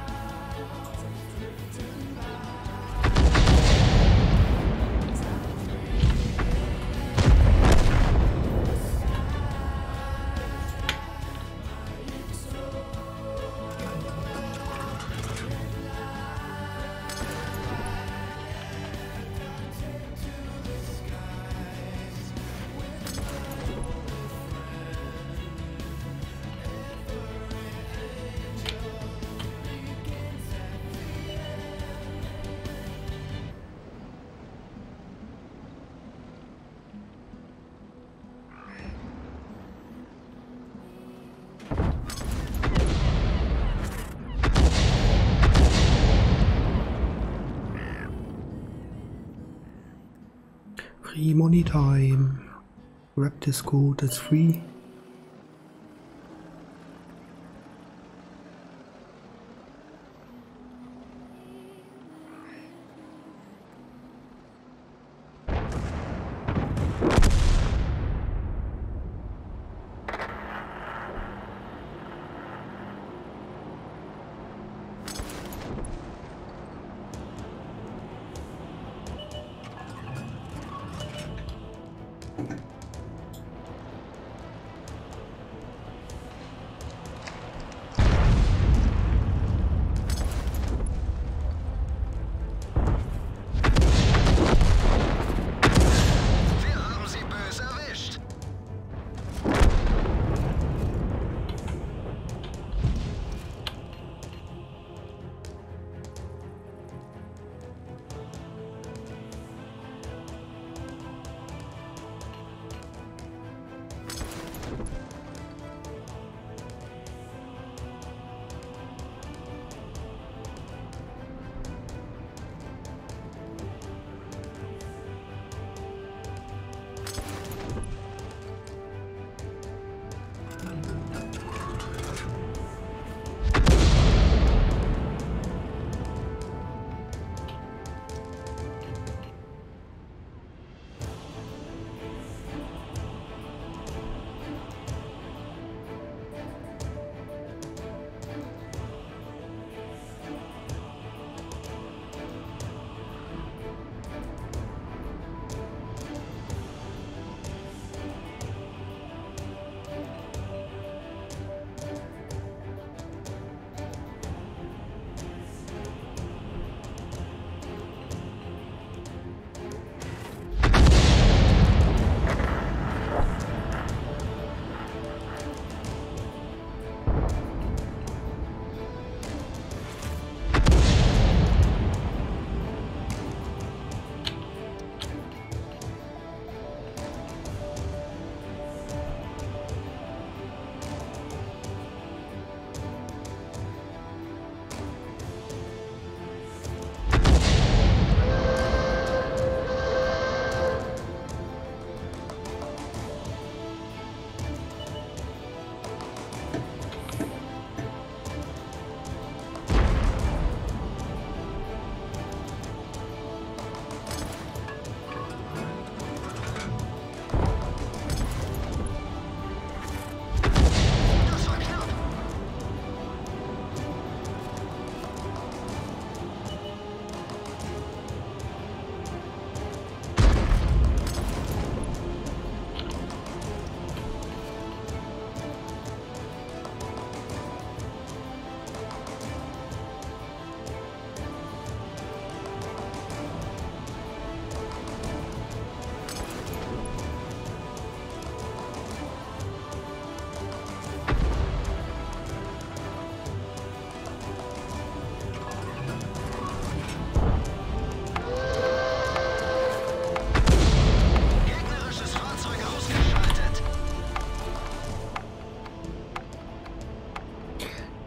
Free money time. Grab this code, it's free.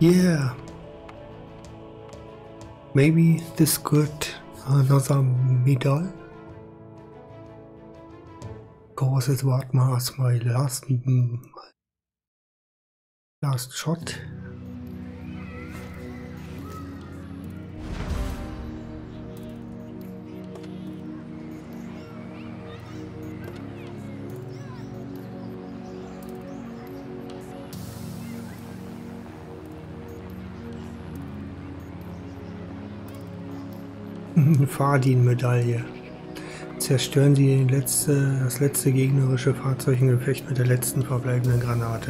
Yeah. Maybe this could another medal. Because it was my last mm, last shot. Fardin-Medaille. Zerstören Sie den letzte, das letzte gegnerische Fahrzeug im Gefecht mit der letzten verbleibenden Granate.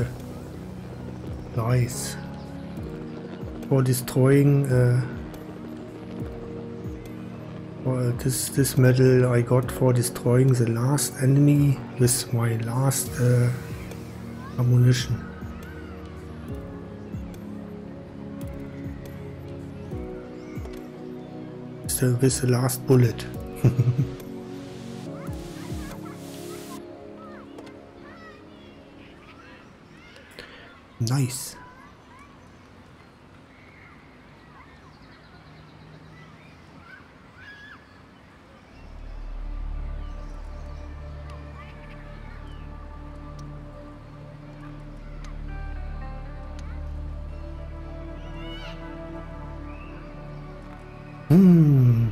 Nice. For destroying uh, for this this medal I got for destroying the last enemy with my last uh, ammunition. So with the last bullet. Nice. Hmm.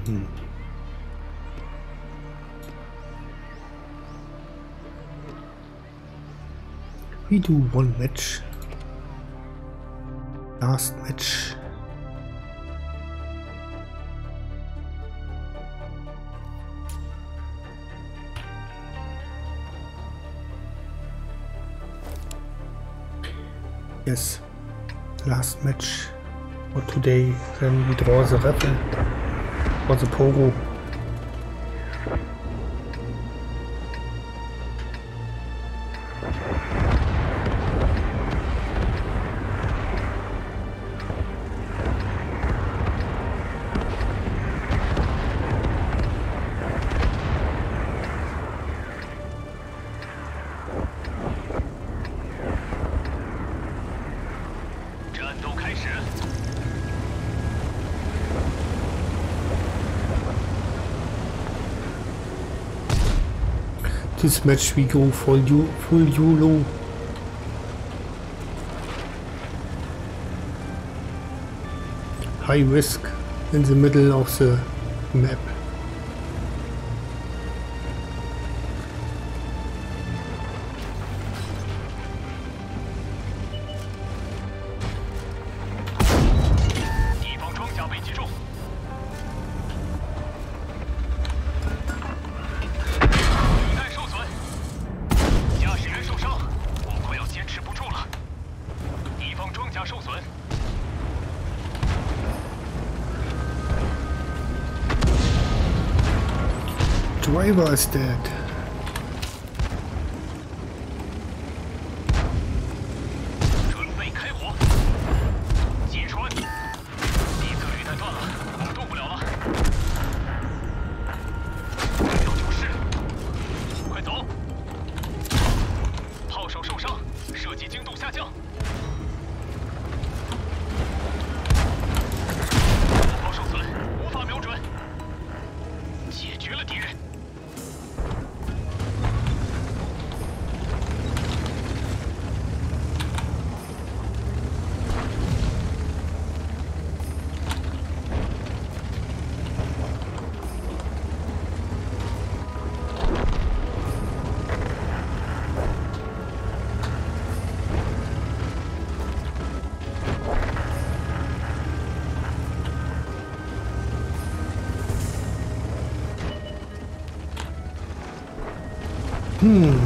We do one match. Last match. Yes, last match for today. Then we draw the raffle for the pogo. This match we go full you full YOLO. High risk in the middle of the map. Driver is dead. Hmm.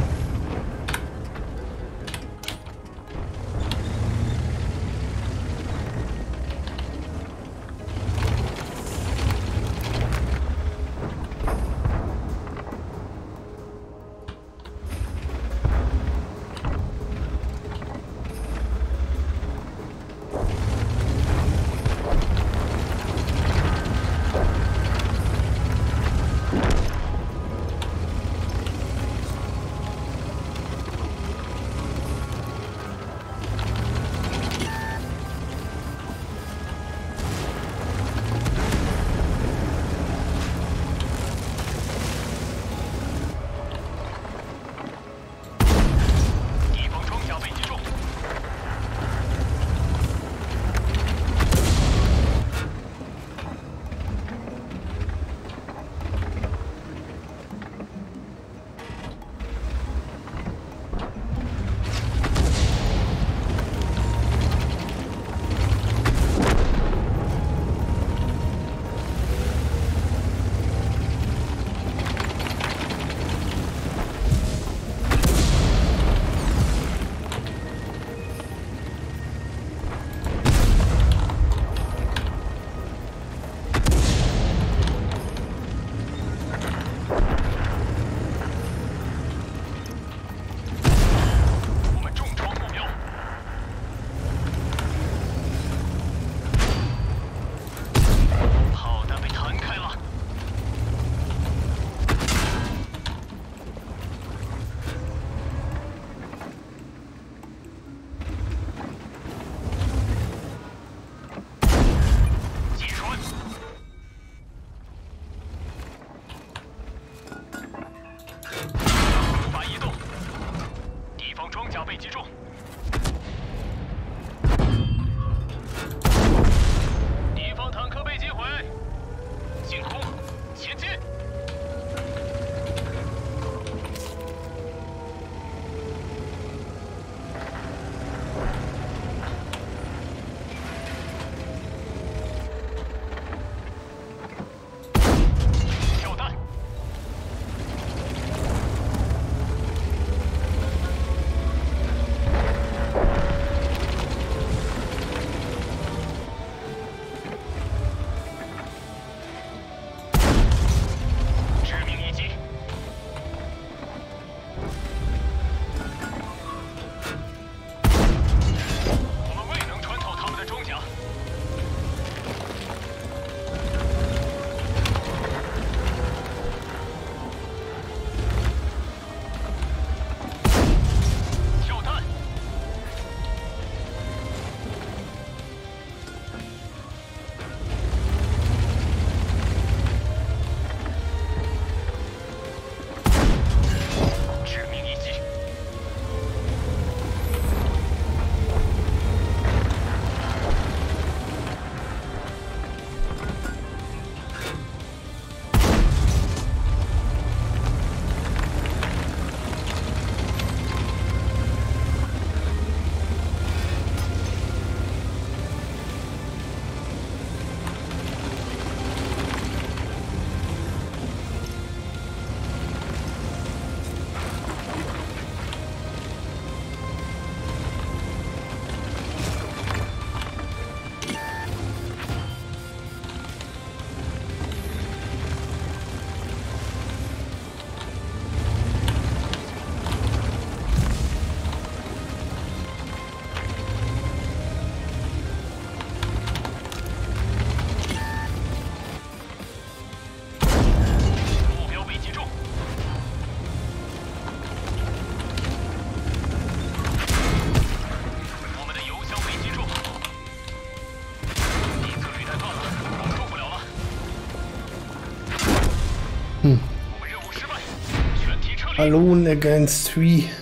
Alone against three.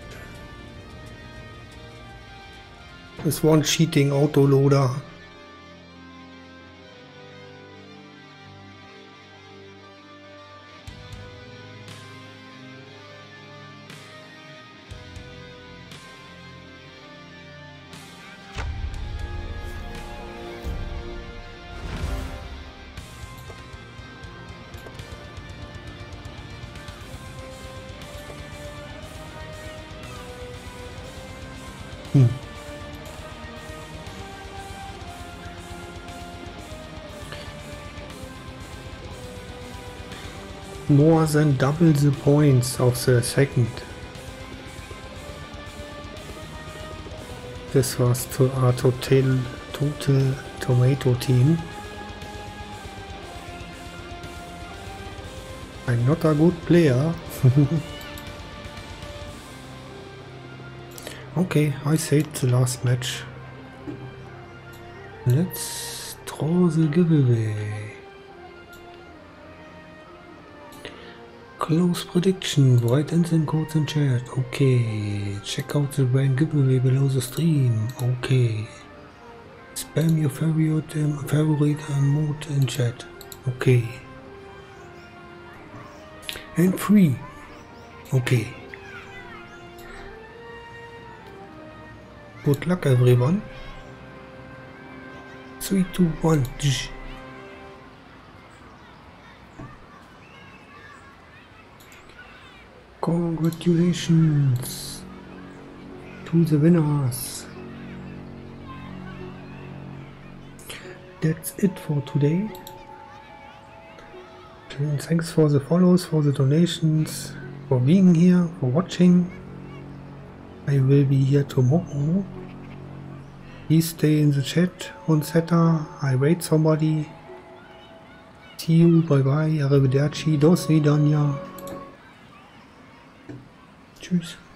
With one cheating autoloader. Hmm. More than double the points of the second. This was to our total, total tomato team. I'm not a good player. Okay, I saved the last match. Let's draw the giveaway. Close prediction, write in the codes in chat. Okay, check out the brand giveaway below the stream. Okay, spam your favorite um, favorite emote in chat. Okay, and free. Okay. Good luck, everyone. Three, two, one. Congratulations to the winners. That's it for today. And thanks for the follows, for the donations, for being here, for watching. I will be here tomorrow. Please stay in the chat on Zeta. I wait somebody. See you. Bye bye. Arrivederci. Do svidania. Tschüss.